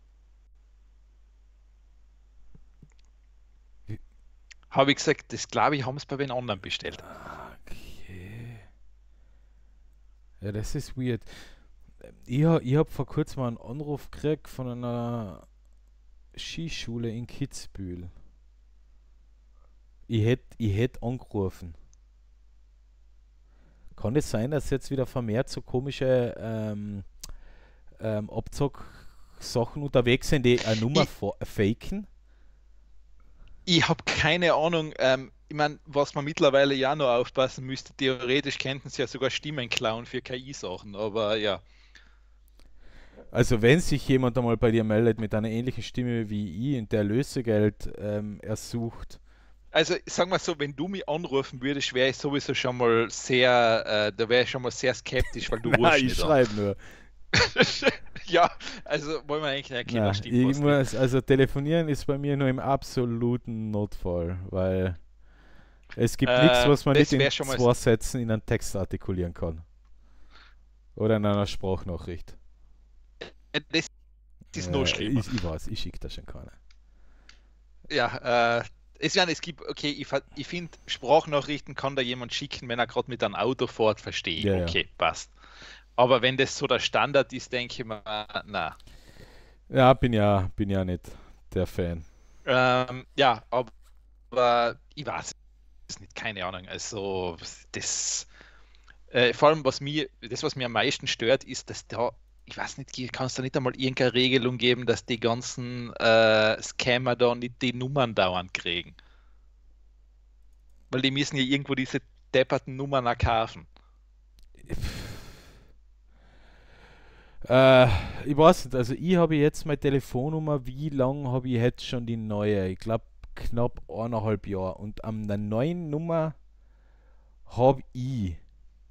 Wie- Habe ich gesagt, das glaube ich, haben sie bei wen anderen bestellt. Okay. Ja, das ist weird. Ich, ha- ich habe vor kurzem mal einen Anruf gekriegt von einer Skischule in Kitzbühel. Ich hätte ich hätt angerufen. Kann es sein, dass jetzt wieder vermehrt so komische ähm, ähm, Abzog-Sachen unterwegs sind, die eine Nummer Ich, fa- faken? ich habe keine Ahnung, ähm, ich meine, was man mittlerweile ja noch aufpassen müsste, theoretisch könnten sie ja sogar Stimmen klauen für K I-Sachen, aber ja. Also wenn sich jemand einmal bei dir meldet mit einer ähnlichen Stimme wie ich und der Lösegeld ähm, ersucht, Also sagen wir so, wenn du mich anrufen würdest, wäre ich sowieso schon mal sehr, äh, da wäre ich schon mal sehr skeptisch, weil du na, rufst ich nicht an. schreibe nur. Ja, also wollen wir eigentlich erkennen, da Na, stimmt ich was nicht. muss, also telefonieren ist bei mir nur im absoluten Notfall, weil es gibt nichts, Äh, was man nicht das in wäre schon mal, zwei Sätzen in einen Text artikulieren kann. Oder in einer Sprachnachricht. äh, das ist noch Äh, schlimmer. ich, ich weiß, ich schicke da schon keine. Ja, äh, es, ja, es gibt, okay, ich, ver- ich finde, Sprachnachrichten kann da jemand schicken, wenn er gerade mit einem Auto fährt, verstehe ich. Ja, ja. Okay, passt. Aber wenn das so der Standard ist, denke ich mir, na. Ja, bin ja, bin ja nicht der Fan. Ähm, ja, aber ich weiß es nicht, keine Ahnung. Also, das, äh, vor allem, was mir, das, was mir am meisten stört, ist, dass da, ich weiß nicht, kann es da nicht einmal irgendeine Regelung geben, dass die ganzen äh, Scammer da nicht die Nummern dauernd kriegen? Weil die müssen ja irgendwo diese depperten Nummern auch kaufen. Äh, ich weiß nicht, also ich habe jetzt meine Telefonnummer, wie lange habe ich jetzt schon die neue? Ich glaube knapp eineinhalb Jahre. Und an der neuen Nummer habe ich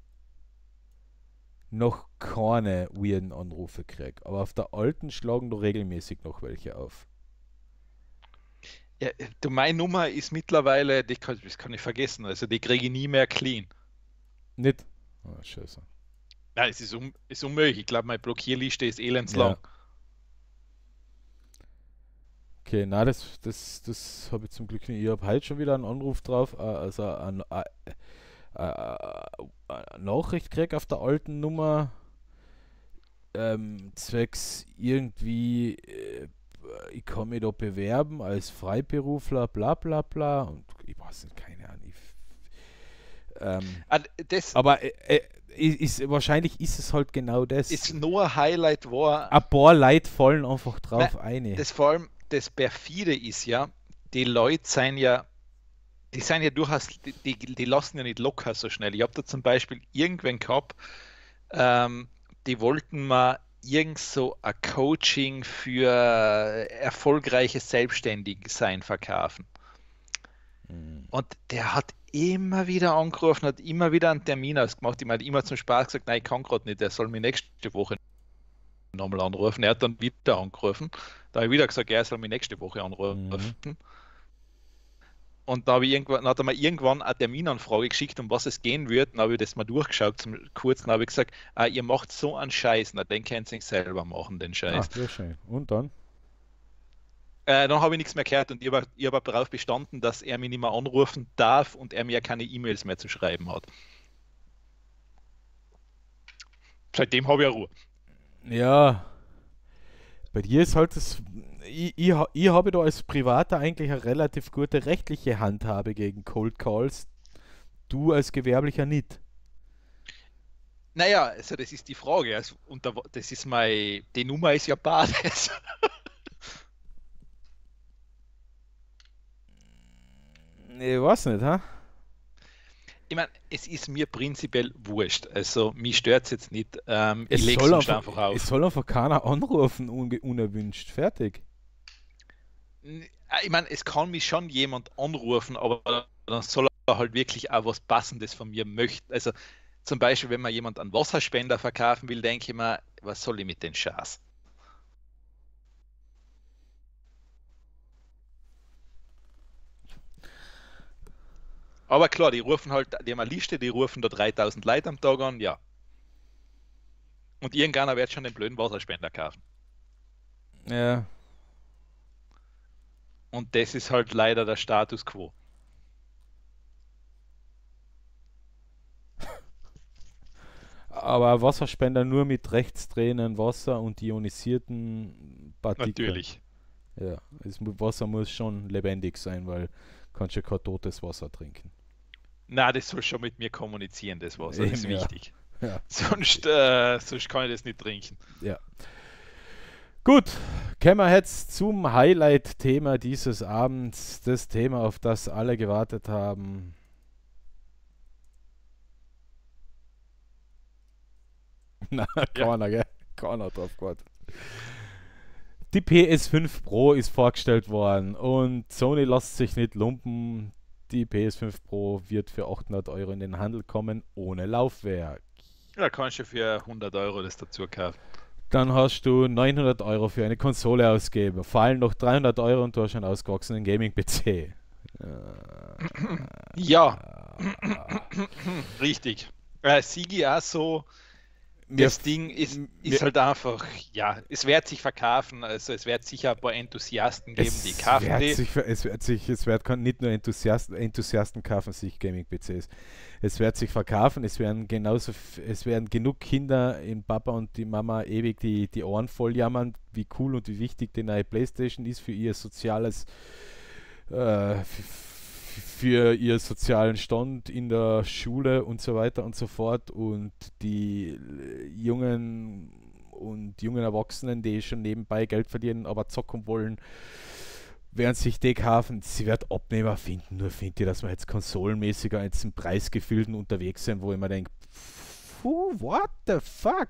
noch keine weirden Anrufe gekriegt. Aber auf der alten schlagen da regelmäßig noch welche auf. Ja, du, meine Nummer ist mittlerweile, die kann, das kann ich vergessen, also die kriege ich nie mehr clean. Nicht? Oh, scheiße. Nein, es ist, un, ist unmöglich. Ich glaube, meine Blockierliste ist Ja. elendslang. Okay, na, das, das, das habe ich zum Glück nicht. Ich habe heute schon wieder einen Anruf drauf, äh, also eine, äh, äh, eine Nachricht gekriegt auf der alten Nummer, ähm, zwecks irgendwie, äh, ich kann mich da bewerben als Freiberufler, bla bla bla. Und ich weiß nicht, keine Ahnung. Ich, ähm, Ah, das aber äh, äh, ist, wahrscheinlich ist es halt genau das. ist nur ein Highlight war, Ein paar Leute fallen einfach nein, drauf ein. das vor allem, das perfide ist ja, die Leute sind ja, die sind ja durchaus, die, die, die lassen ja nicht locker so schnell. Ich habe da zum Beispiel irgendwen gehabt, ähm, die wollten mal irgend so ein Coaching für erfolgreiches Selbstständigsein verkaufen. Hm. Und der hat immer wieder angerufen, hat immer wieder einen Termin ausgemacht. Ich meine, immer zum Spaß gesagt, nein, ich kann gerade nicht, der soll mich nächste Woche nochmal anrufen. Er hat dann wieder angerufen. Da habe ich wieder gesagt, ja, er soll mich nächste Woche Mhm. anrufen. Und da habe ich irgendwann, dann hat er mir irgendwann eine Terminanfrage geschickt, um was es gehen wird. Dann habe ich das mal durchgeschaut, zum kurzen habe ich gesagt, ah, ihr macht so einen Scheiß, na, den könnt ihr selber machen, den Ah, Scheiß. sehr schön. Und dann? Äh, dann habe ich nichts mehr gehört und ich habe ich hab darauf bestanden, dass er mich nicht mehr anrufen darf und er mir keine E-Mails mehr zu schreiben hat. Seitdem habe ich ja Ruhe. Ja, bei dir ist halt das. Ich, ich, ha- ich habe da als Privater eigentlich eine relativ gute rechtliche Handhabe gegen Cold Calls. Du als Gewerblicher nicht. Naja, also das ist die Frage. Also, und da, das ist mein, die Nummer ist ja Bades. Ich weiß nicht, ha? Ich meine, es ist mir prinzipiell wurscht. Also mich stört es jetzt nicht. Ähm, ich Es lege es soll sonst einfach, einfach es auf. soll einfach keiner anrufen, unge- unerwünscht. Fertig. N- Ich meine, es kann mich schon jemand anrufen, aber dann soll er halt wirklich auch was Passendes von mir möchten. Also zum Beispiel, wenn man jemand einen Wasserspender verkaufen will, denke ich mir, was soll ich mit den Scheiß? Aber klar, die rufen halt, die haben eine Liste, die rufen da dreitausend Leute am Tag an, ja. Und irgendeiner wird schon den blöden Wasserspender kaufen. Ja. Und das ist halt leider der Status quo. Aber Wasserspender nur mit rechtsdrehenden Wasser und ionisierten Partikeln. Natürlich. Ja, es, mu- Wasser muss schon lebendig sein, weil kannst ja kein totes Wasser trinken. Na, das soll schon mit mir kommunizieren, das Wasser, das ist Eben, ja. wichtig. Ja. Sonst, äh, sonst kann ich das nicht trinken. Ja. Gut, kommen wir jetzt zum Highlight-Thema dieses Abends. Das Thema, auf das alle gewartet haben. Na, Ja. keiner, gell? Keiner drauf gewartet. Die P S fünf Pro ist vorgestellt worden und Sony lässt sich nicht lumpen. Die P S fünf Pro wird für achthundert Euro in den Handel kommen, ohne Laufwerk. Ja, kannst du für hundert Euro das dazu kaufen. Dann hast du neunhundert Euro für eine Konsole ausgeben. Fallen noch dreihundert Euro und du hast einen ausgewachsenen Gaming-P C. Ja, richtig. Äh, Sigi auch so, das Ding ist, ist halt einfach, ja, es wird sich verkaufen, also es wird sicher ein paar Enthusiasten geben, die Es kaufen wird die. sich, ver- es wird sich, es wird kann nicht nur Enthusiasten, Enthusiasten kaufen sich Gaming-P Cs. Es wird sich verkaufen, es werden genauso, f- es werden genug Kinder in Papa und die Mama ewig die, die Ohren voll jammern, wie cool und wie wichtig die neue PlayStation ist für ihr soziales, äh, f- für ihr sozialen Stand in der Schule und so weiter und so fort. Und die äh, jungen und jungen Erwachsenen, die schon nebenbei Geld verdienen, aber zocken wollen, werden sich die kaufen. Sie wird Abnehmer finden. Nur finde ich, dass wir jetzt konsolenmäßiger jetzt im Preisgefühlten unterwegs sind, wo ich mir denke, puh, what the fuck?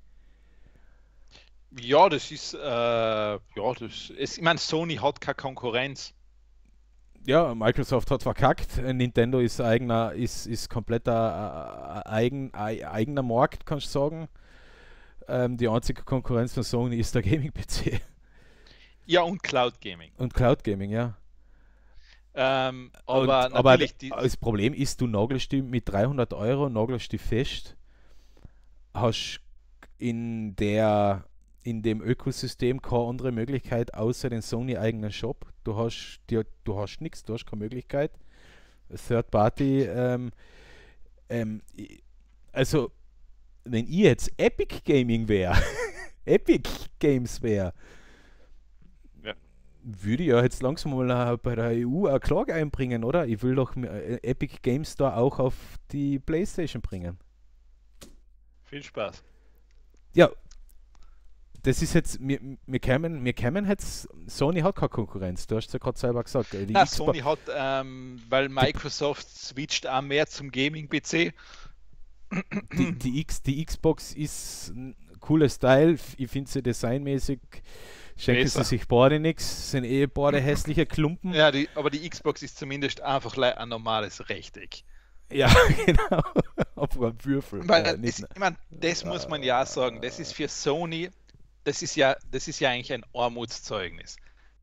Ja, das ist, äh, ja, das ist, ich meine, Sony hat keine Konkurrenz. Ja, Microsoft hat verkackt. Nintendo ist eigener, ist, ist kompletter äh, eigen, ei- eigener Markt, kannst du sagen. Ähm, die einzige Konkurrenz von Sony ist der Gaming-P C Ja, und Cloud Gaming. und Cloud Gaming, ja. Ähm, Und, aber aber natürlich, die, das Problem ist, du nagelst die mit dreihundert Euro, nagelst die fest, hast in der in dem Ökosystem keine andere Möglichkeit außer den Sony eigenen Shop. Du hast dir, du hast nichts, du hast keine Möglichkeit. Third Party, ähm, ähm, i- also wenn ich jetzt Epic Gaming wäre, Epic Games wäre, Ja. würde ich ja jetzt langsam mal äh, bei der E U eine Klage einbringen, oder? Ich will doch äh, Epic Games Store auch auf die PlayStation bringen. viel Spaß. Ja, das ist jetzt, wir, wir, kämen, wir kämen jetzt, Sony hat keine Konkurrenz, du hast es ja gerade selber gesagt. äh, Die Na, Xbox, Sony hat, ähm, weil Microsoft switcht auch mehr zum Gaming-P C. die, die, X, die Xbox ist ein cooles Teil, ich finde sie designmäßig, schenken Besser. sie sich beide nichts, sind eh beide hässliche Klumpen. Ja, die, aber die Xbox ist zumindest einfach le- ein normales Rechteck. Ja, genau, aber ein Würfel. Weil, äh, das, nicht, ich mein, das muss man ja sagen, das ist für Sony, das ist ja, das ist ja eigentlich ein Armutszeugnis.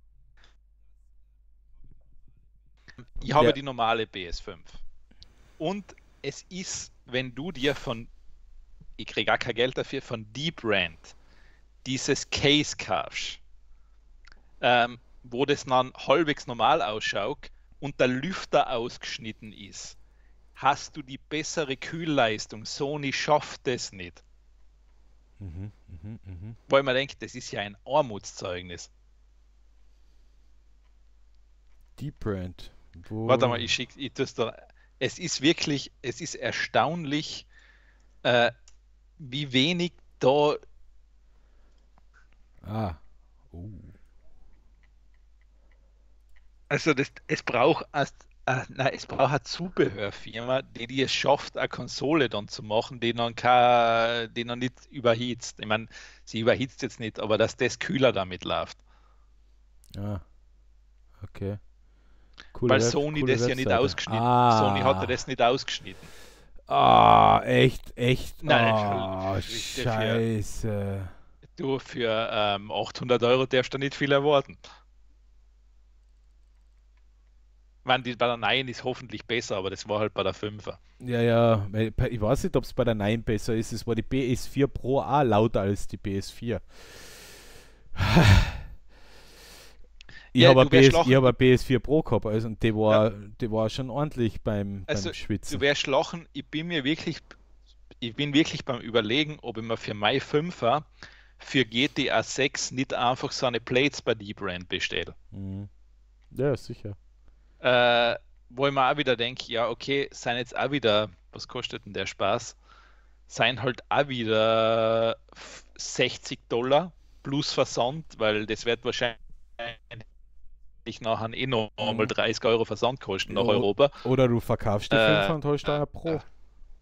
Ich habe Ja. die normale P S fünf. Und es ist, wenn du dir von, ich kriege gar kein Geld dafür, von Deep Brand dieses Case kaufst, ähm, wo das dann halbwegs normal ausschaut und der Lüfter ausgeschnitten ist, hast du die bessere Kühlleistung. Sony schafft das nicht. mhm, mhm, mhm. Weil man denkt, das ist ja ein Armutszeugnis. Deep Brand. Wo, Warte mal, ich schicke, ich tu's da. Es ist wirklich, es ist erstaunlich, äh, wie wenig da. Ah. Oh. Also das, es braucht erst, äh, nein, es braucht eine Zubehörfirma, die, die es schafft, eine Konsole dann zu machen, die dann, kein, die dann nicht überhitzt. Ich meine, sie überhitzt jetzt nicht, aber dass das kühler damit läuft. Ah. Okay. Coole Weil Web- Sony coole das ja nicht Webseite. ausgeschnitten. Ah. Sony hatte das nicht ausgeschnitten. Ah, echt, echt. Nein, Ah, das ist für- scheiße. Du, für ähm, achthundert Euro darfst du nicht viel erwarten. Wenn die bei der neuen ist hoffentlich besser, aber das war halt bei der fünfer. Ja, ja, weil bei- ich weiß nicht, ob es bei der neun besser ist. Es war die P S vier Pro auch lauter als die P S vier. Ich Ja, habe du wärst PS, ich lachen. hab eine P S vier Pro gehabt, also, und die Ja, war, die war schon ordentlich beim, also beim du Schwitzen. wärst lachen. Ich bin mir wirklich, ich bin wirklich beim Überlegen, ob ich mir für mein Fünfer für G T A sechs nicht einfach so eine Plates bei die Brand bestelle. Mhm. Ja, sicher. Äh, wo ich mir auch wieder denke, ja, okay, sind jetzt auch wieder, was kostet denn der Spaß? Seien halt auch wieder f- sechzig Dollar plus Versand, weil das wird wahrscheinlich nachher eh noch einmal Mhm. dreißig Euro Versand kosten nach O- Europa. Oder du verkaufst die Äh, fünfer und holst da eine äh, Pro.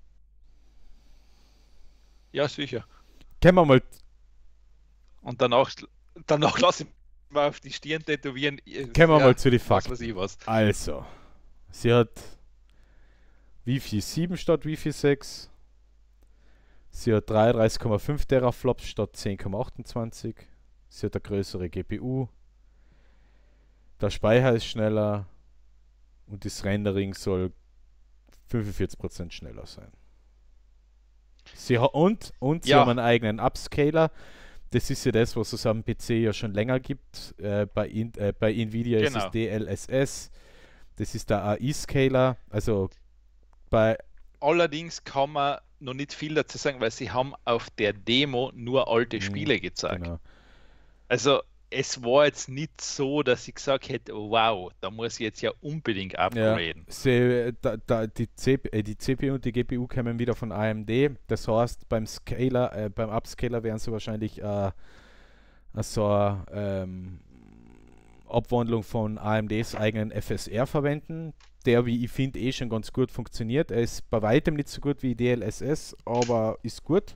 ja, sicher. Können wir mal, Und danach, danach lasse ich mir auf die Stirn tätowieren, können wir ja, mal zu den was weiß Fakten. ich was. Also, sie hat Wi-Fi sieben statt Wi-Fi sechs. Sie hat dreiunddreißig Komma fünf Teraflops statt zehn Komma achtundzwanzig. Sie hat eine größere G P U. Der Speicher ist schneller und das Rendering soll fünfundvierzig Prozent schneller sein. Sie ha und, und sie haben Ja, einen eigenen Upscaler. Das ist ja das, was es am P C ja schon länger gibt. Äh, bei, in, äh, bei Nvidia ist es genau. D L S S. Das ist der A I-Scaler. Also bei. Allerdings kann man noch nicht viel dazu sagen, weil sie haben auf der Demo nur alte Mh, Spiele gezeigt. genau. Also es war jetzt nicht so, dass ich gesagt hätte, oh, wow, da muss ich jetzt ja unbedingt Ja, upgraden. sie, da, da, die, C, äh, die C P U und die G P U kommen wieder von A M D. Das heißt, beim Scaler, äh, beim Upscaler werden sie wahrscheinlich äh, so eine ähm, Abwandlung von A M Ds eigenen F S R verwenden, der, wie ich finde, eh schon ganz gut funktioniert. Er ist bei weitem nicht so gut wie D L S S, aber ist gut.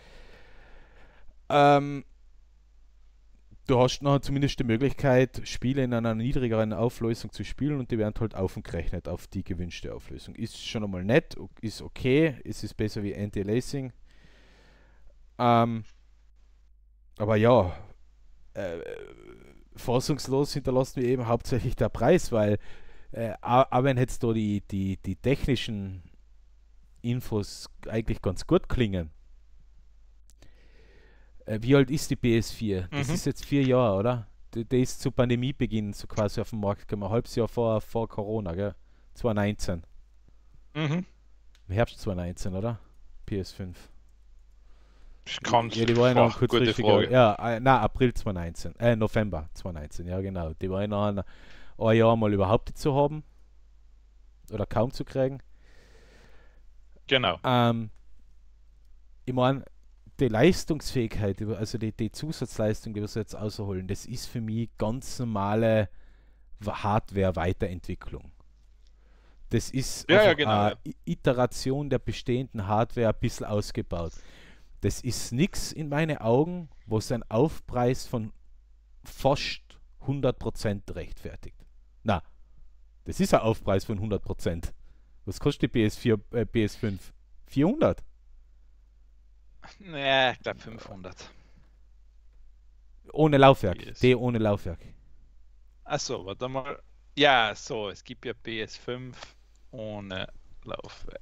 Ähm, du hast noch zumindest die Möglichkeit, Spiele in einer niedrigeren Auflösung zu spielen und die werden halt aufgerechnet auf die gewünschte Auflösung. Ist schon einmal nett, ist okay, es ist besser wie Anti-Aliasing. Ähm, aber ja, äh, fassungslos hinterlässt mir eben hauptsächlich der Preis, weil äh, auch wenn jetzt da die, die, die technischen Infos eigentlich ganz gut klingen. Äh, wie alt ist die P S vier? Das Mhm. ist jetzt vier Jahre, oder? Die, die ist zu Pandemiebeginn so quasi auf den Markt gekommen. Ein halbes Jahr vor, vor Corona, gell? zwanzig neunzehn. Mhm. Im Herbst zwanzig neunzehn, oder? P S fünf. Das kannst Ja, du. die war ja noch ein Boah, gute kurzfristiger. Frage. Ja, äh, na, April zwanzig neunzehn. Äh, November zwanzig neunzehn, ja genau. Die war ja noch ein, ein Jahr mal überhaupt nicht zu haben. Oder kaum zu kriegen. Genau. Ähm, ich meine, die Leistungsfähigkeit, über- also die, die Zusatzleistung, die wir so jetzt außerholen, das ist für mich ganz normale Hardware-Weiterentwicklung. Das ist Ja, ja, einfach genau. eine Ja. Iteration der bestehenden Hardware ein bisschen ausgebaut. Das ist nichts in meinen Augen, was einen Aufpreis von fast hundert Prozent rechtfertigt. Na, das ist ein Aufpreis von hundert Prozent. Was kostet die P S vier, äh, P S fünf? vierhundert? Nee, ich glaube fünfhundert. Ohne Laufwerk. P S. D ohne Laufwerk. Achso, warte mal. Ja, so, es gibt ja P S fünf ohne Laufwerk.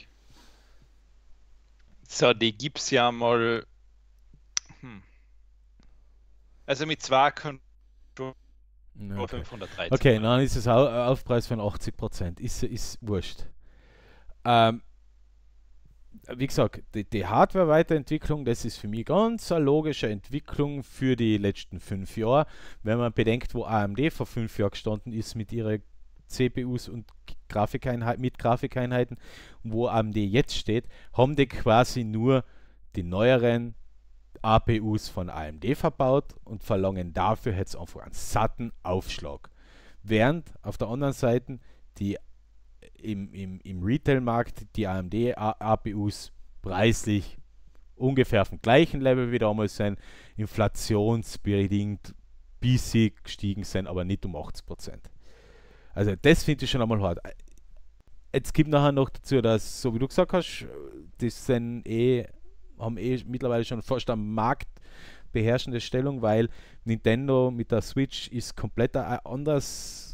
So, die gibt es ja mal. Hm. Also mit zwei können schon Ja, okay. fünfhundertdreizehn Okay, Euro. dann ist es Au- Aufpreis von achtzig Prozent. Ist, ist wurscht. Ähm, wie gesagt, die, die Hardware-Weiterentwicklung, das ist für mich ganz eine logische Entwicklung für die letzten fünf Jahre. Wenn man bedenkt, wo A M D vor fünf Jahren gestanden ist mit ihren C P Us und Grafikeinheit, mit Grafikeinheiten, wo A M D jetzt steht, haben die quasi nur die neueren A P Us von A M D verbaut und verlangen dafür jetzt einfach einen satten Aufschlag. Während auf der anderen Seite die im, im, im Retail-Markt die A M D-A P Us preislich ungefähr auf dem gleichen Level wie damals sind, inflationsbedingt bissig gestiegen sind, aber nicht um achtzig Prozent. Also das finde ich schon einmal hart. Jetzt gibt nachher noch dazu, dass, so wie du gesagt hast, das sind eh, haben eh mittlerweile schon fast am Markt beherrschende Stellung, weil Nintendo mit der Switch ist komplett ein anderes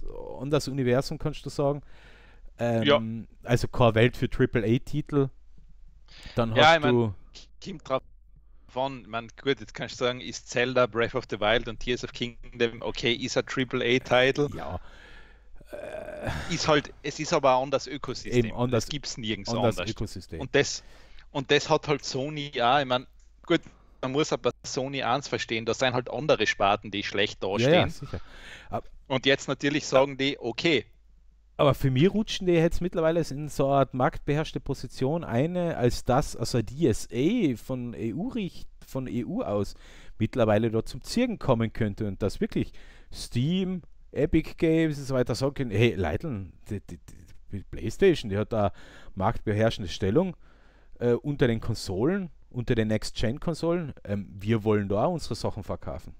anderes Universum, kannst du sagen. Ähm, Ja. Also keine Welt für Triple A-Titel. Dann Ja, hast ich mein, du. kommt drauf an, ich mein, gut, jetzt kannst du sagen, ist Zelda, Breath of the Wild und Tears of Kingdom, okay, ist ein Triple A-Titel, Ja, ist halt, es ist aber ein anderes eben Ökosystem. anders, Das gibt es nirgends anderes anders. Ökosystem. Und das, und das hat halt Sony, ja, ich meine, gut, man muss aber Sony eins verstehen, da sind halt andere Sparten, die schlecht Ja, dastehen. ja, sicher. Und jetzt natürlich sagen die, okay, Aber für mich rutschen die jetzt mittlerweile in so eine Art marktbeherrschte Position eine, als das, also die D S A von E U richt, von E U aus mittlerweile dort zum Zirgen kommen könnte und dass wirklich Steam, Epic Games und so weiter sagen können, hey Leiteln, die, die, die PlayStation, die hat da marktbeherrschende Stellung äh, unter den Konsolen, unter den Next-Gen-Konsolen, ähm, wir wollen da auch unsere Sachen verkaufen.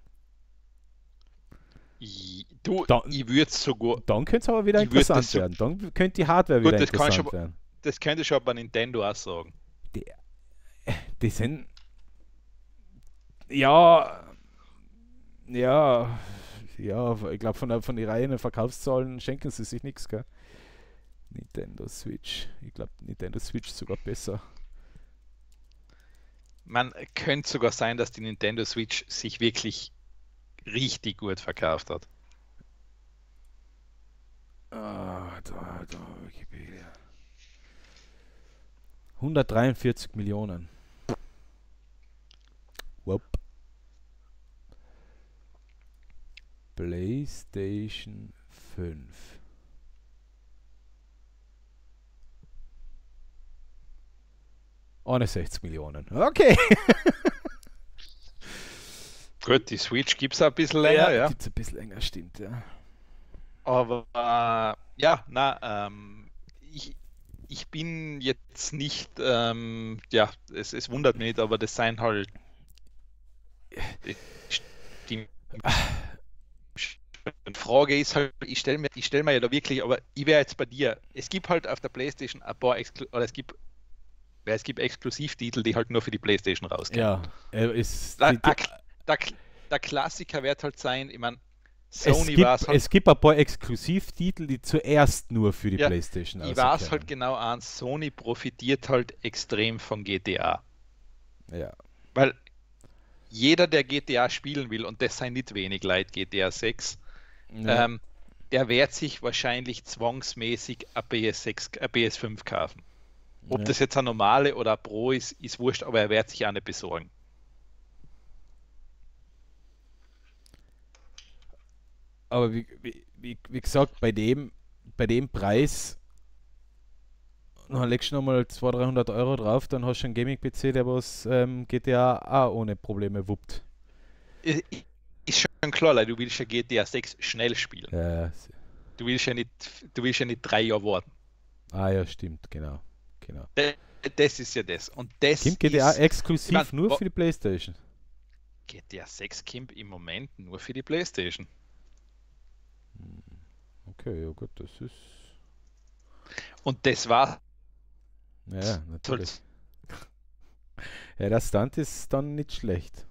ich, du, Da- ich würde sogar, Dann könnte es aber wieder Ich würd interessant das so- werden. Dann könnte die Hardware Gut, wieder das kann ich interessant aber- werden. das könnte ich schon bei Nintendo auch sagen. Die sind. Ja. Ja. Ja, ich glaube, von, der- von den reinen Verkaufszahlen schenken sie sich nichts, gell? Nintendo Switch. Ich glaube, Nintendo Switch ist sogar besser. Man könnte sogar sein, dass die Nintendo Switch sich wirklich richtig gut verkauft hat. Ah, da, da, Wikipedia. hundertdreiundvierzig Millionen. Whoop. PlayStation fünf. einundsechzig Millionen. Okay. Gut, die Switch gibt es ein bisschen länger, ja. Gibt's ein bisschen länger, stimmt, ja. Aber äh, ja, na, ähm, ich, ich bin jetzt nicht, ähm, ja, es, es wundert mich nicht, aber das sind halt die Frage ist halt, ich stelle mir, ich stell mir ja da wirklich, aber ich wäre jetzt bei dir, es gibt halt auf der PlayStation ein paar Expl oder es gibt, ja, es gibt Exklusivtitel, die halt nur für die PlayStation rausgehen. Ja, er ist. Der, die, die, der, der Klassiker wird halt sein, ich meine, es, Sony gibt, war es halt, es gibt ein paar Exklusivtitel, die zuerst nur für die Ja, PlayStation ich weiß rauskommen. halt genau eins, Sony profitiert halt extrem von G T A. Ja. Weil jeder, der G T A spielen will, und das sind nicht wenig Leute, G T A sechs, Ja. ähm, der wird sich wahrscheinlich zwangsmäßig ein P S sechs, ein P S fünf kaufen. Ob Ja. das jetzt ein normale oder ein Pro ist, ist wurscht, aber er wird sich auch nicht besorgen. Aber wie, wie, wie, wie gesagt, bei dem, bei dem Preis, dann legst du nochmal zweihundert, dreihundert Euro drauf, dann hast du einen Gaming-P C, der was ähm, G T A auch ohne Probleme wuppt. Ist ist schon klar, Leute, du willst ja G T A sechs schnell spielen. Ja, ja. Du willst ja nicht, du willst ja nicht drei Jahre warten. Ah ja, stimmt, genau. genau. Das ist ja das. Und das Kommt G T A ist, exklusiv ich mein, nur wa- für die PlayStation? G T A sechs kommt im Moment nur für die PlayStation. Okay, ja gut, das ist. Und das war Ja, ja, natürlich. halt, Ja, der Stunt ist dann nicht schlecht.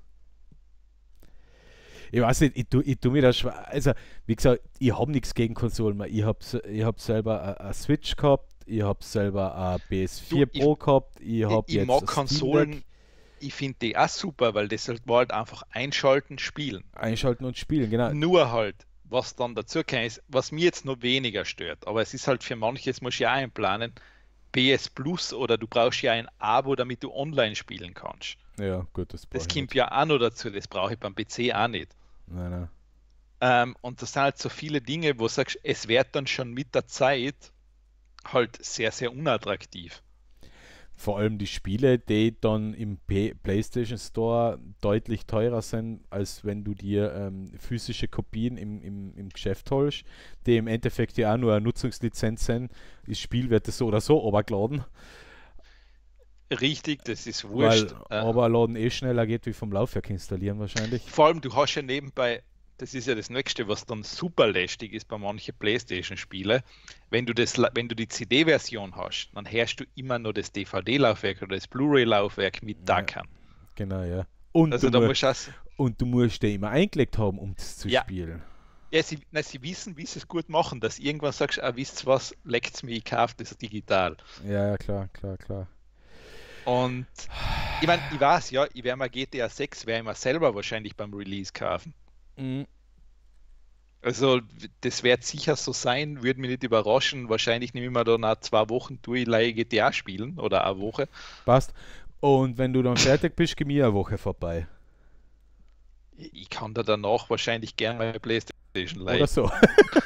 Ich weiß nicht, ich tue ich tu mir das schwer. Also, wie gesagt, ich habe nichts gegen Konsolen mehr. Ich habe ich hab selber eine Switch gehabt, ich habe selber eine P S vier Du, ich- Pro gehabt, ich habe ich jetzt mag ein Steam Konsolen, Deck. ich finde die auch super, weil das halt war halt einfach einschalten, spielen. Einschalten und spielen, genau. Nur halt, was dann dazu kann, ist, was mir jetzt noch weniger stört, aber es ist halt für manches, muss ich ja einplanen, P S Plus oder du brauchst ja ein Abo, damit du online spielen kannst. Ja, gut, das brauche Das ich kommt nicht. ja auch noch dazu, das brauche ich beim P C auch nicht. Nein, nein. Ähm, und das sind halt so viele Dinge, wo du sagst, es wird dann schon mit der Zeit halt sehr, sehr unattraktiv. Vor allem die Spiele, die dann im P PlayStation Store deutlich teurer sind, als wenn du dir ähm, physische Kopien im, im, im Geschäft holst, die im Endeffekt ja auch nur eine Nutzungslizenz sind. Das Spiel wird das so oder so runtergeladen, Richtig, das ist weil wurscht. Äh, aber laden eh schneller geht wie vom Laufwerk installieren wahrscheinlich. vor allem, du hast ja nebenbei, das ist ja das Nächste, was dann super lästig ist bei manchen PlayStation-Spielen. Wenn du das, la- wenn du die C D-Version hast, dann hörst du immer nur das D V D-Laufwerk oder das Blu-ray-Laufwerk mit Ja. Dackern. Genau, ja. Und, Also du, da mu musst du auch, und du musst den immer eingelegt haben, um das zu Ja. spielen. Ja, sie, nein, sie wissen, wie sie es gut machen, dass irgendwann sagst, ah, wisst ihr was, leckt's mir, ich kaufe das digital. Ja, ja, klar, klar, klar. Und ich meine, ich weiß, ja, ich werde mal G T A sechs, werde ich mir selber wahrscheinlich beim Release kaufen. Mhm. Also, das wird sicher so sein, würde mich nicht überraschen. Wahrscheinlich nehme ich mir dann nach zwei Wochen durch G T A spielen oder eine Woche. Passt. Und wenn du dann fertig bist, geh mir eine Woche vorbei. Ich kann da danach wahrscheinlich gerne meine PlayStation Oder leihen. so.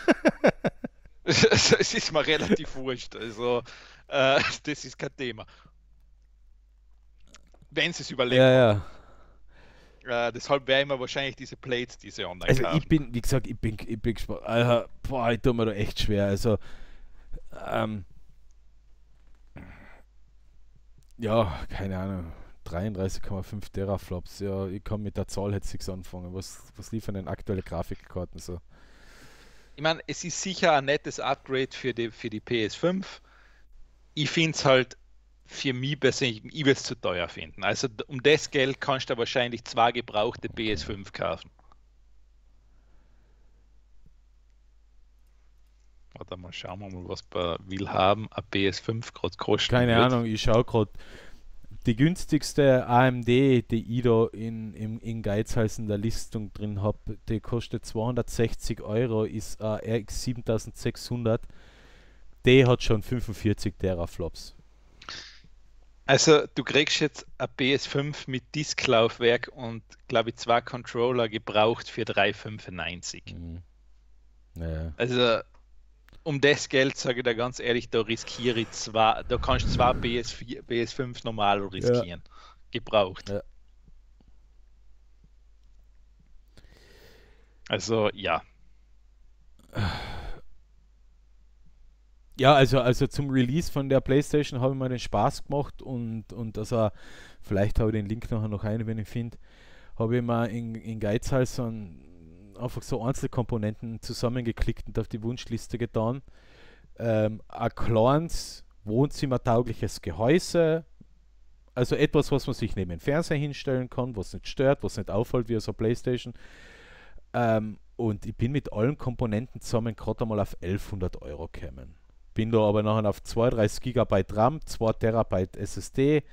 Es ist mir relativ wurscht. Also, äh, das ist kein Thema. Wenn sie es Ja, überlebt haben. ja. Äh, deshalb werde ich mir wahrscheinlich diese Plates, diese online Also ich kaufen. bin, wie gesagt, ich bin, ich bin gespannt. Alter, boah, ich tue mir da echt schwer. Also, ähm, ja, keine Ahnung. dreiunddreißig Komma fünf Teraflops. Ja, ich kann mit der Zahl jetzt nichts anfangen. Was, was liefern denn aktuelle Grafikkarten so? Ich meine, es ist sicher ein nettes Upgrade für die, für die P S fünf. Ich finde es halt für mich persönlich, ich würde es zu teuer finden. Also um das Geld kannst du wahrscheinlich zwei gebrauchte P S fünf kaufen. Warte mal, schauen wir mal, was bei will haben. Eine P S fünf gerade kosten Keine wird. Ahnung, ich schaue gerade. Die günstigste A M D, die ich da in, in, in Geizhals in der Listung drin habe, die kostet zweihundertsechzig Euro, ist äh, R X siebentausendsechshundert. Die hat schon fünfundvierzig Teraflops. Also du kriegst jetzt eine P S fünf mit Disklaufwerk und glaube ich zwei Controller gebraucht für dreihundertfünfundneunzig. Mhm. Naja. Also um das Geld, sage ich dir ganz ehrlich, da riskiere ich zwei, da kannst du zwei P S vier, P S fünf normal Ja. riskieren. Gebraucht. Ja. Also ja. Ja, also, also zum Release von der PlayStation habe ich mir den Spaß gemacht und, und also vielleicht habe ich den Link nachher noch ein, wenn ich finde, habe ich mal in, in Geizhals so ein, einfach so Einzelkomponenten zusammengeklickt und auf die Wunschliste getan. Ähm, ein kleines wohnzimmertaugliches Gehäuse, also etwas, was man sich neben den Fernseher hinstellen kann, was nicht stört, was nicht auffällt wie so eine Playstation. Ähm, und ich bin mit allen Komponenten zusammen gerade einmal auf elfhundert Euro gekommen. Bin da aber nachher auf zweiunddreißig Gigabyte RAM, zwei Terabyte S S D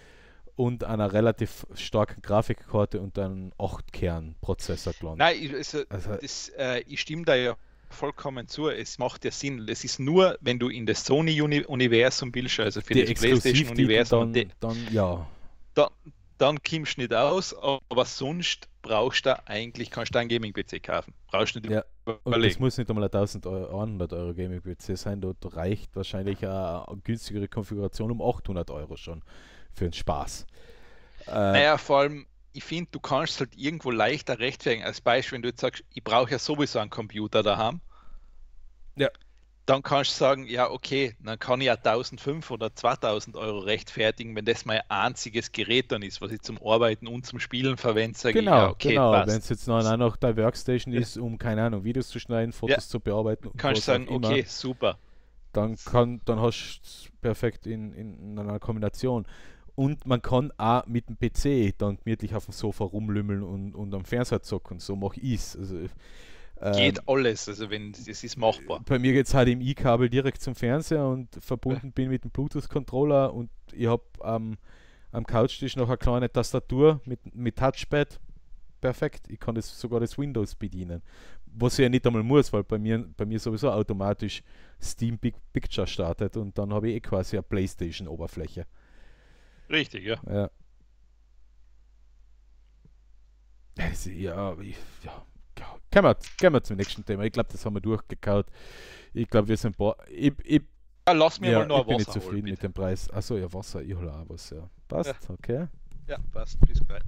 und einer relativ starken Grafikkarte und einem acht Kern Prozessor gelandet. Nein, ich, also, Also das, äh, ich stimme da ja vollkommen zu. Es macht ja Sinn. Es ist nur, wenn du in das Sony-Universum bist, also für die das Exklusivtitel PlayStation-Universum, und de, dann, dann ja. da, dann kommst du nicht aus, aber sonst brauchst du eigentlich, kannst du einen Gaming-P C kaufen. Brauchst du nicht Ja. Und das überlegen. muss nicht einmal eintausendeinhundert Euro Gaming-P C sein, dort reicht wahrscheinlich eine günstigere Konfiguration um achthundert Euro schon für den Spaß. Äh, Naja, vor allem, ich finde, du kannst halt irgendwo leichter rechtfertigen. Als Beispiel, wenn du jetzt sagst, ich brauche ja sowieso einen Computer daheim, ja, dann kannst du sagen, ja, okay, dann kann ich ja eintausendfünfhundert oder zweitausend Euro rechtfertigen, wenn das mein einziges Gerät dann ist, was ich zum Arbeiten und zum Spielen verwende, sage ich, ja, genau, okay, genau. Wenn es passt. jetzt noch, auch noch der Workstation ist, um, keine Ahnung, Videos zu schneiden, Ja, Fotos zu bearbeiten und kannst was du auch sagen, immer, okay, super. dann kann, dann hast du es perfekt in, in, in einer Kombination. Und man kann auch mit dem P C dann gemütlich auf dem Sofa rumlümmeln und, und am Fernseher zocken. So mache ich es. Also, ähm, Geht alles, also wenn es ist machbar. bei mir geht es H D M I-Kabel direkt zum Fernseher und verbunden bin mit dem Bluetooth-Controller und ich habe ähm, am Couchtisch noch eine kleine Tastatur mit, mit Touchpad. Perfekt, ich kann das, sogar das Windows bedienen. Was ich ja nicht einmal muss, weil bei mir, bei mir sowieso automatisch Steam Big Picture startet und dann habe ich eh quasi eine Playstation-Oberfläche. Richtig, ja. Ja. Also, ja, ich, ja. Kommen wir, kommen wir zum nächsten Thema. Ich glaube, das haben wir durchgekaut. Ich glaube, wir sind paar. Ich, ich, Ja, lass mir ja, mal noch ich ein bin nicht Wasser holen, zufrieden mit bitte. dem Preis. Achso, ja, Wasser, ich hole auch was, ja. Ja, Passt, okay. ja, passt, bis gleich.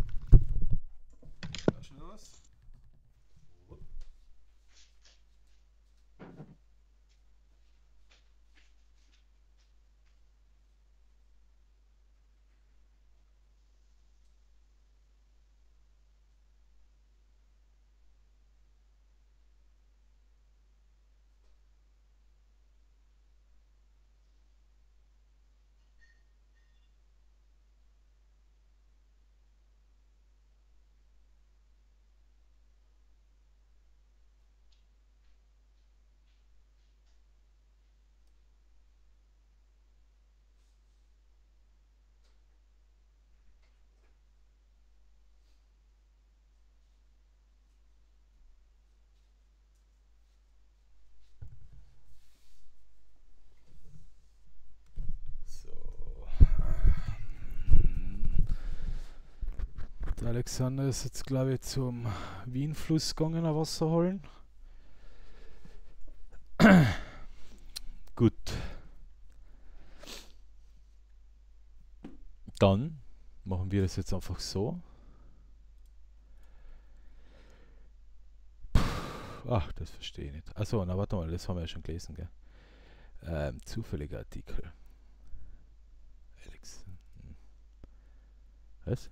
Alexander ist jetzt, glaube ich, zum Wienfluss gegangen, ein Wasser holen. Gut. Dann machen wir das jetzt einfach so. Puh, ach, das verstehe ich nicht. Achso, na warte mal, das haben wir ja schon gelesen, gell? Ähm, zufälliger Artikel. Alex. Hm. Was?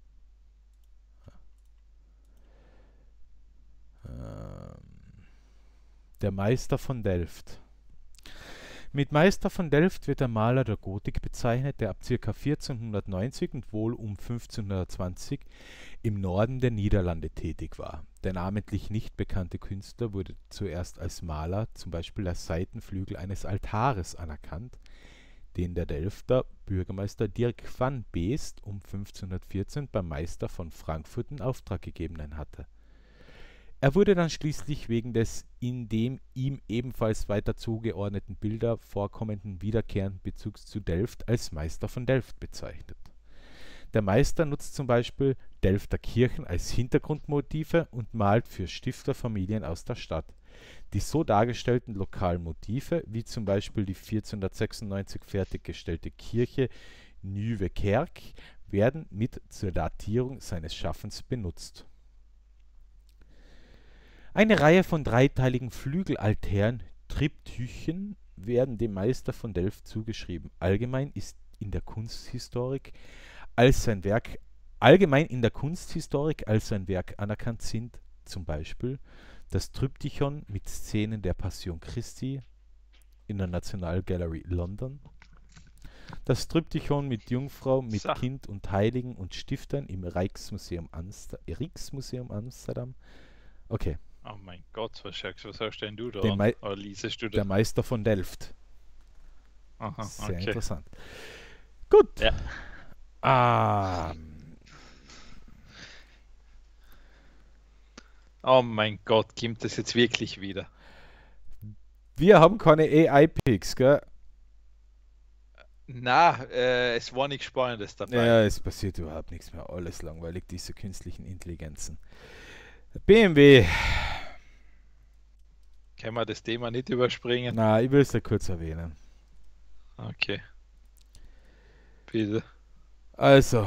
Ähm, der Meister von Delft. Mit Meister von Delft wird der Maler der Gotik bezeichnet, der ab ca. vierzehnhundertneunzig und wohl um fünfzehnhundertzwanzig im Norden der Niederlande tätig war. Der namentlich nicht bekannte Künstler wurde zuerst als Maler zum Beispiel der Seitenflügel eines Altares anerkannt, den der Delfter Bürgermeister Dirk van Beest um fünfzehnhundertvierzehn beim Meister von Frankfurt in Auftrag gegeben hatte. Er wurde dann schließlich wegen des in dem ihm ebenfalls weiter zugeordneten Bilder vorkommenden wiederkehrenden Bezugs zu Delft als Meister von Delft bezeichnet. Der Meister nutzt zum Beispiel Delfter Kirchen als Hintergrundmotive und malt für Stifterfamilien aus der Stadt. Die so dargestellten lokalen Motive, wie zum Beispiel die vierzehnhundertsechsundneunzig fertiggestellte Kirche Nieuwe Kerk, werden mit zur Datierung seines Schaffens benutzt. Eine Reihe von dreiteiligen Flügelaltären, Triptychen, werden dem Meister von Delft zugeschrieben. Allgemein ist in der Kunsthistorik als sein Werk allgemein in der Kunsthistorik als sein Werk anerkannt sind zum Beispiel das Triptychon mit Szenen der Passion Christi in der National Gallery London, das Triptychon mit Jungfrau, mit So. Kind und Heiligen und Stiftern im Rijksmuseum, Amster Rijksmuseum Amsterdam. Okay. Oh mein Gott, was sagst was sagst denn du da? Den Mei- Oder liest du Der da? Meister von Delft. Aha, Sehr okay. interessant. Gut. Ja. Ah, Oh mein Gott, kommt das jetzt wirklich wieder? wir haben keine A I-Picks, gell? Na, äh, es war nichts Spannendes dabei. Ja, es passiert überhaupt nichts mehr. Alles langweilig, diese künstlichen Intelligenzen. B M W. Können wir das Thema nicht überspringen? Na, ich will es da kurz erwähnen. Okay. Bitte. Also.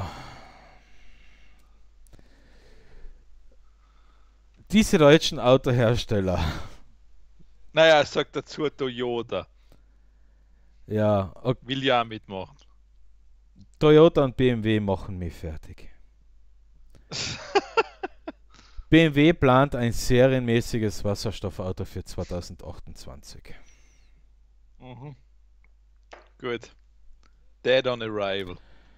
Diese deutschen Autohersteller. Naja, sagt dazu Toyota. Ja, ok, Will ja auch mitmachen. Toyota und B M W machen mich fertig. B M W plant ein serienmäßiges Wasserstoffauto für zweitausendachtundzwanzig. Mhm. Gut. Dead on arrival.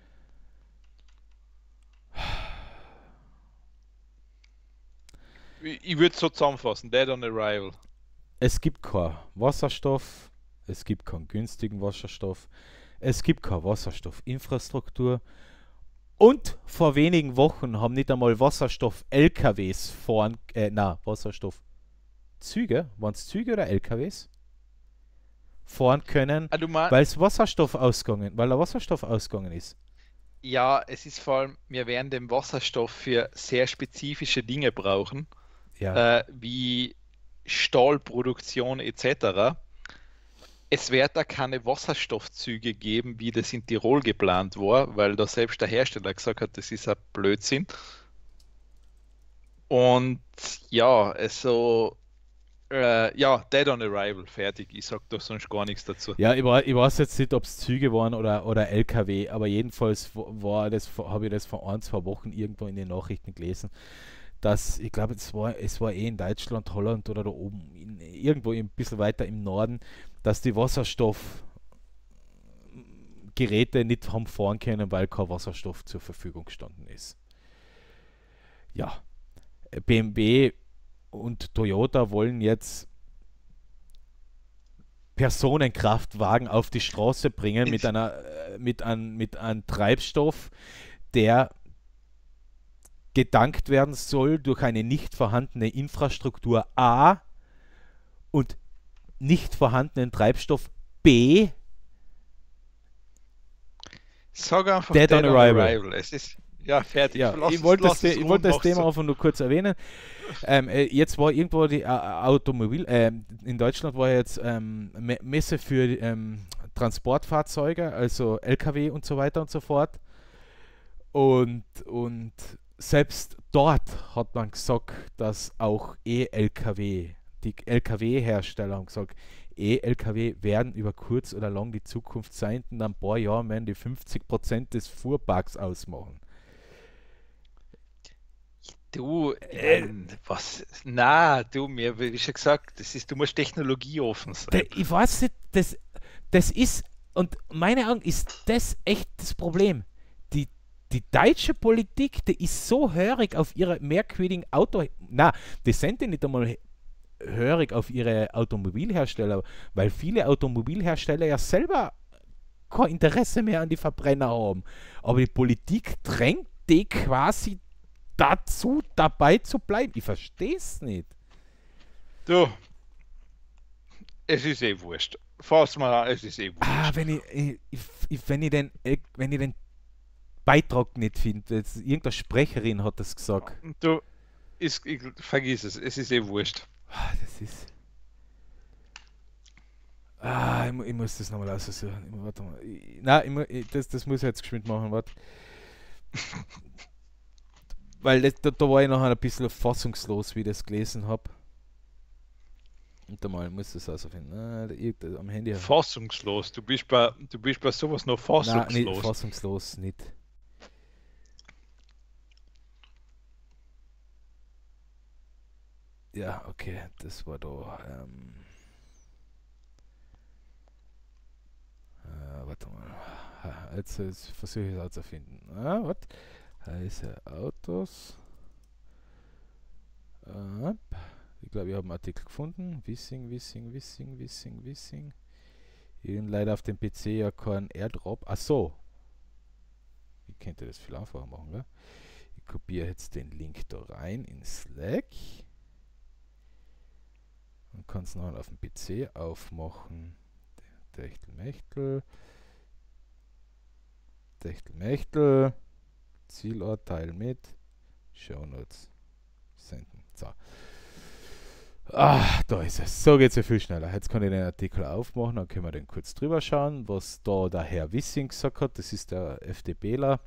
Ich, ich würde es so zusammenfassen. Dead on arrival. Es gibt kein Wasserstoff, es gibt keinen günstigen Wasserstoff, es gibt keine Wasserstoffinfrastruktur und vor wenigen Wochen haben nicht einmal Wasserstoff-L K Ws fahren, äh, na, Wasserstoffzüge, waren es Züge oder L K Ws? Fahren können, Ah, du meinst, weil es Wasserstoff ausgegangen, weil der Wasserstoff ausgegangen ist. ja, es ist vor allem, wir werden den Wasserstoff für sehr spezifische Dinge brauchen, Ja, äh, wie Stahlproduktion et cetera. Es wird da keine Wasserstoffzüge geben, wie das in Tirol geplant war, weil da selbst der Hersteller gesagt hat, das ist ein Blödsinn. Und ja, also, äh, ja, Dead on Arrival, fertig. Ich sag da sonst gar nichts dazu. ja, ich, war, ich weiß jetzt nicht, ob es Züge waren oder, oder L K W, aber jedenfalls war das, habe ich das vor ein, zwei Wochen irgendwo in den Nachrichten gelesen, dass, ich glaube, es war, es war eh in Deutschland, Holland oder da oben, in, irgendwo ein bisschen weiter im Norden, dass die Wasserstoffgeräte nicht haben fahren können, weil kein Wasserstoff zur Verfügung gestanden ist. Ja, B M W und Toyota wollen jetzt Personenkraftwagen auf die Straße bringen mit einer äh, mit einem mit einem Treibstoff, der gedankt werden soll durch eine nicht vorhandene Infrastruktur A und nicht vorhandenen Treibstoff B. Sag einfach Dead Dead, on on arrival. Arrival. Es ist, Ja, fertig. Ja, Lass ich es- wollte das, lass The- es ich ruhen, wollte das mach's Thema so. einfach nur kurz erwähnen. Ähm, äh, jetzt war irgendwo die äh, Automobil, äh, in Deutschland war jetzt ähm, Me- Messe für ähm, Transportfahrzeuge, also L K W und so weiter und so fort. Und, und selbst dort hat man gesagt, dass auch E-L K W, die L K W-Hersteller haben gesagt, E-L K W werden über kurz oder lang die Zukunft sein und in ein paar Jahren werden die fünfzig Prozent des Fuhrparks ausmachen. Du, ich Äh, mein, was? Na, du, mir, wie schon gesagt, das ist, du musst technologieoffen Da, sein. ich weiß nicht, das, das ist, und meine Augen ist das echt das Problem. Die, die deutsche Politik, die ist so hörig auf ihre merkwürdigen Auto... Na, die sind ja nicht einmal hörig auf ihre Automobilhersteller, weil viele Automobilhersteller ja selber kein Interesse mehr an die Verbrenner haben. Aber die Politik drängt die quasi dazu, dabei zu bleiben. Ich verstehe es nicht. Du, es ist eh wurscht. Fass mal an, es ist eh Ah, wurscht. wenn ich, ich, ich, wenn ich den, äh, wenn ich den Beitrag nicht finde, jetzt, irgendeine Sprecherin hat das gesagt. Du, ist, ich, vergiss es, es ist eh wurscht. Ah, das ist. Ah, ich, mu- ich muss das nochmal aussuchen. Ich- Warte mal. Ich, nein, ich, mu- ich, das, das muss ich jetzt geschwind machen, warte. Weil das, da, da war ich nachher ein bisschen fassungslos, wie ich das gelesen habe. Und da mal, ich muss das ausfinden. Ah, da, ich, da, am Handy. Fassungslos. Du bist bei, du bist bei sowas noch Nein, nicht fassungslos. fassungslos, nicht. Ja, okay, das war da. Ähm, äh, warte mal. Ha, Jetzt, jetzt versuche ich es auch zu finden. Ah, was? Heiße Autos. Äh, ich glaube, ich habe einen Artikel gefunden. Wissing, Wissing, Wissing, Wissing, Wissing. Ich habe leider auf dem P C ja keinen Airdrop. Ach so. Ich könnte das viel einfacher machen, gell? Ich kopiere jetzt den Link da rein in Slack. Und kann es noch auf dem P C aufmachen. Techtelmechtel. Techtelmechtel. Zielort, Teil mit. Shownotes. Senden. So. Ah, da ist es. So geht es ja viel schneller. Jetzt kann ich den Artikel aufmachen, dann können wir den kurz drüber schauen, was da der Herr Wissing gesagt hat. Das ist der FDPler.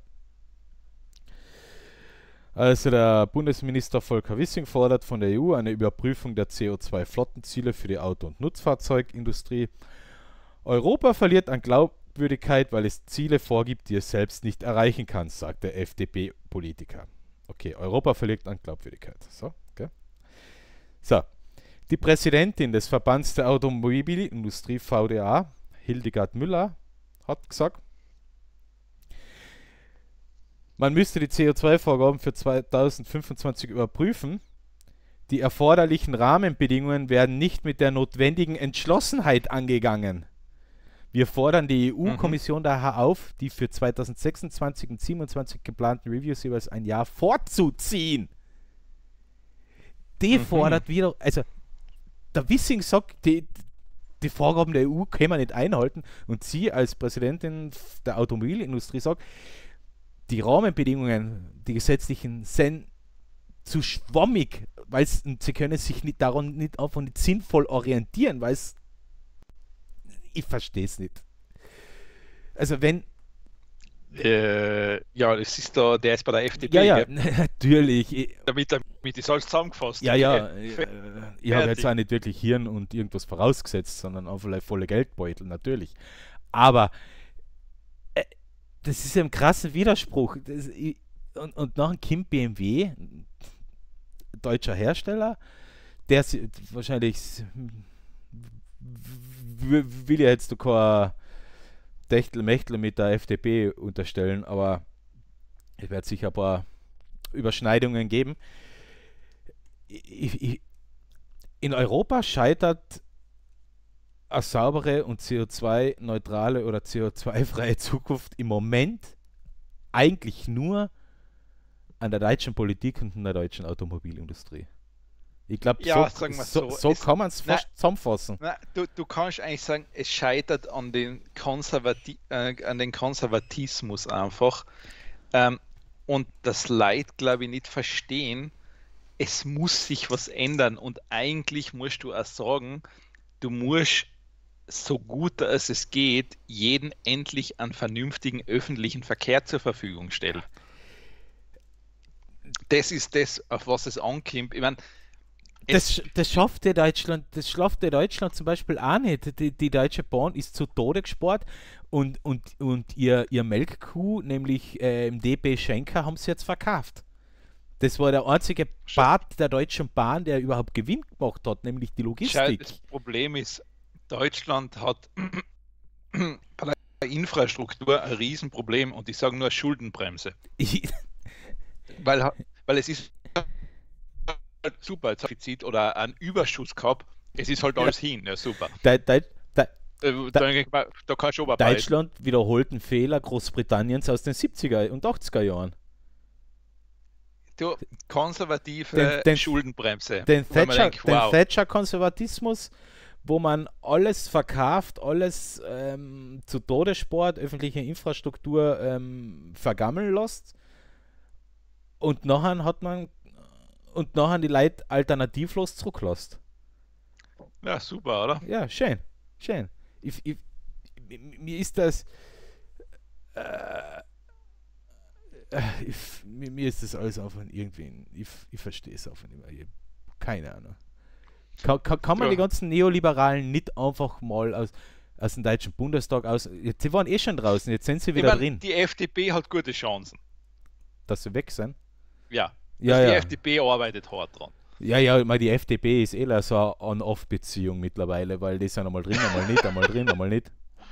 Also der Bundesminister Volker Wissing fordert von der E U eine Überprüfung der C O zwei Flottenziele für die Auto- und Nutzfahrzeugindustrie. Europa verliert an Glaubwürdigkeit, weil es Ziele vorgibt, die es selbst nicht erreichen kann, sagt der F D P-Politiker. Okay, Europa verliert an Glaubwürdigkeit. So, okay. So, die Präsidentin des Verbands der Automobilindustrie V D A, Hildegard Müller, hat gesagt, man müsste die C O zwei Vorgaben für zweitausendfünfundzwanzig überprüfen. Die erforderlichen Rahmenbedingungen werden nicht mit der notwendigen Entschlossenheit angegangen. Wir fordern die E U-Kommission mhm. daher auf, die für zweitausendsechsundzwanzig und zweitausendsiebenundzwanzig geplanten Reviews jeweils ein Jahr vorzuziehen. Die mhm. fordert wieder, also der Wissing sagt, die, die Vorgaben der E U können wir nicht einhalten und sie als Präsidentin der Automobilindustrie sagt, die Rahmenbedingungen, die gesetzlichen, sind zu schwammig, weil sie können sich nicht daran nicht einfach nicht sinnvoll orientieren, weil es ich verstehe es nicht. Also wenn äh, ja, das ist da, der ist bei der F D P. Ja, ja, gell? natürlich. Ich, damit, damit ist alles zusammengefasst. ja, okay. ja. Ich, ich habe jetzt auch nicht wirklich Hirn und irgendwas vorausgesetzt, sondern auch vielleicht volle Geldbeutel, natürlich. Aber äh, das ist ein krasser Widerspruch. Das, ich, und, und nachher kommt B M W, deutscher Hersteller, der wahrscheinlich will ja jetzt kein Techtelmechtel mit der F D P unterstellen, aber es wird sicher ein paar Überschneidungen geben. Ich, ich, in Europa scheitert eine saubere und C O zwei neutrale oder C O zwei freie Zukunft im Moment eigentlich nur an der deutschen Politik und an der deutschen Automobilindustrie. Ich glaube, ja, so, so, so, so. so kann man es fast zusammenfassen. Na, du, du kannst eigentlich sagen, es scheitert an den, Konservati äh, an den Konservatismus einfach. Ähm, und das Leid, glaube ich, nicht verstehen, es muss sich was ändern und eigentlich musst du auch sagen, du musst so gut als es geht, jeden endlich einen vernünftigen öffentlichen Verkehr zur Verfügung stellen. Das ist das, auf was es ankommt. Ich meine, Das, das schafft der Deutschland, das schafft der Deutschland zum Beispiel auch nicht. Die, die Deutsche Bahn ist zu Tode gespart und, und, und ihr, ihr Melkkuh, nämlich äh, D B Schenker, haben sie jetzt verkauft. Das war der einzige Part der Deutschen Bahn, der überhaupt Gewinn gemacht hat, nämlich die Logistik. Das Problem ist, Deutschland hat bei der Infrastruktur ein Riesenproblem und ich sage nur Schuldenbremse. weil, weil es ist super, jetzt Defizit oder einen Überschuss gehabt, es ist halt alles ja. hin, ja super. Da, da, da, äh, da, da, da kannst du Deutschland wiederholt einen Fehler Großbritanniens aus den siebziger und achtziger Jahren. Du, konservative den, den, Schuldenbremse. Den Thatcher-Konservatismus, wow. wo man alles verkauft, alles ähm, zu Todessport, öffentliche Infrastruktur ähm, vergammeln lässt und nachher hat man und nachher die Leute alternativlos zurücklässt. Ja, super, oder? Ja, schön, schön. Ich, ich, mir ist das äh, Ich, mir, mir ist das alles einfach irgendwie, ich, ich verstehe es einfach nicht mehr. Ich, keine Ahnung. Kann, kann, kann man ja. die ganzen Neoliberalen nicht einfach mal aus, aus dem Deutschen Bundestag aus. Jetzt, sie waren eh schon draußen, jetzt sind sie wieder ich mein, drin. Die F D P hat gute Chancen. Dass sie weg sind? Ja. ja, die ja. F D P arbeitet hart dran. Ja, ja, mal die F D P ist eh so eine On-Off-Beziehung mittlerweile, weil die sind einmal drin, einmal nicht, einmal drin, einmal nicht.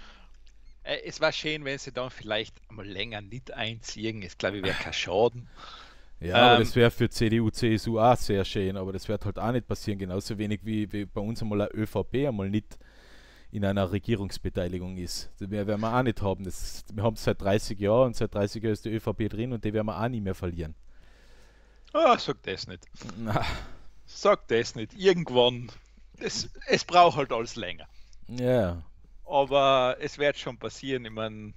Es war schön, wenn sie dann vielleicht einmal länger nicht einziehen. Ich glaube, wäre kein Schaden. Ja, ähm, aber das wäre für C D U, C S U auch sehr schön, aber das wird halt auch nicht passieren. Genauso wenig wie, wie bei uns einmal eine ÖVP einmal nicht in einer Regierungsbeteiligung ist. Das werden wir auch nicht haben. Das, wir haben es seit dreißig Jahren und seit dreißig Jahren ist die ÖVP drin und die werden wir auch nie mehr verlieren. Ah, sag das nicht. Na. Sag das nicht. Irgendwann. Das, es braucht halt alles länger. Ja. Aber es wird schon passieren. Ich meine,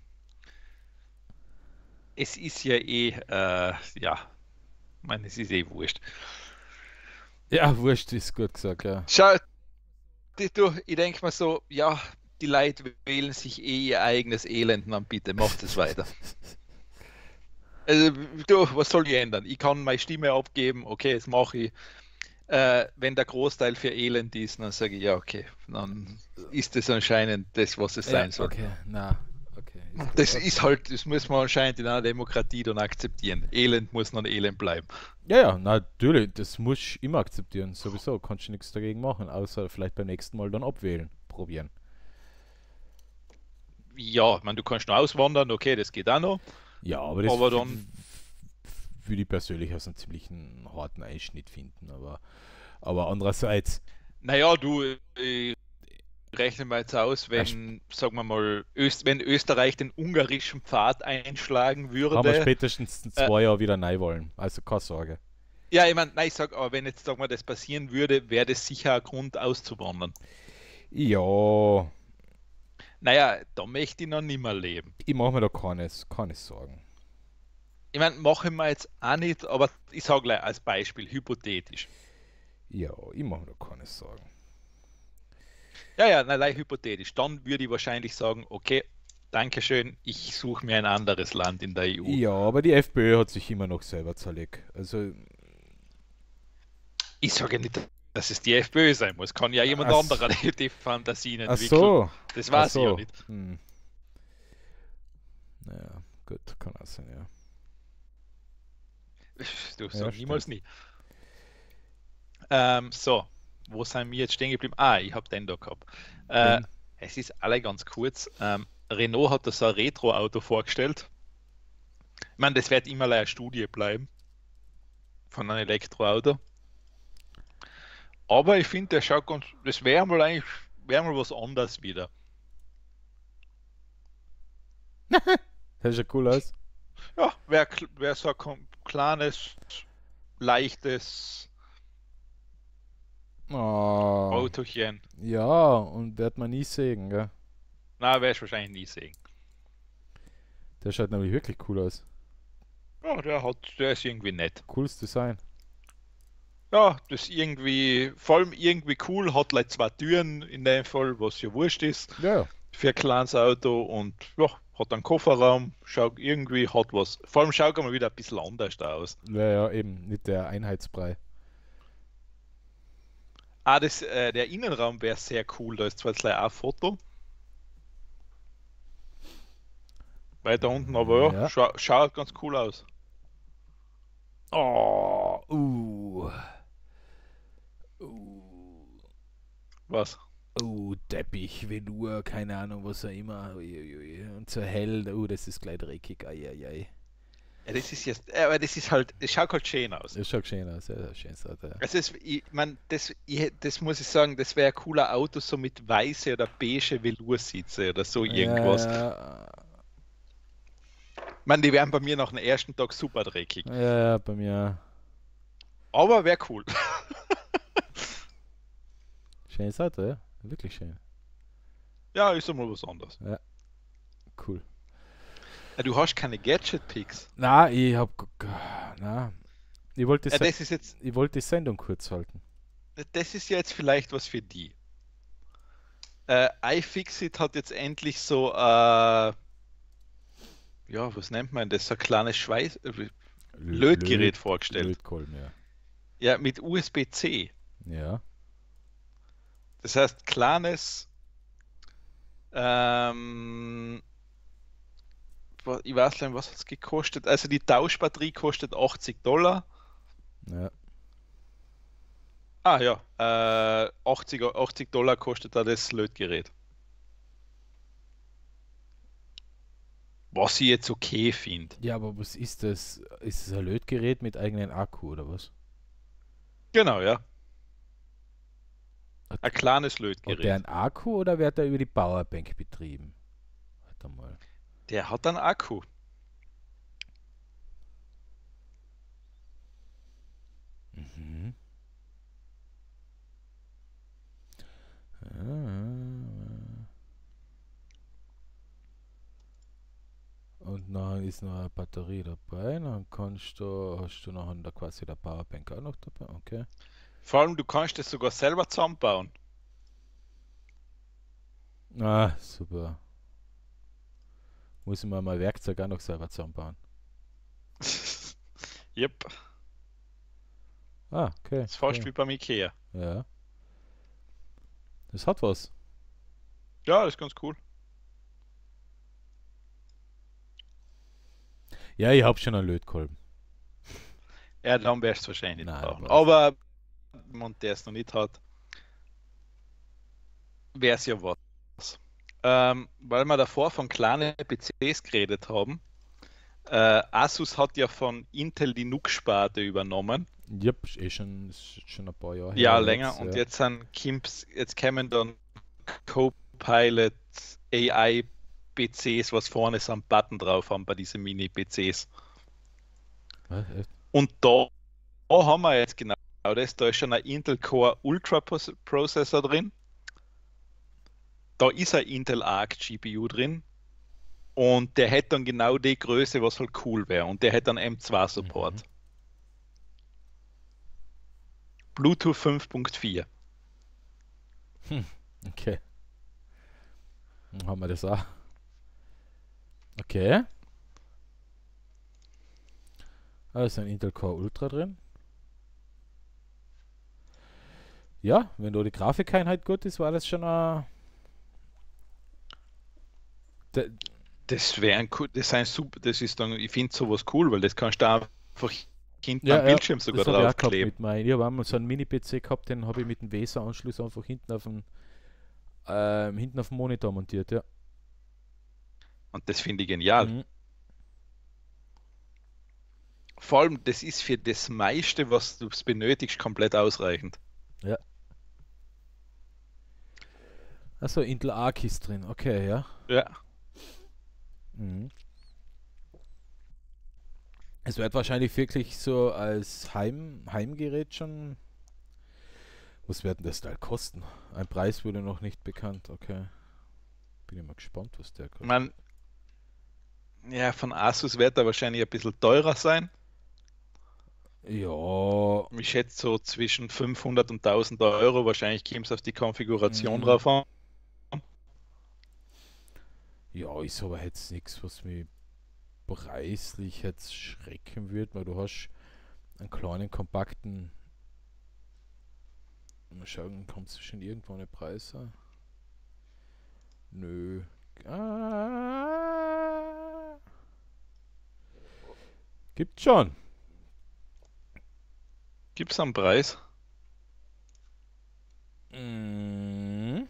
es ist ja eh, äh, ja, ich meine, es ist eh wurscht. Ja, wurscht ist gut gesagt, ja. Schau, die, du, ich denke mal so, ja, die Leute wählen sich eh ihr eigenes Elend, dann bitte, macht es weiter. Also, du, was soll ich ändern? Ich kann meine Stimme abgeben, okay, das mache ich. Äh, wenn der Großteil für Elend ist, dann sage ich, ja, okay, dann ist das anscheinend das, was es sein ja, soll. Okay, na, okay. Ist das okay. ist halt, das muss man anscheinend in einer Demokratie dann akzeptieren. Elend muss dann Elend bleiben. Ja, ja, natürlich, das muss ich immer akzeptieren, sowieso, kannst du nichts dagegen machen, außer vielleicht beim nächsten Mal dann abwählen, probieren. Ja, ich meine, du kannst noch auswandern, okay, das geht auch noch. Ja, aber das aber dann würde ich persönlich als einen ziemlichen harten Einschnitt finden, aber, aber andererseits... Naja, du, äh, rechne mal jetzt aus, wenn, Ach, sagen wir mal, Öst, wenn Österreich den ungarischen Pfad einschlagen würde... Haben wir spätestens in zwei äh, Jahren wieder neu wollen, also keine Sorge. Ja, ich meine, nein, ich sag, aber wenn jetzt, sagen wir, das passieren würde, wäre das sicher ein Grund auszuwandern. Ja... Naja, da möchte ich noch nicht mehr leben. Ich mache mir da keine, keine Sorgen. Ich meine, mache ich mir jetzt auch nicht, aber ich sage gleich als Beispiel, hypothetisch. Ja, ich mache mir da keine Sorgen. Ja, ja, nein, nein, hypothetisch. Dann würde ich wahrscheinlich sagen, okay, Dankeschön, ich suche mir ein anderes Land in der E U. Ja, aber die FPÖ hat sich immer noch selber zerlegt. Also... Ich sage nicht, dass es die FPÖ sein muss. Kann ja jemand Ach, anderer die, die Fantasien entwickeln. Ach so. Das weiß so. ich ja nicht. Hm. Naja, gut, kann auch sein, ja. Du sagst ja, niemals nie. Ähm, so, wo sind wir jetzt stehen geblieben? Ah, ich habe den da gehabt. Äh, hm. Es ist alle ganz kurz. Ähm, Renault hat da so ein Retro-Auto vorgestellt. Ich meine, das wird immer eine Studie bleiben von einem Elektroauto. Aber ich finde, der schaut ganz, das wäre mal eigentlich, wäre mal was anderes wieder. Das sieht cool aus. Ja, wäre wär so ein kleines, leichtes oh. Autochen. Ja, und wird man nie sehen, gell? Na, werde ich wahrscheinlich nie sehen. Der schaut nämlich wirklich cool aus. Ja, der hat, der ist irgendwie nett. Cooles Design. Ja, das ist irgendwie, vor allem irgendwie cool, hat like zwei Türen in dem Fall, was ja wurscht ist, Ja, ja. für ein kleines Auto und ja, hat einen Kofferraum, schaut irgendwie, hat was. Vor allem schaut er mal wieder ein bisschen anders da aus. Ja, ja, eben, nicht der Einheitsbrei. Ah, das, äh, der Innenraum wäre sehr cool, da ist zwar jetzt leider auch ein Foto, weiter unten, aber ja, Ja. schau, schaut ganz cool aus. Oh, uh. Uh. Was? Oh, Teppich, Velour, keine Ahnung, was auch immer. Uiuiui. Und so hell, oh, das ist gleich dreckig. Eieiei. Ja, das ist jetzt, äh, aber das ist halt, es schaut halt schön aus. Das schaut schön aus, ja, das ist schön aus, ja. Also es, ich mein, das, ich, das muss ich sagen, das wäre ein cooler Auto, so mit weiße oder beige Veloursitze oder so irgendwas. Ja, Ich meine, die wären bei mir nach dem ersten Tag super dreckig. ja, ja, bei mir Aber wäre cool. schönes Auto, ja. Wirklich schön. Ja, ist einmal was anderes. Ja, cool. Ja, du hast keine Gadget-Picks. Na, ich hab. g- g- Na, ich wollte, Ja, Se das ist jetzt, ich wollte die Sendung kurz halten. das ist jetzt vielleicht was für die. Äh, iFixit hat jetzt endlich so, äh, ja, was nennt man das? So ein kleines Schweiß, äh, Lö- Lötgerät Löt- vorgestellt. Lötkolben, ja. Ja, mit U S B-C. Ja. Das heißt, kleines, ähm, wa- ich weiß nicht, was hat es gekostet? Also die Tauschbatterie kostet achtzig Dollar. Ja. Ah ja, äh, achtzig, achtzig Dollar kostet da das Lötgerät. Was ich jetzt okay finde. Ja, aber was ist das? Ist es ein Lötgerät mit eigenem Akku oder was? Genau, ja. Hat, Ein kleines hat der Lötgerät. einen Akku oder wird der über die Powerbank betrieben? Warte mal. Der hat einen Akku. Mhm. Ah. Und dann ist noch eine Batterie dabei. Dann kannst du, hast du noch da quasi der Powerbank auch noch dabei. Okay. Vor allem, du kannst das sogar selber zusammenbauen. Ah, super. Muss ich mir mal Werkzeug auch noch selber zusammenbauen. Yep, Ah, okay. ist fast Okay. wie beim Ikea. Ja. Das hat was. Ja, das ist ganz cool. Ja, ich hab schon einen Lötkolben. Ja, dann wirst du es wahrscheinlich nicht Nein, brauchen. weiß Aber wenn man der es noch nicht hat, wäre es ja was. Ähm, weil wir davor von kleinen P Cs geredet haben. Äh, Asus hat ja von Intel die N U C-Sparte übernommen. Yep, ist eh schon, ist schon ein paar Jahre her. Ja, aber länger. jetzt, Und ja. jetzt sind Kimps, jetzt kämen dann Copilot A I-P Cs, was vorne so einen Button drauf haben bei diesen Mini-P Cs. Was? Echt? Und da, da haben wir jetzt genau das. Da ist schon ein Intel Core Ultra Processor drin. Da ist ein Intel Arc G P U drin. Und der hätte dann genau die Größe, was halt cool wäre. Und der hätte dann M zwei Support. Mhm. Bluetooth fünf Punkt vier. Okay. Dann haben wir das auch. Okay. Da ist ein Intel Core Ultra drin. Ja, wenn da die Grafikeinheit gut ist, war das schon ein. De, Das wäre ein, cool- das ein super, das ist dann, ich finde sowas cool, weil das kannst du einfach hinten ja, am ja, Bildschirm sogar das habe ich auch gehabt draufkleben. mit meinem. Ich habe einmal so einen Mini-P C gehabt, den habe ich mit dem Weser-Anschluss einfach hinten auf dem ähm, hinten auf dem Monitor montiert, ja. Und das finde ich genial. Mhm. Vor allem, das ist für das meiste, was du benötigst, komplett ausreichend. Ja. Achso, Intel Arc ist drin, okay, ja. Ja. Mhm. Es wird wahrscheinlich wirklich so als Heim, Heimgerät schon. Was wird denn das Teil kosten? Ein Preis wurde noch nicht bekannt, okay. Bin ich mal gespannt, was der kostet. Man, Ja, von Asus wird er wahrscheinlich ein bisschen teurer sein. Ja, Ich schätze so zwischen fünfhundert und tausend Euro. Wahrscheinlich kommt es auf die Konfiguration mm, drauf an. ja, ist aber jetzt nichts, was mich preislich jetzt schrecken wird, weil du hast einen kleinen, kompakten. Mal schauen, kommt es schon irgendwo eine Preise? Nö. Ah, gibt schon. Gibt es einen Preis? Mm,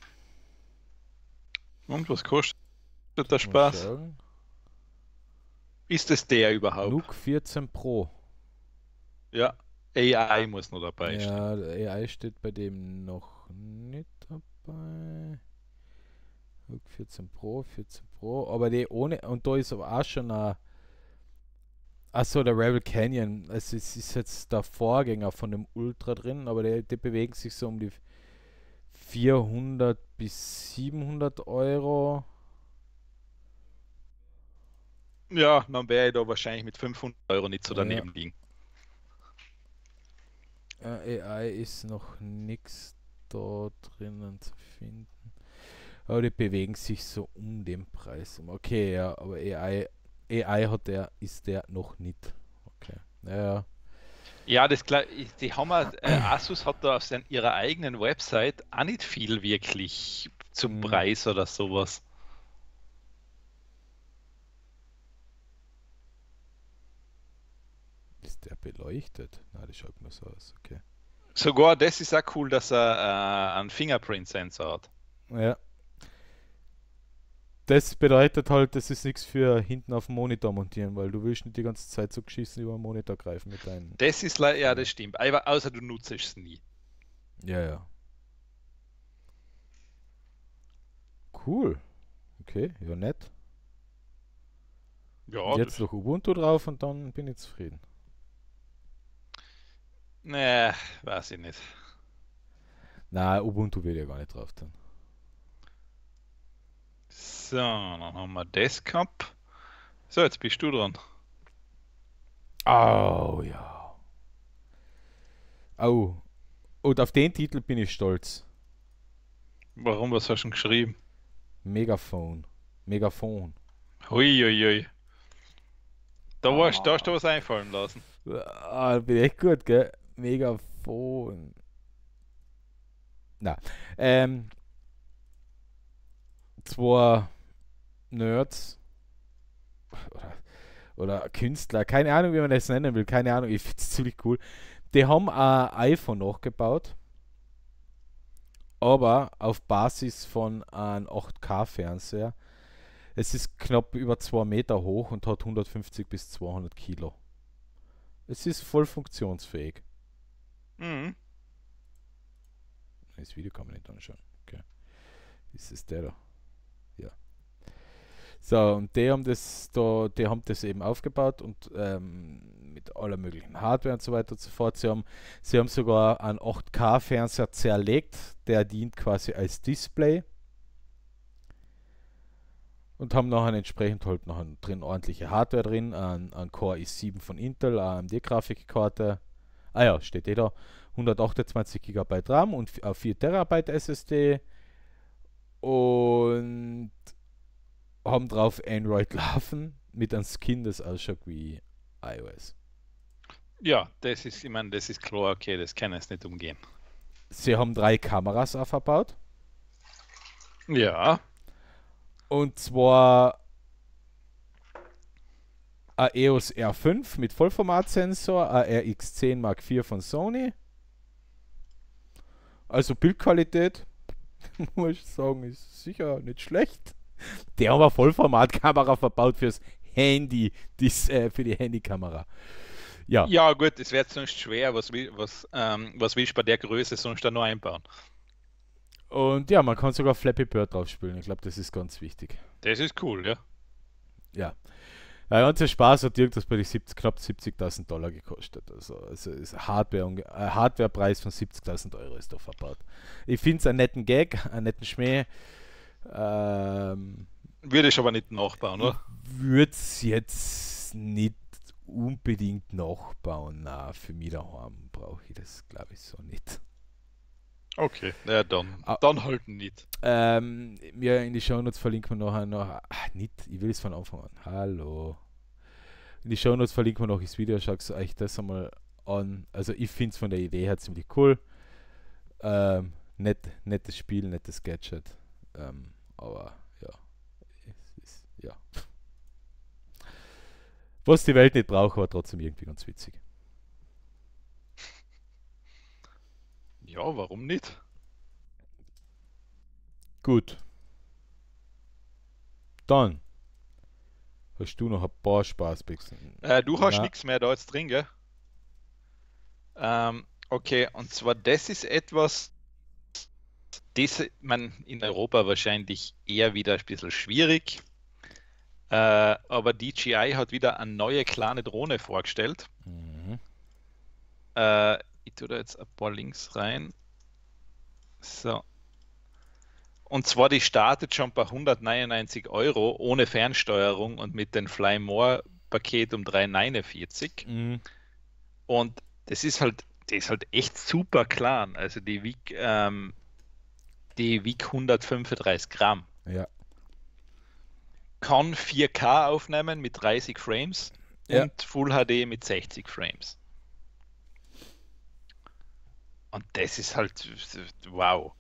Und was kostet der mal Spaß? schauen. Ist es der überhaupt? Nuke vierzehn Pro. Ja, A I muss noch dabei stehen. Ja, der A I steht bei dem noch nicht dabei. Nuke vierzehn Pro, vierzehn Pro. Aber die ohne. Und da ist aber auch schon ein. Achso, der Rebel Canyon. Also es ist jetzt der Vorgänger von dem Ultra drin, aber die, die bewegen sich so um die vierhundert bis siebenhundert Euro. Ja, dann wäre ich da wahrscheinlich mit fünfhundert Euro nicht so Ja, daneben liegen. äh, A I ist noch nichts da drinnen zu finden. Aber die bewegen sich so um den Preis. Okay, ja, aber A I, A I hat der, ist der noch nicht. Okay. Naja. Ja, das klar, ich- die haben auch, äh, Asus hat da auf sein, ihrer eigenen Website auch nicht viel wirklich zum Hm, Preis oder sowas. ist der beleuchtet? Na, das schaut nur so aus. Okay. Sogar das ist auch cool, dass er äh, einen Fingerprint-Sensor hat. Ja. Das bedeutet halt, das ist nichts für hinten auf dem Monitor montieren, weil du willst nicht die ganze Zeit so geschissen über den Monitor greifen mit deinen Das ist, le- ja, Finger. das stimmt. Aber außer du nutzt es nie. Ja, ja. Cool. Okay, ja nett. Und Ja, jetzt das, noch Ubuntu drauf und dann bin ich zufrieden. ne, weiß ich nicht. Na, Ubuntu will ja gar nicht drauf tun. So, dann haben wir das gehabt. So, jetzt bist du dran. Oh ja. Oh. Und auf den Titel bin ich stolz. Warum, was hast du denn geschrieben? Megaphone. Megaphone. Hui, hui, hui. Da warst, da hast du Ah, was einfallen lassen. ah, bin echt gut, gell? Megaphone. Na. Ähm, zwei Nerds oder, oder Künstler, keine Ahnung, wie man das nennen will, keine Ahnung, ich finde es ziemlich cool. Die haben ein iPhone nachgebaut, aber auf Basis von einem acht K-Fernseher. Es ist knapp über zwei Meter hoch und hat hundertfünfzig bis zweihundert Kilo. Es ist voll funktionsfähig. Mhm. Das Video kann man nicht anschauen. Okay. Ist es der da? Ja. So, und die haben das da, die haben das eben aufgebaut und ähm, mit aller möglichen Hardware und so weiter und so fort. Sie haben, sie haben sogar einen acht K-Fernseher zerlegt, der dient quasi als Display und haben nachher entsprechend halt noch drin ordentliche Hardware drin, ein, ein Core i sieben von Intel, A M D-Grafikkarte. Ah ja, steht eh da. hundertachtundzwanzig Gigabyte RAM und vier Terabyte S S D und haben drauf Android laufen mit einem Skin, das ausschaut wie iOS. Ja, das ist, ich meine, das ist klar, okay, das kann es nicht umgehen. Sie haben drei Kameras aufgebaut Ja, und zwar ein E O S R fünf mit Vollformatsensor, ein R X zehn Mark vier von Sony. Also Bildqualität, muss ich sagen, ist sicher nicht schlecht. Der haben eine Vollformatkamera verbaut fürs Handy, dies, äh, für die Handykamera. Ja, ja, gut, es wird sonst schwer. Was, will, was, ähm, was willst du bei der Größe sonst da noch einbauen? und ja, man kann sogar Flappy Bird drauf spielen. Ich glaube, das ist ganz wichtig. Das ist cool, ja. Ja. Der ganze Spaß hat irgendwas bei die siebzig, knapp siebzigtausend Dollar gekostet. Also, also ist Hardware, unge- ein Hardwarepreis von siebzigtausend Euro ist da verbaut. Ich finde es einen netten Gag, einen netten Schmäh. Ähm, Würde ich aber nicht nachbauen, Ich oder? würde es jetzt nicht unbedingt nachbauen. Na, für mich daheim brauche ich das, glaube ich, so nicht. Okay, ja, dann, Ah, dann halt nicht. ähm, mir in die Shownotes verlinken wir nachher noch. Ach, nicht, ich will es von Anfang an. Hallo. In die Shownotes verlinken wir noch das Video. Schaut euch das einmal an. Also, ich finde es von der Idee her ziemlich cool. Ähm, nett, nettes Spiel, nettes Gadget. Ähm, aber ja, es ist, ja. Was die Welt nicht braucht, aber trotzdem irgendwie ganz witzig. Ja, warum nicht? Gut, dann hast du noch ein paar Spaßbüchsen. Äh, du hast Na, nichts mehr da jetzt drin, gell? Ähm, okay, und zwar das ist etwas, das man in Europa wahrscheinlich eher wieder ein bisschen schwierig. Äh, aber D J I hat wieder eine neue kleine Drohne vorgestellt. mhm. Äh, ich tue da jetzt ein paar Links rein. So. Und zwar, die startet schon bei hundertneunundneunzig Euro ohne Fernsteuerung und mit dem Fly More Paket um dreihundertneunundvierzig. Mhm. Und das ist halt, die ist halt echt super klein. Also die wiegt, ähm, die wiegt hundertfünfunddreißig Gramm. Ja. Kann vier K aufnehmen mit dreißig Frames Ja. und Full H D mit sechzig Frames. Und das ist halt wow.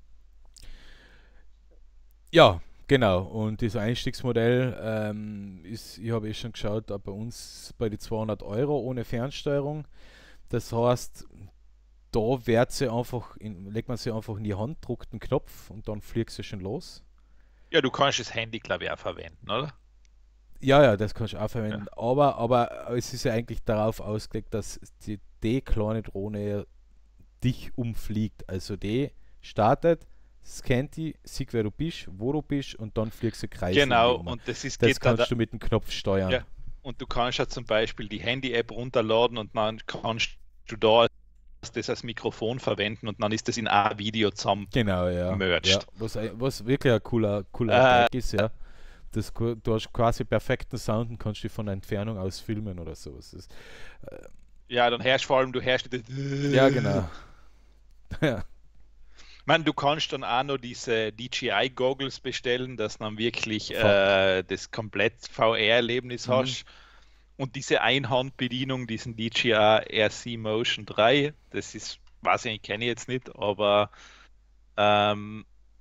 Ja, genau. Und das Einstiegsmodell ähm, ist, ich habe eh schon geschaut, da bei uns bei die zweihundert Euro ohne Fernsteuerung. Das heißt, da wird sie einfach, in, legt man sie einfach in die Hand, druckt einen Knopf und dann fliegt sie schon los. Ja, du kannst das Handy, glaube ich, auch verwenden, oder? Ja, ja, das kannst du auch Ja. verwenden. Aber, aber es ist ja eigentlich darauf ausgelegt, dass die, die kleine Drohne dich umfliegt. Also die startet, scannt die, sieht wer du bist, wo du bist und dann fliegst du Kreise um die Genau, um. und das ist, Das geht dann, da, kannst du mit dem Knopf steuern. ja, und du kannst ja zum Beispiel die Handy-App runterladen und dann kannst du da das als Mikrofon verwenden und dann ist das in ein Video zusammen Genau, ja. ja. merged. Was, ein- was wirklich ein cooler, cooler Äh, Gag ist, ja. Das, du hast quasi perfekten Sound und kannst dich von der Entfernung aus filmen oder sowas. Das, äh, ja, dann herrscht vor allem, du herrschst das. ja, genau. ja. Man, du kannst dann auch noch diese D J I-Goggles bestellen, dass du dann wirklich V- äh, das komplett V R-Erlebnis Mhm. hast. Und diese Einhandbedienung, diesen D J I R C Motion drei, das ist, weiß ich, kenne ich jetzt nicht, aber ähm,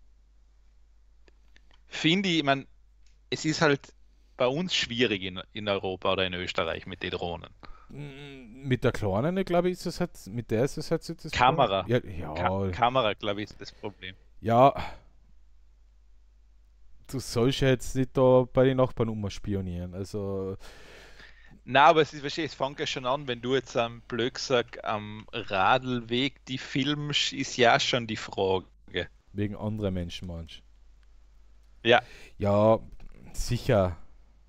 finde ich, ich mein, es ist halt bei uns schwierig in, in Europa oder in Österreich mit den Drohnen. Mm, Mit der kleinen, glaube ich, ist es halt, mit der ist es halt so das Problem. Kamera. Ja, Ka ja, Kamera, glaube ich, ist das Problem. ja, du sollst ja jetzt nicht da bei den Nachbarn umspionieren. Also Na, aber es ist wahrscheinlich, es fängt ja schon an, wenn du jetzt am blöd gesagt am Radlweg die filmst, ist ja schon die Frage. wegen anderer Menschen manch. Ja, Ja, sicher.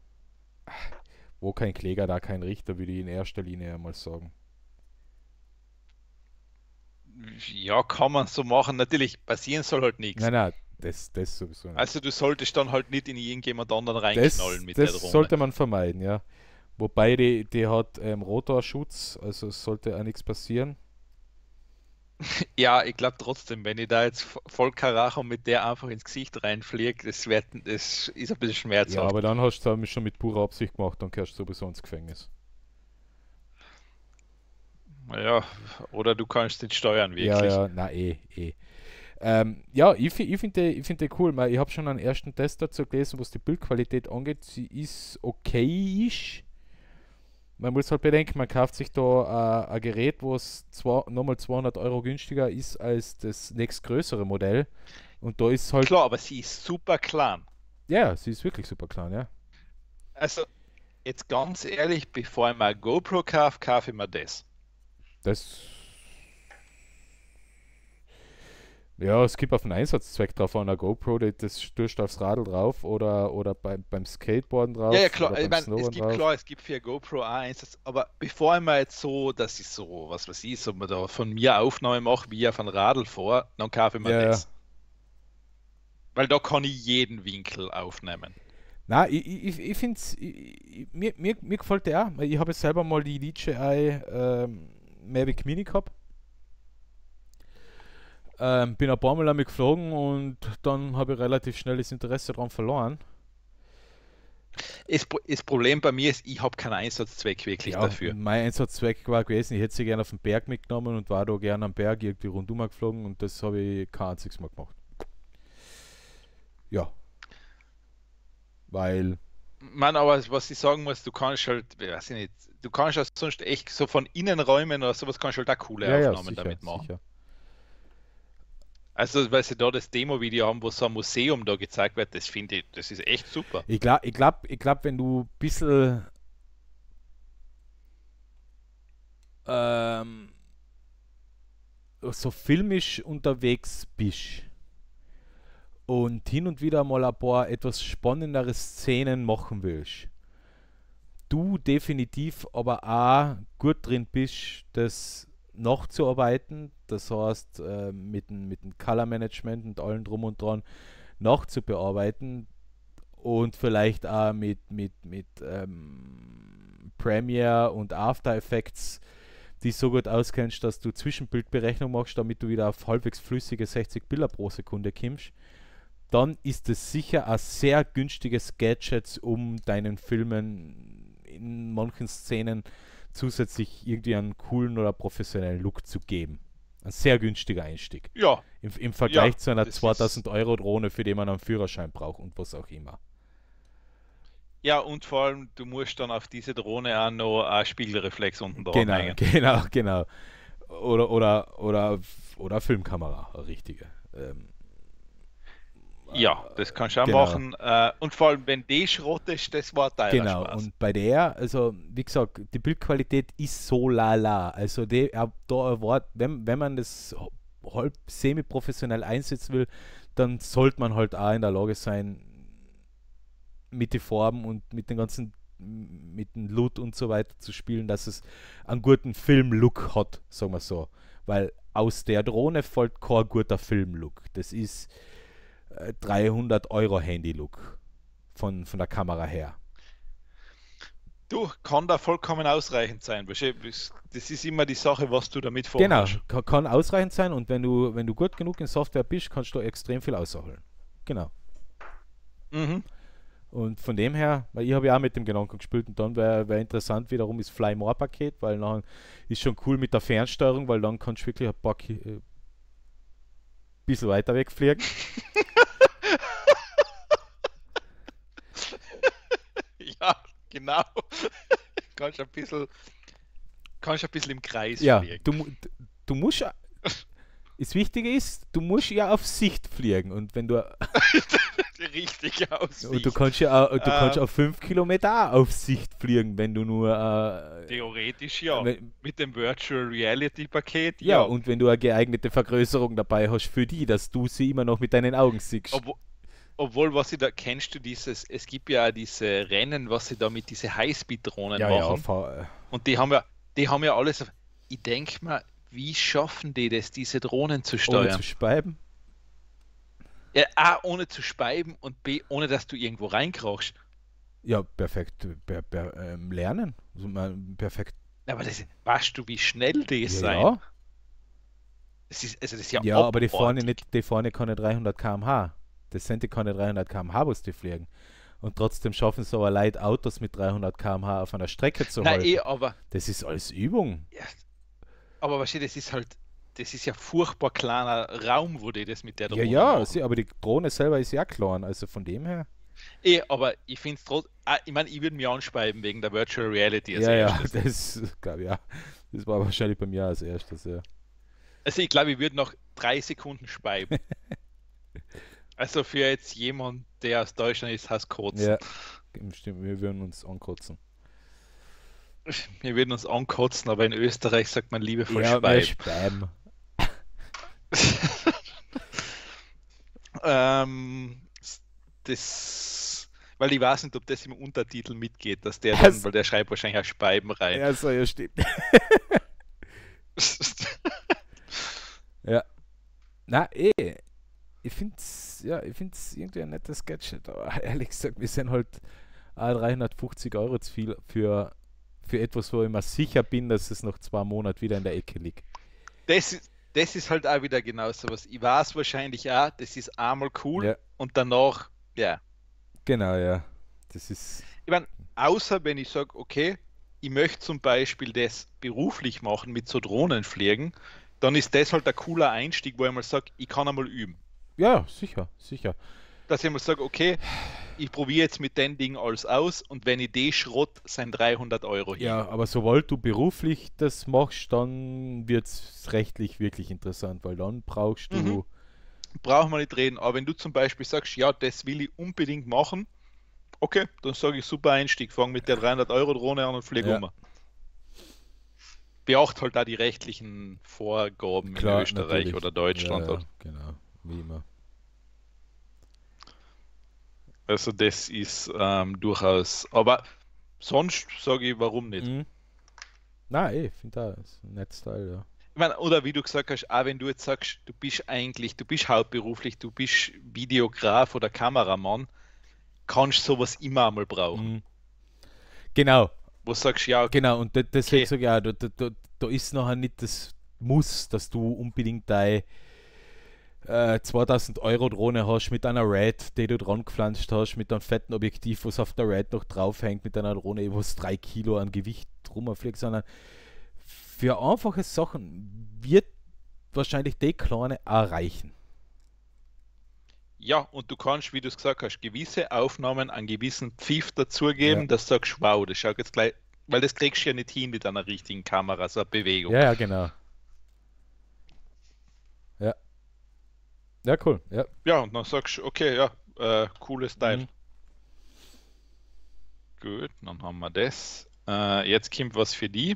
Wo kein Kläger, da kein Richter, würde ich in erster Linie einmal sagen. ja, kann man so machen. Natürlich, passieren soll halt nichts. Nein, nein, das, das sowieso nicht. Also du solltest dann halt nicht in irgendjemand anderen Das, reinknallen mit der das Drohne. sollte man vermeiden, ja. Wobei die, die hat ähm, Rotorschutz, also es sollte auch nichts passieren. Ja, ich glaube trotzdem, wenn ich da jetzt vo- voll Karacho mit der einfach ins Gesicht reinfliege, das wird, das ist ein bisschen Ja, schmerzhaft. aber dann hast du es schon mit purer Absicht gemacht, dann gehörst du sowieso ins Gefängnis. Ja, oder du kannst nicht steuern, Ja, wirklich. ja, na eh, eh. Ähm, ja, ich, fi- ich finde die, ich find die cool. Weil ich habe schon einen ersten Test dazu gelesen, was die Bildqualität angeht. Sie ist okay. Man muss halt bedenken, man kauft sich da äh, ein Gerät, wo es zwar nochmal zweihundert Euro günstiger ist als das nächstgrößere Modell. Und da ist halt, Klar, aber sie ist super klein. ja, sie ist wirklich super klein, ja. Also, jetzt ganz ehrlich, bevor ich mal eine GoPro kaufe, kaufe ich mir das. Das, ja, es gibt auf den Einsatzzweck drauf an der GoPro, die- das tust du aufs Radl drauf oder, oder beim, beim Skateboarden drauf Ja, ja, klar. oder Ich beim meine, es Snowboarden gibt drauf. klar, es gibt für eine GoPro auch eins, aber bevor ich mir jetzt so, dass ich so, was weiß ich, so mal da von mir Aufnahme mache, wie ich auf ein Radl fahre, dann kaufe ich mir Ja, ja. das. Weil da kann ich jeden Winkel aufnehmen. Na, ich, ich, ich finde es, mir, mir, mir gefällt der auch. Ich habe selber mal die D J I ähm, Mavic Mini gehabt. Ähm, bin ein paar Mal damit geflogen und dann habe ich relativ schnell das Interesse daran verloren. Das, das Problem bei mir ist, ich habe keinen Einsatzzweck wirklich Ja, dafür. mein Einsatzzweck war gewesen, ich hätte sie gerne auf den Berg mitgenommen und war da gerne am Berg irgendwie rundum geflogen und das habe ich kein einziges Mal gemacht. Ja. Weil. Man, aber was ich sagen muss, du kannst halt, weiß ich nicht, du kannst auch sonst echt so von Innenräumen oder sowas kannst du halt auch coole Ja, ja, Aufnahmen sicher, damit machen. sicher. Also, weil sie da das Demo-Video haben, wo so ein Museum da gezeigt wird, das finde ich, das ist echt super. Ich glaube, ich glaub, ich glaub, wenn du ein bisschen ähm, so filmisch unterwegs bist und hin und wieder mal ein paar etwas spannendere Szenen machen willst, du definitiv aber auch gut drin bist, das nachzuarbeiten, das heißt äh, mit dem mit dem Color Management und allem drum und dran nachzubearbeiten und vielleicht auch mit, mit, mit ähm, Premiere und After Effects die so gut auskennst, dass du Zwischenbildberechnung machst, damit du wieder auf halbwegs flüssige sechzig Bilder pro Sekunde kommst, dann ist es sicher ein sehr günstiges Gadget, um deinen Filmen in manchen Szenen zusätzlich irgendwie einen coolen oder professionellen Look zu geben. Ein sehr günstiger Einstieg. Ja. Im, im Vergleich ja, zu einer das zweitausend Euro Drohne, für die man einen Führerschein braucht und was auch immer. Ja, und vor allem, du musst dann auf diese Drohne auch noch einen Spiegelreflex unten dran Genau, hängen. genau, genau. Oder, oder, oder, oder Filmkamera, eine richtige. Ähm, Ja, das kannst du auch genau. machen. Äh, und vor allem, wenn die Schrott ist, das war teurer Genau, Spaß. und bei der, also wie gesagt, die Bildqualität ist so lala. Also die, ja, da erwart, wenn, wenn man das halb semi-professionell einsetzen will, dann sollte man halt auch in der Lage sein, mit den Farben und mit den ganzen, mit dem Loot und so weiter zu spielen, dass es einen guten Film-Look hat, sagen wir so. Weil aus der Drohne fällt kein guter Film-Look. Das ist äh, dreihundert Euro Handy-Look von, von der Kamera her. Du, kann da vollkommen ausreichend sein. Das ist immer die Sache, was du damit vorhast. Genau, kann, kann ausreichend sein und wenn du, wenn du gut genug in Software bist, kannst du extrem viel ausholen. Genau. Mhm. Und von dem her, weil ich habe ja auch mit dem Gedanken gespielt und dann wäre wär interessant wiederum das Fly More Paket, weil dann ist schon cool mit der Fernsteuerung, weil dann kannst du wirklich ein paar äh, bisschen weiter wegfliegen. Ja, genau. kannst ein bisschen kannst ein bisschen im Kreis ja, fliegen. Du, du musst das Wichtige ist, du musst ja auf Sicht fliegen und wenn du richtig aus und du kannst ja auch, du äh, kannst auf fünf Kilometer auf Sicht fliegen, wenn du nur äh, theoretisch ja, wenn, mit dem Virtual Reality Paket ja, ja, und wenn du eine geeignete Vergrößerung dabei hast für die, dass du sie immer noch mit deinen Augen siehst. Obwohl, obwohl was ich da, kennst du dieses, es gibt ja auch diese Rennen, was sie da mit diese Highspeed-Drohnen ja, machen. Ja, und die haben ja, die haben ja alles, ich denke mal, wie schaffen die das, diese Drohnen zu steuern? Ohne zu speiben? Ja, A, ohne zu speiben und B, ohne dass du irgendwo reinkrachst. Ja, perfekt. Per, per, ähm, lernen. Also mal perfekt. Aber das, weißt du, wie schnell die ja, sein? Ja. Das ist, also das ist ja Ja, aber die vorne, nicht, die vorne kann nicht dreihundert Kilometer pro Stunde. Das sind die keine dreihundert Kilometer pro Stunde, was die fliegen. Und trotzdem schaffen es aber Leute, Autos mit dreihundert Kilometer pro Stunde auf einer Strecke zu Nein, halten. eh, aber das ist alles Übung. Ja, aber weißt du, das ist halt, das ist ja furchtbar kleiner Raum, wo die das mit der Ja, Drohne ja, machen. sie, aber die Drohne selber ist ja klein, also von dem her. Eh, aber ich finde es trotzdem, ah, ich meine, ich würde mich anspeiben wegen der Virtual Reality als Ja, ja, erstes. das glaube ja. Das war wahrscheinlich bei mir als erstes, ja. Also ich glaube, ich würde noch drei Sekunden speiben. Also für jetzt jemand, der aus Deutschland ist, heißt kotzen. Ja, stimmt, wir würden uns ankotzen. Wir würden uns ankotzen, aber in Österreich sagt man liebevoll ja, speiben. speiben. ähm, das, weil ich weiß nicht, ob das im Untertitel mitgeht, dass der dann, weil der schreibt wahrscheinlich auch Speiben rein. Ja, so, ja, stimmt. ja. Na, eh. ich finde es ja, ich find's irgendwie ein nettes Gadget, aber ehrlich gesagt, wir sind halt auch dreihundertfünfzig Euro zu viel für, für etwas, wo ich mir sicher bin, dass es noch zwei Monate wieder in der Ecke liegt. Das ist, das ist halt auch wieder genau so was. Ich weiß wahrscheinlich auch, das ist einmal cool Ja, und danach, ja. genau, ja. Das ist, Ich meine, außer wenn ich sage, okay, ich möchte zum Beispiel das beruflich machen mit so Drohnenfliegen, dann ist das halt ein cooler Einstieg, wo ich mal sage, ich kann einmal üben. ja, sicher, sicher. Dass ich mal sage, okay, ich probiere jetzt mit den Dingen alles aus und wenn ich die Schrott, sind dreihundert Euro hier. Ja, aber sobald du beruflich das machst, dann wird es rechtlich wirklich interessant, weil dann brauchst du, Mhm. Brauchen wir nicht reden. Aber wenn du zum Beispiel sagst, ja, das will ich unbedingt machen, okay, dann sage ich super Einstieg, fang mit der dreihundert Euro Drohne an und flieg ja, um. Beacht halt da die rechtlichen Vorgaben in klar, Österreich natürlich. oder Ja, Deutschland. ja, genau, wie immer. Also das ist ähm, durchaus. Aber sonst sage ich, warum nicht? Mhm. Na, eh, ich finde das ist ein nettes Teil, ja. Ich meine, oder wie du gesagt hast, auch wenn du jetzt sagst, du bist eigentlich, du bist hauptberuflich, du bist Videograf oder Kameramann, kannst sowas immer einmal brauchen. Mhm. Genau, Wo du sagst, ja, genau, und de deswegen okay, sage ich auch, da, da, da, da ist nachher nicht das Muss, dass du unbedingt deine äh, zweitausend Euro Drohne hast mit einer Red, die du dran gepflanzt hast, mit einem fetten Objektiv, was auf der Red noch draufhängt, mit einer Drohne, wo es drei Kilo an Gewicht rumfliegt, sondern für einfache Sachen wird wahrscheinlich die kleine auch reichen. ja, und du kannst, wie du es gesagt hast, gewisse Aufnahmen einen gewissen Pfiff Ja, dazugeben, dass du sagst, wow, das schaut jetzt gleich, weil das kriegst du ja nicht hin mit einer richtigen Kamera, so eine Bewegung. ja, ja, genau. Ja, ja, cool. Ja. Ja, und dann sagst du, okay, ja, äh, cooles Teil. Mhm. Gut, dann haben wir das. Äh, jetzt kommt was für die.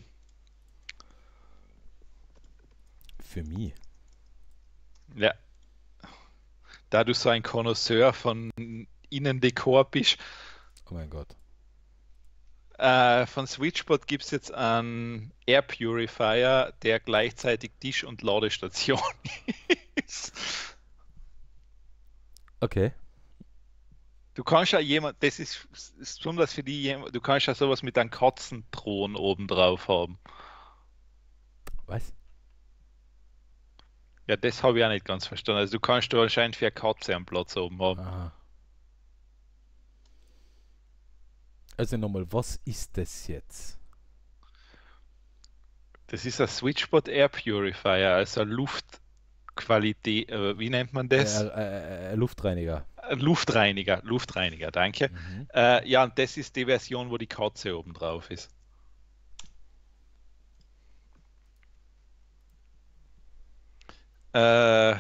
Für mich. Ja, da du so ein Connoisseur von Innendekor bist, Oh mein Gott. äh, von Switchbot gibt es jetzt einen Air Purifier, der gleichzeitig Tisch und Ladestation ist. Okay. Du kannst ja jemand, das ist, ist besonders für die, jem- du kannst ja sowas mit einem Katzenthron oben drauf haben. Was? Ja, das habe ich auch nicht ganz verstanden. Also du kannst da anscheinend für eine Katze einen Platz oben haben. Aha. Also nochmal, was ist das jetzt? Das ist ein Switchbot Air Purifier, also Luftqualität, äh, wie nennt man Äh, das? äh, äh, Luftreiniger. Ein Luftreiniger, Luftreiniger, danke. Mhm. Äh, ja, und das ist die Version, wo die Katze oben drauf ist. Äh,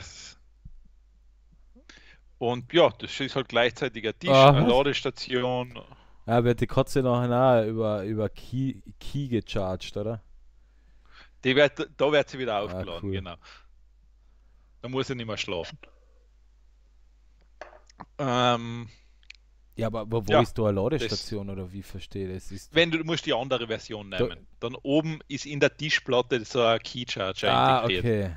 und ja, das ist halt gleichzeitig ein Tisch, Ah, eine was? Ladestation. Ja, wird die Katze nachher auch über, über Key, Key gecharged, oder? Die wird, da wird sie wieder Ah, aufgeladen, cool. genau. Da muss sie nicht mehr schlafen. Ähm, Ja, aber, aber wo ja, ist da eine das, Ladestation oder wie verstehe ich das? Ist wenn du, du musst die andere Version da, nehmen. Dann oben ist in der Tischplatte so ein Keycharger ah, integriert. okay.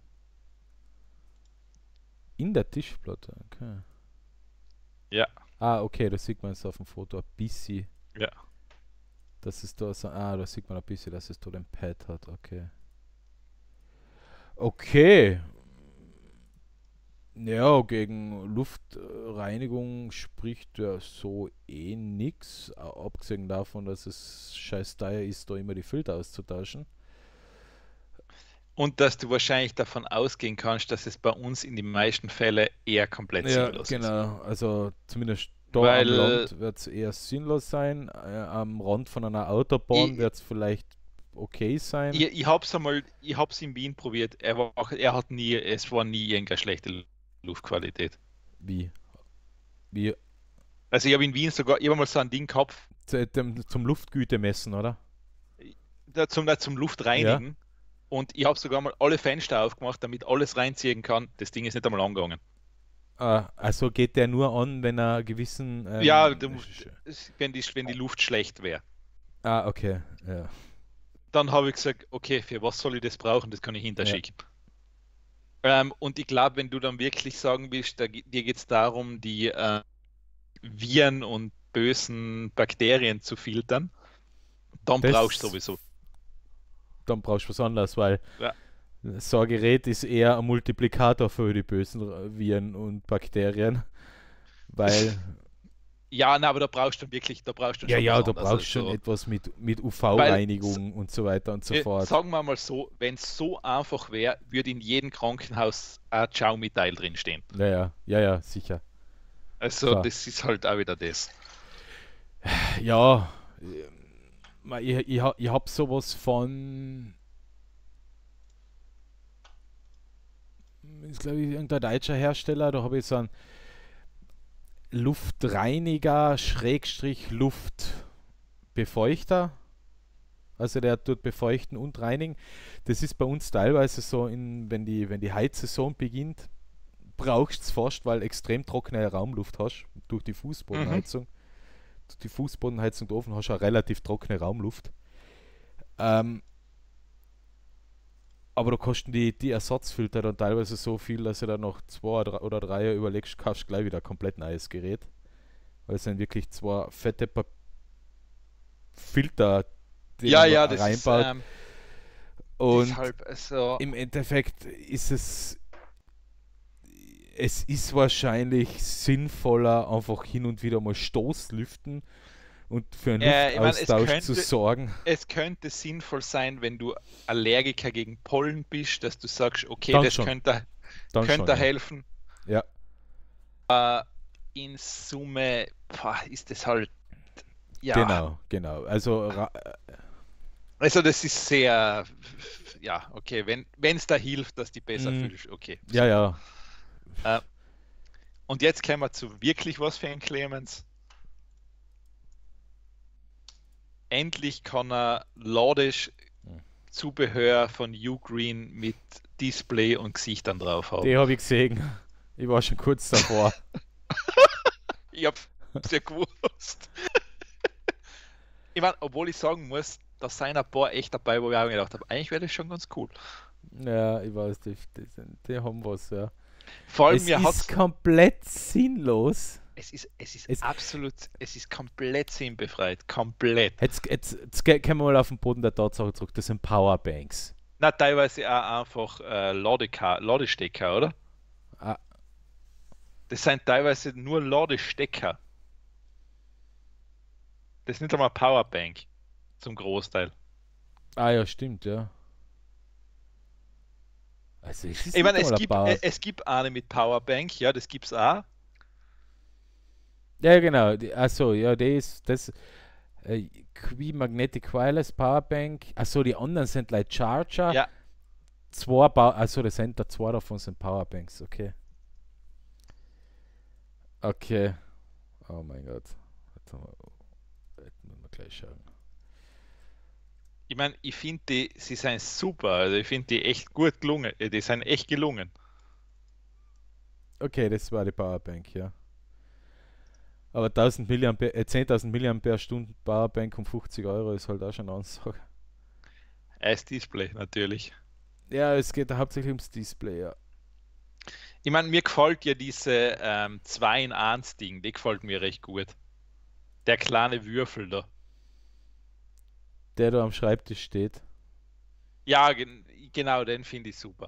In der Tischplatte, okay. Ja, Ah, okay, da sieht man es auf dem Foto ein bisschen. ja. Dass es da so, ah, da sieht man ein bisschen, dass es da den Pad hat, okay. Okay. Ja, gegen Luftreinigung spricht ja so eh nix, a- abgesehen davon, dass es scheiß teuer ist, da immer die Filter auszutauschen. Und dass du wahrscheinlich davon ausgehen kannst, dass es bei uns in den meisten Fällen eher komplett Ja, sinnlos ist. genau. Also zumindest da am Weil Land wird es eher sinnlos sein. Äh, am Rand von einer Autobahn ich, wird es vielleicht okay sein. ich, ich hab's einmal, ich hab's in Wien probiert. Er war, er hat nie, es war nie irgendeine schlechte Luftqualität. Wie? Wie? Also ich habe in Wien sogar, ich habe mal so ein Ding gehabt, Zu, dem, zum Luftgüte messen, oder? da zum, da zum Ja. Luftreinigen. Und ich habe sogar mal alle Fenster aufgemacht, damit alles reinziehen kann. Das Ding ist nicht einmal angegangen. Ah, also geht der nur an, wenn er gewissen. Ja, Ähm, du, sch- wenn die, wenn die Luft schlecht wäre. ah, okay. Ja. Dann habe ich gesagt, okay, für was soll ich das brauchen? Das kann ich Ja. hinterschicken. Ähm, und ich glaube, wenn du dann wirklich sagen willst, da, dir geht es darum, die äh, Viren und bösen Bakterien zu filtern, dann brauchst du Das, sowieso. dann brauchst du was anderes, weil Ja. so ein Gerät ist eher ein Multiplikator für die bösen Viren und Bakterien, weil, Ja, na, aber da brauchst du wirklich, da brauchst du ja, schon was ja, du anderes. brauchst schon Also, etwas mit, mit weil, s- U V-Reinigung und so weiter und so äh, fort. sagen wir mal so, wenn es so einfach wäre, würde in jedem Krankenhaus ein Xiaomi-Teil drinstehen. Ja, ja, ja, ja, sicher. Also, Klar. das ist halt auch wieder das. Ja, ähm, ich, ich, ha- ich habe sowas von, ist glaube ich irgendein deutscher Hersteller, da habe ich so einen Luftreiniger, Schrägstrich Luftbefeuchter. Also der tut befeuchten und reinigen. Das ist bei uns teilweise so, in, wenn die, wenn die Heizsaison beginnt, brauchst du es fast, weil extrem trockene Raumluft hast durch die Mhm. Fußbodenheizung. Durch die Fußbodenheizung da oben hast du auch relativ trockene Raumluft. Ähm, aber da kosten die, die Ersatzfilter dann teilweise so viel, dass du dann noch zwei oder drei, oder drei Jahre überlegst, kaufst du gleich wieder ein komplett neues Gerät. Weil es sind wirklich zwei fette Pa- Filter, die Ja, man da ja, das ist reinbaut. ähm, Und deshalb, also, im Endeffekt ist es, es ist wahrscheinlich sinnvoller, einfach hin und wieder mal Stoßlüften und für einen äh, ich meine, es Luftaustausch zu könnte, sorgen. es könnte sinnvoll sein, wenn du Allergiker gegen Pollen bist, dass du sagst, okay, Dann das schon, könnte, dann schon, könnte ja. helfen. Ja, In Summe, pah, ist das halt, ja, genau, genau. Also, ra- also das ist sehr, ja, okay, wenn wenn es da hilft, dass die besser mh, fühlst, okay, ja, super. ja, Äh, und jetzt kommen wir zu wirklich was für ein Clemens. Endlich kann er Ladezubehör von Ugreen mit Display und Gesichtern drauf die haben. habe ich gesehen. Ich war schon kurz davor. Ich hab's ja gewusst. Ich meine, obwohl ich sagen muss, da sind ein paar echt dabei, wo ich auch gedacht habe, eigentlich wäre das schon ganz cool. Ja, ich weiß, die, die, die haben was, ja. Vor allem Es mir ist hat's, komplett sinnlos. es ist, es ist Es, absolut, es ist komplett sinnbefreit, komplett. jetzt, jetzt, jetzt ge- kommen wir mal auf den Boden der Tatsache zurück. Das sind Powerbanks. Na, teilweise auch einfach äh, Ladeka Ladestecker, oder? Ah, Das sind teilweise nur Ladestecker. Das ist nicht einmal Powerbank zum Großteil. ah ja, stimmt, ja. Also es ist Ich nicht meine, es einmal ein gibt, äh, Power. es gibt eine mit Powerbank, ja, das gibt's auch. Ja, genau. Die, achso, ja, das ist das. Äh, Qi Magnetic Wireless Powerbank. Achso, die anderen sind like Charger. Ja, Zwei Power. Achso, das sind da zwei davon sind Powerbanks. Okay. Okay. Oh mein Gott. Jetzt, haben wir, jetzt müssen wir gleich schauen. ich meine, ich finde die, sie sind super, also ich finde die echt gut gelungen, äh, die sind echt gelungen. Okay, das war die Powerbank, ja. Aber tausend Milliampere, äh, zehntausend Milliampere Stunden Powerbank um fünfzig Euro ist halt auch schon eine Ansage. Als Display natürlich. Ja, es geht hauptsächlich ums Display, ja. Ich meine, mir gefällt ja diese ähm, zwei in eins Ding, die gefällt mir recht gut. Der kleine Würfel da. Der da am Schreibtisch steht. Ja, gen genau, den finde ich super.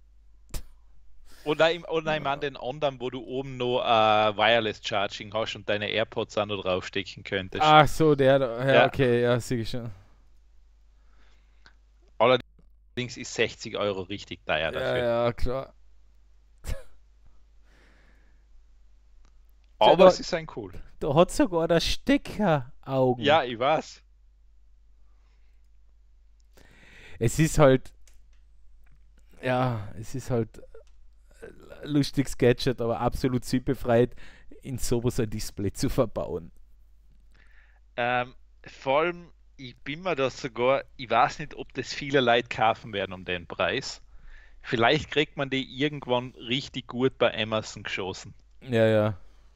Oder im, oder ich meine Ja. den anderen, wo du oben noch äh, Wireless Charging hast und deine AirPods auch noch draufstecken könntest. Ach so, der da. Ja, Ja, okay, ja, sehe ich schon. allerdings ist sechzig Euro richtig teuer Ja, dafür. ja, klar. Schau, Aber da, sie sind cool. da hat sogar der Stecker Augen. Ja, ich weiß. Es ist halt, ja, es ist halt ein lustiges Gadget, aber absolut zielbefreit, in sowas ein Display zu verbauen. Ähm, vor allem, ich bin mir da sogar, ich weiß nicht, ob das viele Leute kaufen werden um den Preis. Vielleicht kriegt man die irgendwann richtig gut bei Amazon geschossen. Ja, ja.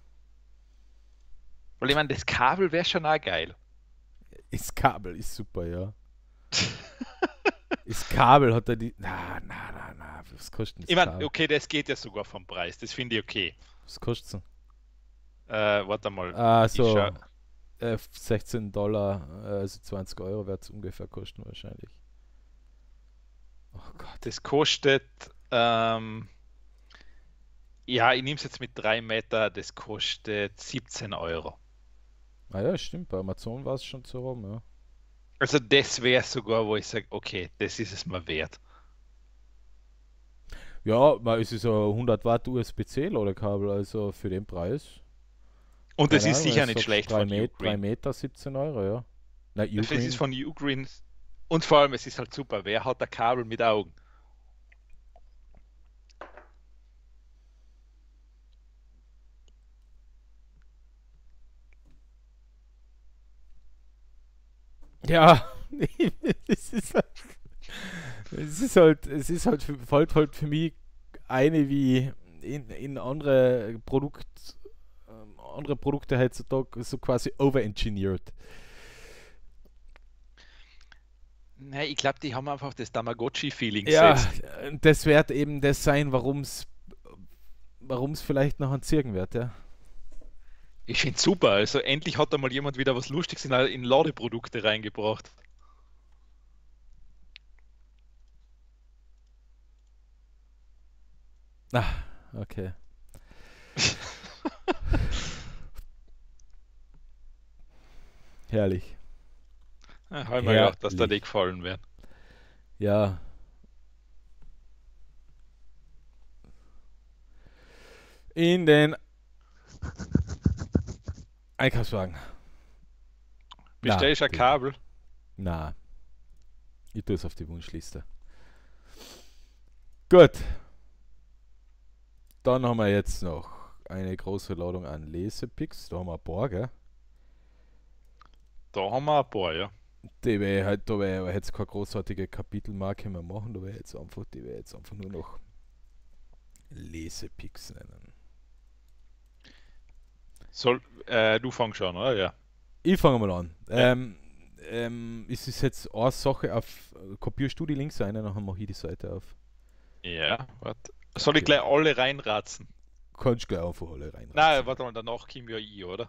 Weil ich meine, das Kabel wäre schon auch geil. Das Kabel ist super, ja. Das Kabel hat er die. Na, na, na, na. Was kostet das Ich meine, Kabel? okay, das geht ja sogar vom Preis. Das finde ich okay. Was kostet es? Äh, warte mal. Ah, Ich schau. so äh, sechzehn Dollar, äh, also zwanzig Euro wird es ungefähr kosten wahrscheinlich. Oh Gott. Das kostet. Ähm, ja, ich nehme es jetzt mit drei Meter. Das kostet siebzehn Euro. Ah ja, stimmt, bei Amazon war es schon zu haben, ja. Also, das wäre sogar, wo ich sage, okay, das ist es mir wert. Ja, weil es ist ein hundert Watt U S B-C-Ladekabel, also für den Preis. Und das Keine ist Ahnung, sicher ich nicht sag's schlecht drei von Meter, drei Ugreen. Meter, siebzehn Euro, ja. Na, Das ist Ugreen, von Ugreen. Und vor allem, es ist halt super. Wer hat ein Kabel mit Augen? ja, es ist halt, es ist halt, es ist halt, für, fällt halt für mich eine wie in, in andere Produkt, ähm, andere Produkte heutzutage so quasi overengineert. Nein, ich glaube, die haben einfach das Tamagotchi-Feeling Ja, gesetzt. das wird eben das sein, warum es warum es vielleicht noch ein Zirken wird, ja. Ich finde super. Also endlich hat da mal jemand wieder was Lustiges in, in Ladeprodukte reingebracht. Ah, okay. Herrlich. Ja, habe ich mir gedacht, dass da die Herrlich. gefallen werden. Ja. In den Einkaufswagen. Na, Bestellst ein die, Kabel? na, ich tue es auf die Wunschliste. Gut, dann haben wir jetzt noch eine große Ladung an Lesepicks. Da haben wir ein paar, gell? Da haben wir ein paar, ja. Die wär halt, da wäre jetzt keine großartige Kapitelmarke mehr machen, da wäre jetzt einfach, die wäre jetzt einfach nur noch Lesepicks nennen. Soll, äh, du fangst an, oder? Ja. Ich fange mal an. Ja. Ähm, ähm, es ist jetzt eine Sache auf, kopierst du die Links ein, dann mache ich die Seite auf. Ja, warte. Soll ich Okay. gleich alle reinratzen? Kannst gleich einfach alle rein. Nein, warte mal, danach kommen ja ich, oder?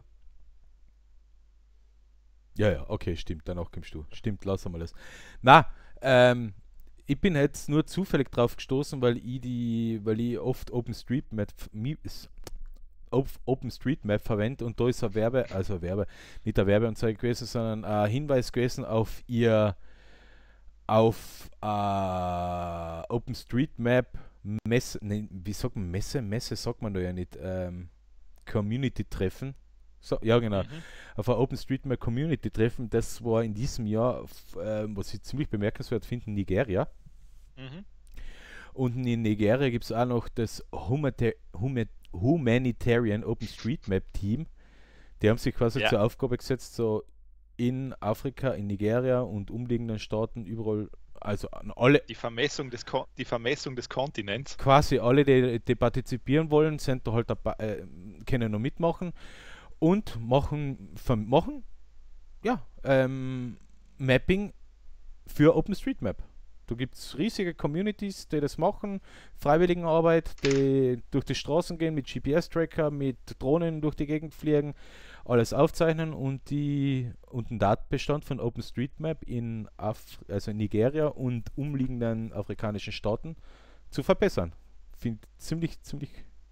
Ja, ja, okay, stimmt, danach kommst du. Stimmt, lass mal das. Na, ähm, ich bin jetzt nur zufällig drauf gestoßen, weil ich die, weil ich oft OpenStreetMap, mi- s- auf OpenStreetMap verwende und da ist ein Werbe, also ein Werbe, nicht eine Werbeanzeige gewesen, sondern ein Hinweis gewesen auf ihr, auf äh, OpenStreetMap Messe, ne, wie sagt man Messe? Messe sagt man da ja nicht, ähm, Community-Treffen. So, ja, genau. Mhm. Auf ein OpenStreetMap Community-Treffen, das war in diesem Jahr, f- ähm, was ich ziemlich bemerkenswert finde, in Nigeria. Mhm. Und in Nigeria gibt es auch noch das Humata Huma- Humanitarian OpenStreetMap Team. Die haben sich quasi Ja, zur Aufgabe gesetzt, so in Afrika, in Nigeria und umliegenden Staaten überall, also an alle, die Vermessung des, Ko die Vermessung des Kontinents. quasi alle, die, die partizipieren wollen, sind da halt dabei, äh, können noch mitmachen und machen, verm- machen ja, ähm, Mapping für OpenStreetMap. Da gibt es riesige Communities, die das machen, Freiwilligenarbeit, die durch die Straßen gehen mit G P S-Tracker, mit Drohnen durch die Gegend fliegen, alles aufzeichnen und die und den Datenbestand von OpenStreetMap in, Af also in Nigeria und umliegenden afrikanischen Staaten zu verbessern. Finde ziemlich, ziemlich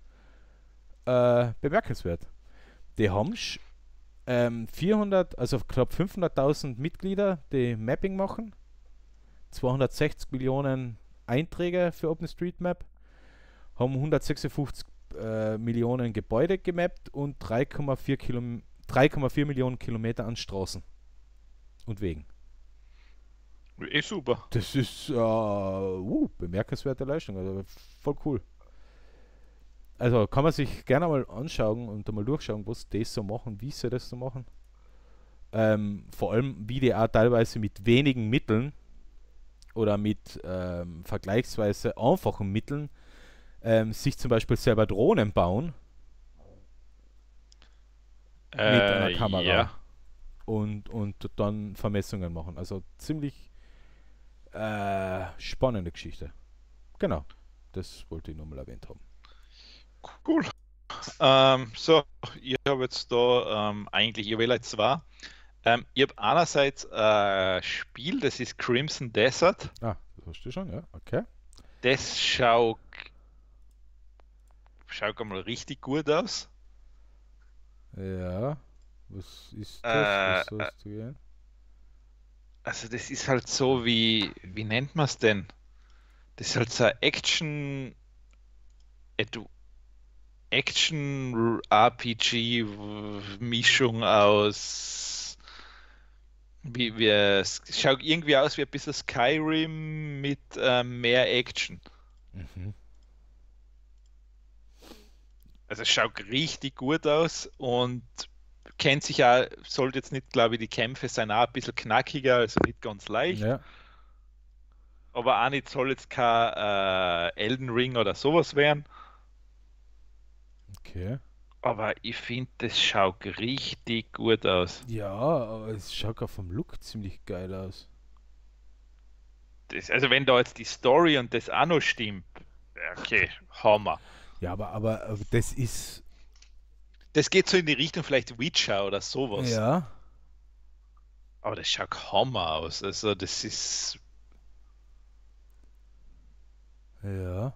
äh, bemerkenswert. Die haben sch- ähm, vierhundert, also knapp fünfhunderttausend Mitglieder, die Mapping machen, zweihundertsechzig Millionen Einträge für OpenStreetMap, haben hundertsechsundfünfzig äh, Millionen Gebäude gemappt und drei Komma vier Kilom- drei Komma vier Millionen Kilometer an Straßen und Wegen. Eh super. Das ist äh, uh, bemerkenswerte Leistung, also voll cool. Also kann man sich gerne mal anschauen und mal durchschauen, was die so machen, wie sie das so machen. Ähm, vor allem, wie die auch teilweise mit wenigen Mitteln oder mit ähm, vergleichsweise einfachen Mitteln ähm, sich zum Beispiel selber Drohnen bauen mit einer Äh, Kamera ja. und, und dann Vermessungen machen. Also ziemlich, Äh, spannende Geschichte. Genau. Das wollte ich nur mal erwähnt haben. Cool. Ähm, so, ich habe jetzt da ähm, eigentlich, ich wähle jetzt zwei. Ähm, ich habe einerseits ein Spiel, das ist Crimson Desert. Ah, das hast du schon, ja. Okay. Das schaut, schaut einmal richtig gut aus. Ja. Was ist das? Äh, Was sollst du gehen? also das ist halt so wie, wie nennt man es denn? Das ist halt so eine Action, Edu- Action-R P G-Mischung aus, wie, wie, es schaut irgendwie aus wie ein bisschen Skyrim mit äh, mehr Action. Mhm. Also es schaut richtig gut aus und kennt sich auch, sollte jetzt nicht, glaube ich, die Kämpfe sein auch ein bisschen knackiger, also nicht ganz leicht, Ja, aber auch nicht soll jetzt kein äh, Elden Ring oder sowas werden. okay. Aber ich finde, das schaut richtig gut aus. Ja, aber es schaut auch vom Look ziemlich geil aus. Das, also wenn da jetzt die Story und das auch noch stimmt, okay, Hammer. Ja, aber, aber, aber das ist. Das geht so in die Richtung vielleicht Witcher oder sowas. Ja. Aber das schaut Hammer aus. Also das ist, Ja.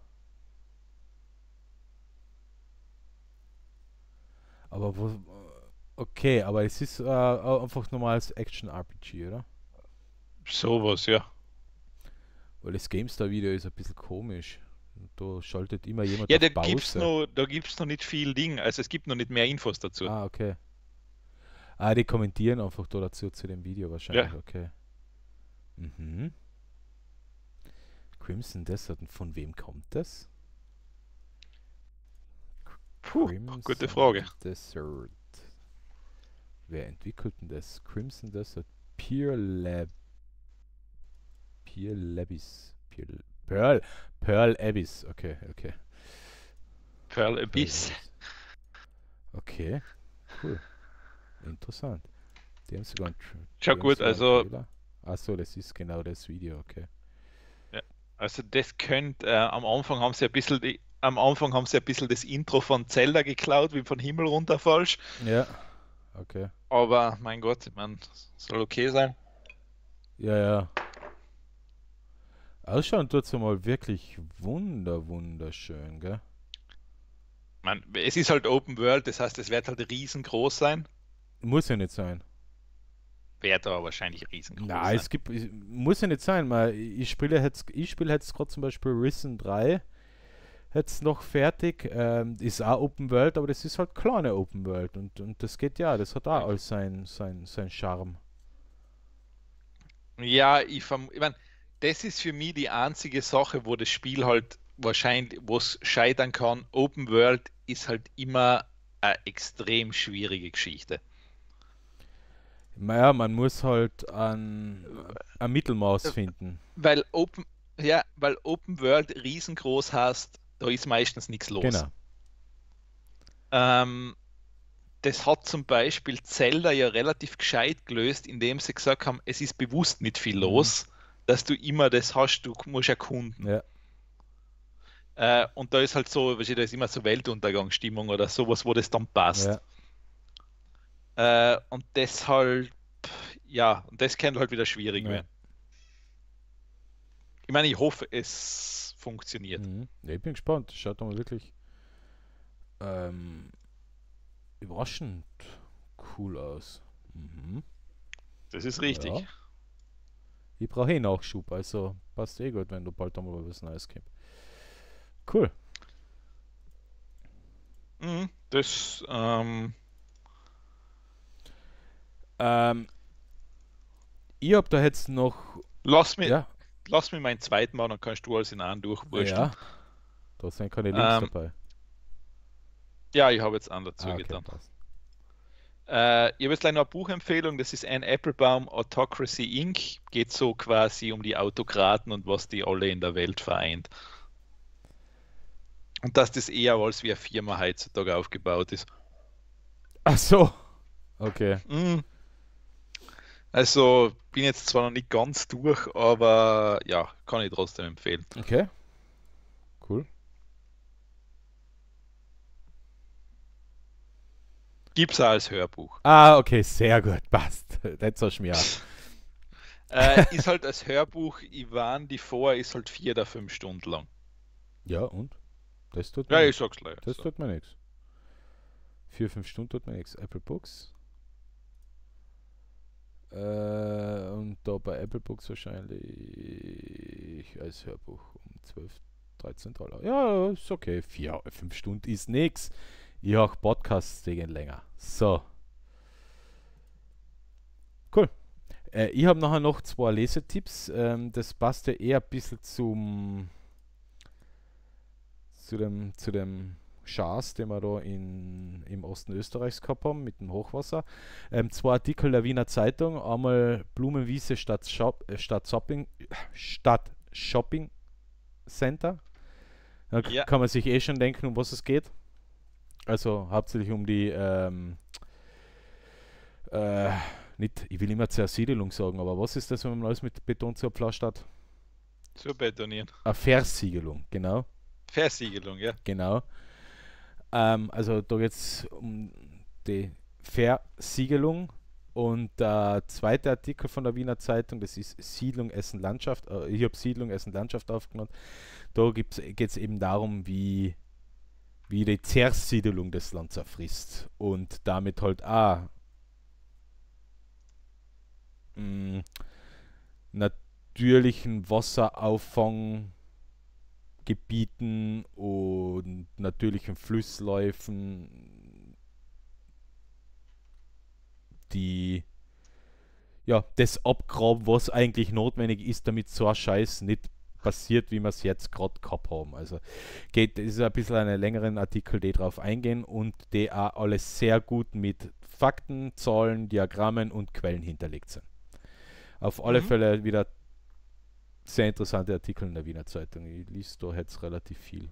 Aber wo. Okay, aber es ist äh, einfach normales Action-R P G, oder? sowas, ja. Weil das GameStar-Video ist ein bisschen komisch. Da schaltet immer jemand Ja, auf da gibt's Pause. noch, da gibt's noch nicht viel Ding. Also es gibt noch nicht mehr Infos dazu. Ah, okay. Ah, die kommentieren einfach da dazu zu dem Video wahrscheinlich, Ja, okay. Mhm. Crimson Desert, und von wem kommt das? puh, gute Crimson Frage. Desert. Wer entwickelt denn das? Crimson Desert. Peer Lab. Peer Labis. Peer, Pearl. Pearl Abyss. Okay, okay. Pearl Pearl Abyss. Abyss. Okay, cool. Interessant. Die haben sogar einen, Tra Schau die haben gut, sogar einen also, Trailer. Achso, das ist genau das Video, okay. ja, also das könnte, äh, am Anfang haben sie ein bisschen die, am Anfang haben sie ein bisschen das Intro von Zelda geklaut, wie von Himmel runterfallst. Ja, okay. Aber mein Gott, ich meine, soll okay sein. Ja, ja. Ausschauen tut's mal wirklich wunder, wunderschön, gell? Ich mein, es ist halt Open World, das heißt, es wird halt riesengroß sein. Muss ja nicht sein. Wird aber wahrscheinlich riesengroß Na, sein. es gibt, es muss ja nicht sein, weil ich spiele jetzt, ich spiele jetzt gerade zum Beispiel Risen drei jetzt noch fertig. Ähm, ist auch Open World, aber das ist halt kleine Open World und, und das geht ja, das hat auch alles sein, sein, sein Charme. Ja, ich, verm ich meine, das ist für mich die einzige Sache, wo das Spiel halt wahrscheinlich, wo es scheitern kann. Open World ist halt immer eine extrem schwierige Geschichte. Naja, man muss halt ein, ein Mittelmaß Äh, finden. Weil Open, ja, weil Open World riesengroß hast, da ist meistens nichts los. Genau. Ähm, das hat zum Beispiel Zelda ja relativ gescheit gelöst, indem sie gesagt haben, es ist bewusst nicht viel Mhm. los, dass du immer das hast, du musst erkunden. Ja, Äh, und da ist halt so, weißt du, da ist immer so Weltuntergangsstimmung oder sowas, wo das dann passt. ja. Äh, und deshalb, ja, und das kann halt wieder schwierig Ja. werden. Ich meine, ich hoffe, es funktioniert. Mhm. Ja, ich bin gespannt. Schaut doch mal wirklich ähm, überraschend cool aus. Mhm. Das ist richtig. Ja. Ich brauche eh Nachschub, also passt eh gut, wenn du bald einmal was Neues kommt. Cool. Mhm, das, ähm, Ähm, ich hab da jetzt noch. lass mir, Ja, lass mir meinen zweiten machen, dann kannst du alles in einen durchwursteln. ja, da sind keine Links Ähm, dabei. ja, ich habe jetzt einen dazu Ah, okay, getan. passt. Äh, ich habe jetzt gleich noch eine Buchempfehlung, das ist Anne Applebaum, Autocracy Incorporated. Geht so quasi um die Autokraten und was die alle in der Welt vereint. Und dass das eher als wie eine Firma heutzutage aufgebaut ist. Ach so. Okay. Mm. Also bin jetzt zwar noch nicht ganz durch, aber ja, kann ich trotzdem empfehlen. Okay, cool. Gibt's auch als Hörbuch. Ah, okay, sehr gut, passt. Das hast du mir auch. Äh, ist halt als Hörbuch, Ivan die vor, ist halt vier oder fünf Stunden lang. Ja, und? Das tut mir Ja, ich nichts. sag's gleich. Das So. tut mir nichts. Vier, fünf Stunden tut mir nichts. Apple Books. Äh, und da bei Apple Books wahrscheinlich als Hörbuch um zwölf, dreizehn Dollar. Ja, ist okay. Vier, fünf Stunden ist nichts. Ich auch Podcasts, die gehen länger. So, cool. Äh, ich habe nachher noch zwei Lesetipps. Ähm, das passt ja eher ein bisschen zum, zu dem, zu dem Schaas, den wir da in, im Osten Österreichs gehabt haben, mit dem Hochwasser. Ähm, zwei Artikel der Wiener Zeitung. Einmal Blumenwiese statt, Shop, äh, statt, Shopping, statt Shopping Center. Da k- Ja, kann man sich eh schon denken, um was es geht. Also hauptsächlich um die, ähm, äh, nicht, ich will immer Zersiedelung sagen, aber was ist das, wenn man alles mit Beton zerpflascht hat? zu betonieren. Eine Versiegelung, genau. Versiegelung, ja. Genau. Ähm, also da geht es um die Versiegelung. Und der zweite Artikel von der Wiener Zeitung, das ist Siedlung, Essen, Landschaft. Äh, ich habe Siedlung, Essen, Landschaft aufgenommen. Da geht es eben darum, wie, wie die Zersiedelung des Landes erfrisst. Und damit halt auch mh, natürlichen Wasserauffanggebieten und natürlichen Flussläufen, die ja das abgraben, was eigentlich notwendig ist, damit so ein Scheiß nicht passiert, wie wir es jetzt gerade gehabt haben. Also geht, das ist ein bisschen einen längeren Artikel, die drauf eingehen und die auch alles sehr gut mit Fakten, Zahlen, Diagrammen und Quellen hinterlegt sind. Auf alle Mhm. Fälle wieder sehr interessante Artikel in der Wiener Zeitung. Ich lese da jetzt relativ viel,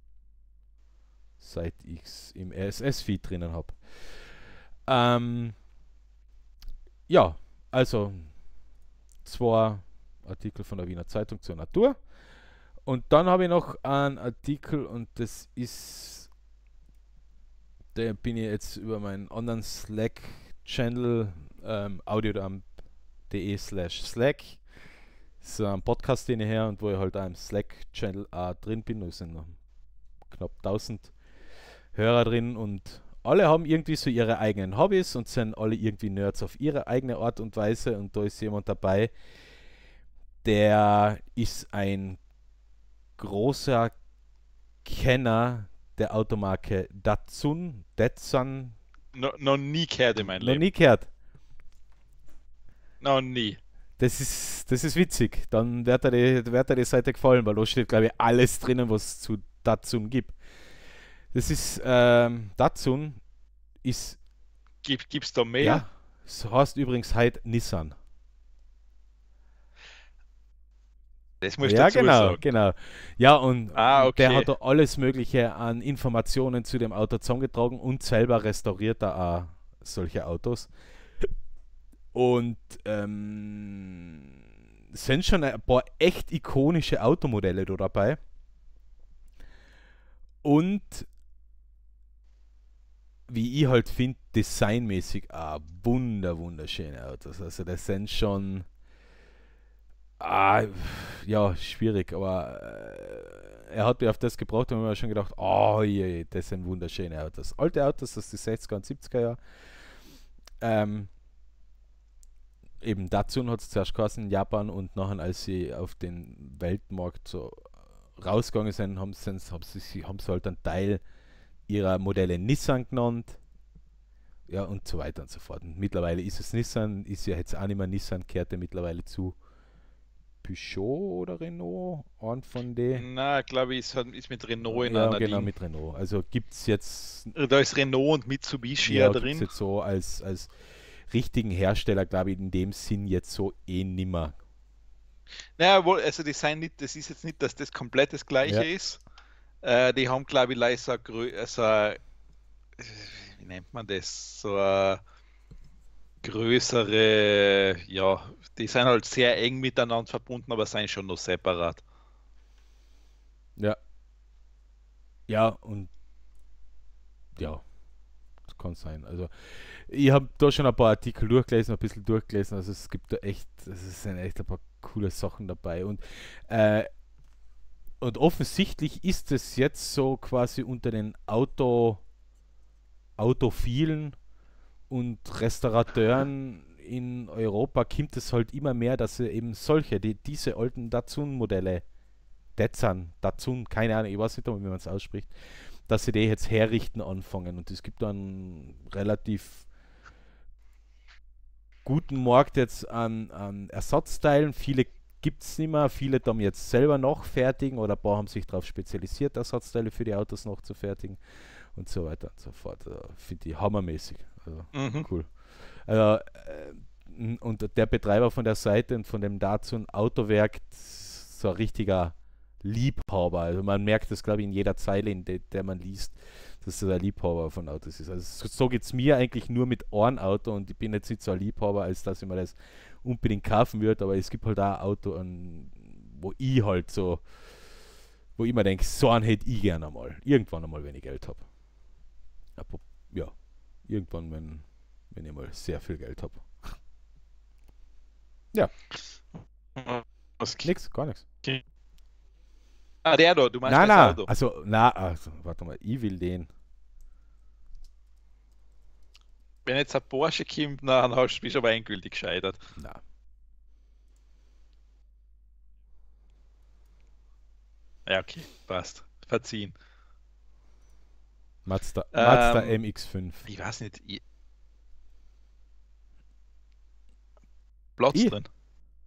seit ich es im R S S-Feed drinnen habe. Ähm, ja, also zwei Artikel von der Wiener Zeitung zur Natur. Und dann habe ich noch einen Artikel und das ist, da bin ich jetzt über meinen anderen Slack-Channel ähm, audiodump.de slash Slack. So ein Podcast, den ich her und wo ich halt auch im Slack-Channel auch drin bin. Da sind noch knapp tausend Hörer drin und alle haben irgendwie so ihre eigenen Hobbys und sind alle irgendwie Nerds auf ihre eigene Art und Weise. Und da ist jemand dabei, der ist ein großer Kenner der Automarke Datsun, Datsun, No, noch nie gehört in meinem noch Leben. nie gehört. Noch nie. Das ist, das ist witzig. Dann wird dir die, wird dir die Seite gefallen, weil da steht, glaube ich, alles drinnen, was es zu Datsun gibt. Das ist, ähm, Datsun ist, Gibt, gibt's da mehr? ja, es heißt übrigens heute Nissan. Das musst du Ja, dazu genau, sagen. genau. Ja, und Ah, der okay. hat da alles Mögliche an Informationen zu dem Auto zusammengetragen und selber restauriert er auch solche Autos. Und ähm, es sind schon ein paar echt ikonische Automodelle da dabei. Und wie ich halt finde, designmäßig auch wunder, wunderschöne Autos. Also das sind schon, ah, ja, schwierig, aber äh, er hat mich auf das gebracht und ich mir schon gedacht, oh je, das sind wunderschöne Autos. Alte Autos aus den sechziger und siebziger Jahren. Ähm, eben Datsun hat es zuerst geheißen in Japan und nachher, als sie auf den Weltmarkt so rausgegangen sind, haben sie, haben sie, haben sie halt einen Teil ihrer Modelle Nissan genannt. Ja, und so weiter und so fort. Und mittlerweile ist es Nissan, ist ja jetzt auch nicht mehr Nissan, kehrt ja mittlerweile zu Peugeot oder Renault, ein von den. Na, glaube ich, es hat- ist mit Renault in Ja, einer genau, Ding. mit Renault. Also gibt es jetzt, Da ist Renault und Mitsubishi ja ja, gibt's drin. jetzt so als, als richtigen Hersteller, glaube ich, in dem Sinn jetzt so eh nimmer. Naja, wohl, also die sind nicht, das ist jetzt nicht, dass das komplett das gleiche Ja, ist. Äh, die haben, glaube ich, leider so, ein grö- so ein, wie nennt man das? So ein, größere, ja, die sind halt sehr eng miteinander verbunden, aber sind schon noch separat. Ja. Ja, und ja, das kann sein. Also, ich habe da schon ein paar Artikel durchgelesen, ein bisschen durchgelesen. Also, es gibt da echt, es sind echt ein paar coole Sachen dabei. Und, äh, und offensichtlich ist es jetzt so quasi unter den Auto, Autophilen und Restaurateuren in Europa kommt es halt immer mehr, dass sie eben solche, die, diese alten Datsun-Modelle, Datsun, Datsun, keine Ahnung, ich weiß nicht, wie man es ausspricht, dass sie die jetzt herrichten anfangen. Und es gibt dann relativ guten Markt jetzt an, an Ersatzteilen. Viele gibt es nicht mehr, viele dann jetzt selber noch fertigen oder ein paar haben sich darauf spezialisiert, Ersatzteile für die Autos noch zu fertigen und so weiter und so fort. Also, finde ich hammermäßig. Also, Mhm. cool. Also, äh, und der Betreiber von der Seite und von dem Datsun Autowerk, so ein richtiger Liebhaber. Also man merkt das, glaube ich, in jeder Zeile, in de, der man liest, dass er der Liebhaber von Autos ist. Also so, so geht es mir eigentlich nur mit einem Auto und ich bin jetzt nicht so ein Liebhaber, als dass ich mir das unbedingt kaufen würde, aber es gibt halt auch ein Auto, an, wo ich halt so, wo ich mir denke, so einen hätte ich gerne einmal. Irgendwann einmal, wenn ich Geld habe. Ja, irgendwann, wenn, wenn ich mal sehr viel Geld habe. Ja. Was? Nix, gar nichts. Ah, der da, du meinst Nein, das nein, Auto. also, na, also, warte mal, ich will den. Wenn jetzt ein Porsche kommt, dann hast, bist du aber endgültig gescheitert. Na. Ja, okay, passt. Verziehen. Mazda, Mazda Ähm, M X fünf. ich weiß nicht, ich, Platz Ich? drin.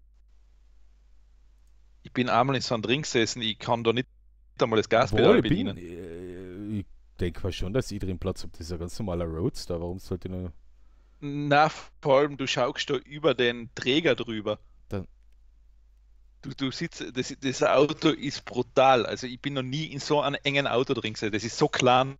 Ich bin einmal in so einem Ding gesessen, ich kann da nicht einmal das Wohl, Gaspedal ich bin, bedienen. äh, ich denke mal schon, dass ich drin Platz habe. Das ist ein ganz normaler Roadster. Warum sollte ich nur Na, vor allem, du schaust da über den Träger drüber. dann? Du, du sitzt, das, das Auto ist brutal. Also ich bin noch nie in so einem engen Auto drin gesessen. Das ist so klein.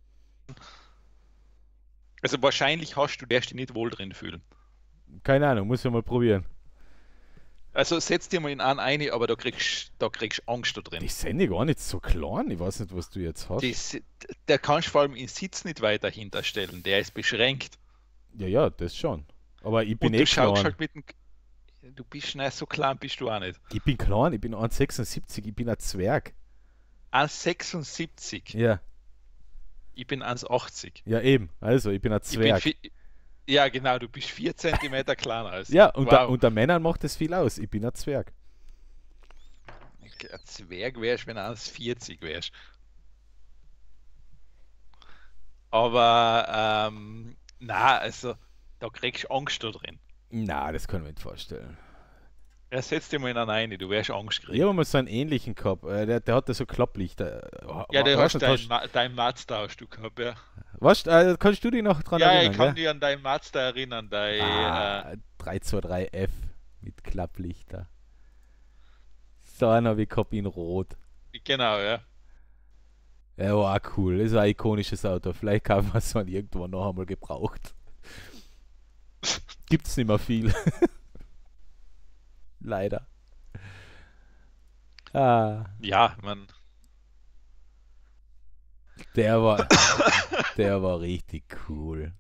Also wahrscheinlich hast du, wirst dich nicht wohl drin fühlen. Keine Ahnung, muss ich mal probieren. Also setz dir mal in einen ein, aber da kriegst da kriegst Angst da drin. Die sind ja gar nicht so klein. Ich weiß nicht, was du jetzt hast. Das, der kannst vor allem den Sitz nicht weiter hinterstellen. Der ist beschränkt. Ja, ja, das schon. Aber ich bin Und eh du schaust klein. halt mit dem. Du bist nicht so klein, bist du auch nicht. Ich bin klein, ich bin eins Komma sechsundsiebzig, ich bin ein Zwerg. eins Komma sechsundsiebzig. Ja, Ich bin eins Komma achtzig. ja eben. Also, ich bin ein Ich bin Zwerg. vi- ja, genau, du bist vier Zentimeter kleiner als ich. Ja, unter, Wow. unter Männern macht das viel aus. Ich bin ein Zwerg. Ein Zwerg wärst, wenn du eins Komma vierzig wärst. Aber, ähm, na, also, da kriegst du Angst da drin. Na, das können wir nicht vorstellen. Ja, setz dir mal in einen rein, du wirst Angst Ich kriegen. habe mal so einen ähnlichen gehabt. Äh, Der, der hatte so Klapplichter. Äh, Ja, du Was hast nicht, dein, hast, Ma dein Mazda hast du gehabt, ja. was, äh, kannst du dich noch dran Ja, ich erinnern, kann gell? dich an dein Mazda erinnern, dein, äh, Ah, drei zwei drei F mit Klapplichter. So einen habe ich gehabt in Rot. genau, ja. Ja, war auch cool. Das ist ein ikonisches Auto. Vielleicht kaufen wir es dann irgendwann noch einmal gebraucht. Gibt's nicht mehr viel. Leider. Ah, Ja, man, der war, der war richtig cool.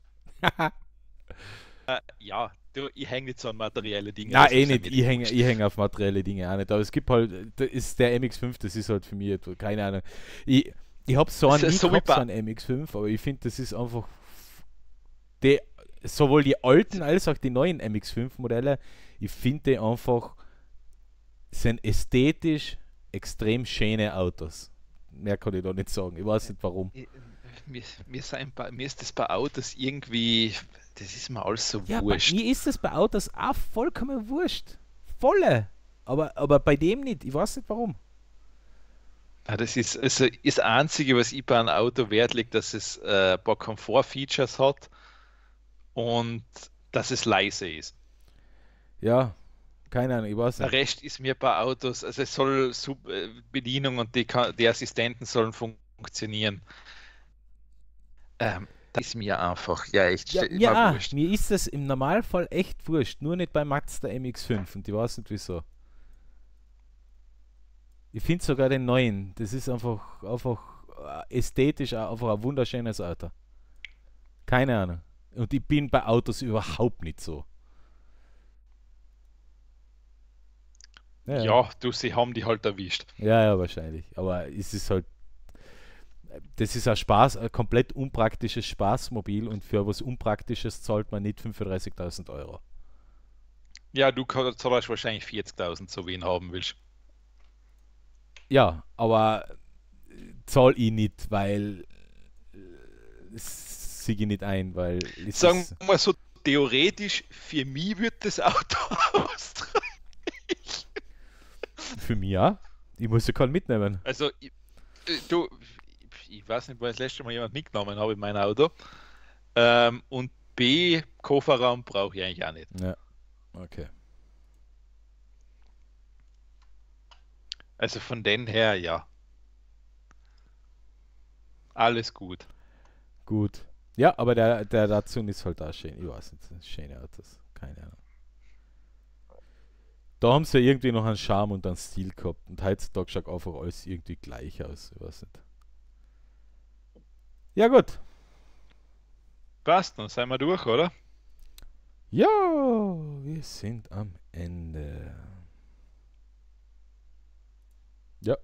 ja, du, ich hänge nicht so an materielle Dinge. Na, das eh ist ja nicht. mir Ich hänge wurscht. ich häng auf materielle Dinge auch nicht. Aber es gibt halt, das ist der M X fünf, das ist halt für mich, etwa- keine Ahnung. Ich, ich habe so Das einen, ist nie so wie gehabt, so bei- einen M X fünf, aber ich finde, das ist einfach, die, sowohl die alten als auch die neuen M X fünf Modelle, ich finde die einfach, sind ästhetisch extrem schöne Autos. Mehr kann ich da nicht sagen. Ich weiß nicht warum. Mir, mir, sind bei, mir ist das bei Autos irgendwie, das ist mir alles so Ja, bei wurscht. mir ist es bei Autos auch vollkommen wurscht. Volle. Aber, aber bei dem nicht. Ich weiß nicht warum. Ja, das ist also das Einzige, was ich bei einem Auto Wert lege, dass es äh, ein paar Komfort-Features hat und dass es leise ist. Ja, keine Ahnung, ich weiß Der nicht. Rest ist mir bei Autos, also es soll Sub, äh, Bedienung und die, kann- die Assistenten sollen fun funktionieren. Ähm, Das ist mir einfach, ja, echt, Ja, ste- mir mal auch. wurscht. Mir ist das im Normalfall echt wurscht. Nur nicht bei Mazda M X fünf und ich weiß nicht wieso. Ich finde sogar den neuen. Das ist einfach, einfach äh, ästhetisch auch einfach ein wunderschönes Auto. Keine Ahnung. Und ich bin bei Autos überhaupt nicht so. Ja, ja, Ja, du, sie haben die halt erwischt. ja, ja, wahrscheinlich. Aber es ist halt, das ist ein Spaß, ein komplett unpraktisches Spaßmobil und für was Unpraktisches zahlt man nicht fünfunddreißigtausend Euro. Ja, du kann- zahlst wahrscheinlich vierzigtausend, so wen haben willst. Ja, aber zahl ich nicht, weil das sehe ich nicht ein, weil es Sagen ist wir mal so, theoretisch, für mich wird das Auto ausreichen. für mich ja. Ich muss ja keinen mitnehmen. Also, ich, äh, du, ich weiß nicht, wann das letzte Mal jemand mitgenommen habe in mein Auto. Ähm, und B, Kofferraum brauche ich eigentlich auch nicht. Ja, okay. Also von den her, ja, alles gut. Gut. Ja, aber der, der Datsun ist halt auch schön. Ich weiß nicht, das sind schöne Autos. Keine Ahnung. Da haben sie ja irgendwie noch einen Charme und einen Stil gehabt. Und heutzutage schaut einfach alles irgendwie gleich aus. Ich weiß nicht. Ja, gut. Passt, dann sind wir durch, oder? Ja, wir sind am Ende. Ja,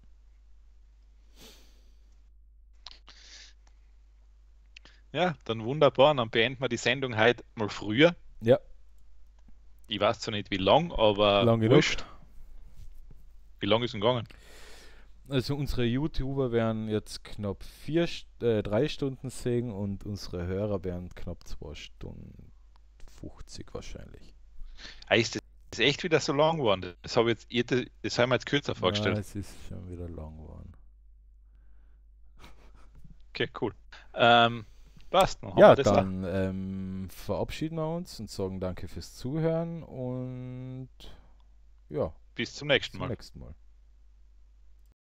Ja, dann wunderbar. Dann beenden wir die Sendung heute mal früher. ja, Ich weiß zwar nicht wie lang, aber lang genug. wurscht. Wie lang ist denn gegangen? Also unsere YouTuber werden jetzt knapp vier, St- äh, drei Stunden sehen und unsere Hörer werden knapp zwei Stunden fünfzig wahrscheinlich. Heißt das ist echt wieder so lang geworden? Das habe ich jetzt, ich- das haben wir jetzt kürzer Ja, vorgestellt. es ist schon wieder lang geworden. Okay, cool. Ähm, passt, dann haben Ja, wir das auch. dann ähm, verabschieden wir uns und sagen danke fürs Zuhören und ja, Bis zum bis nächsten zum Mal. nächsten Mal.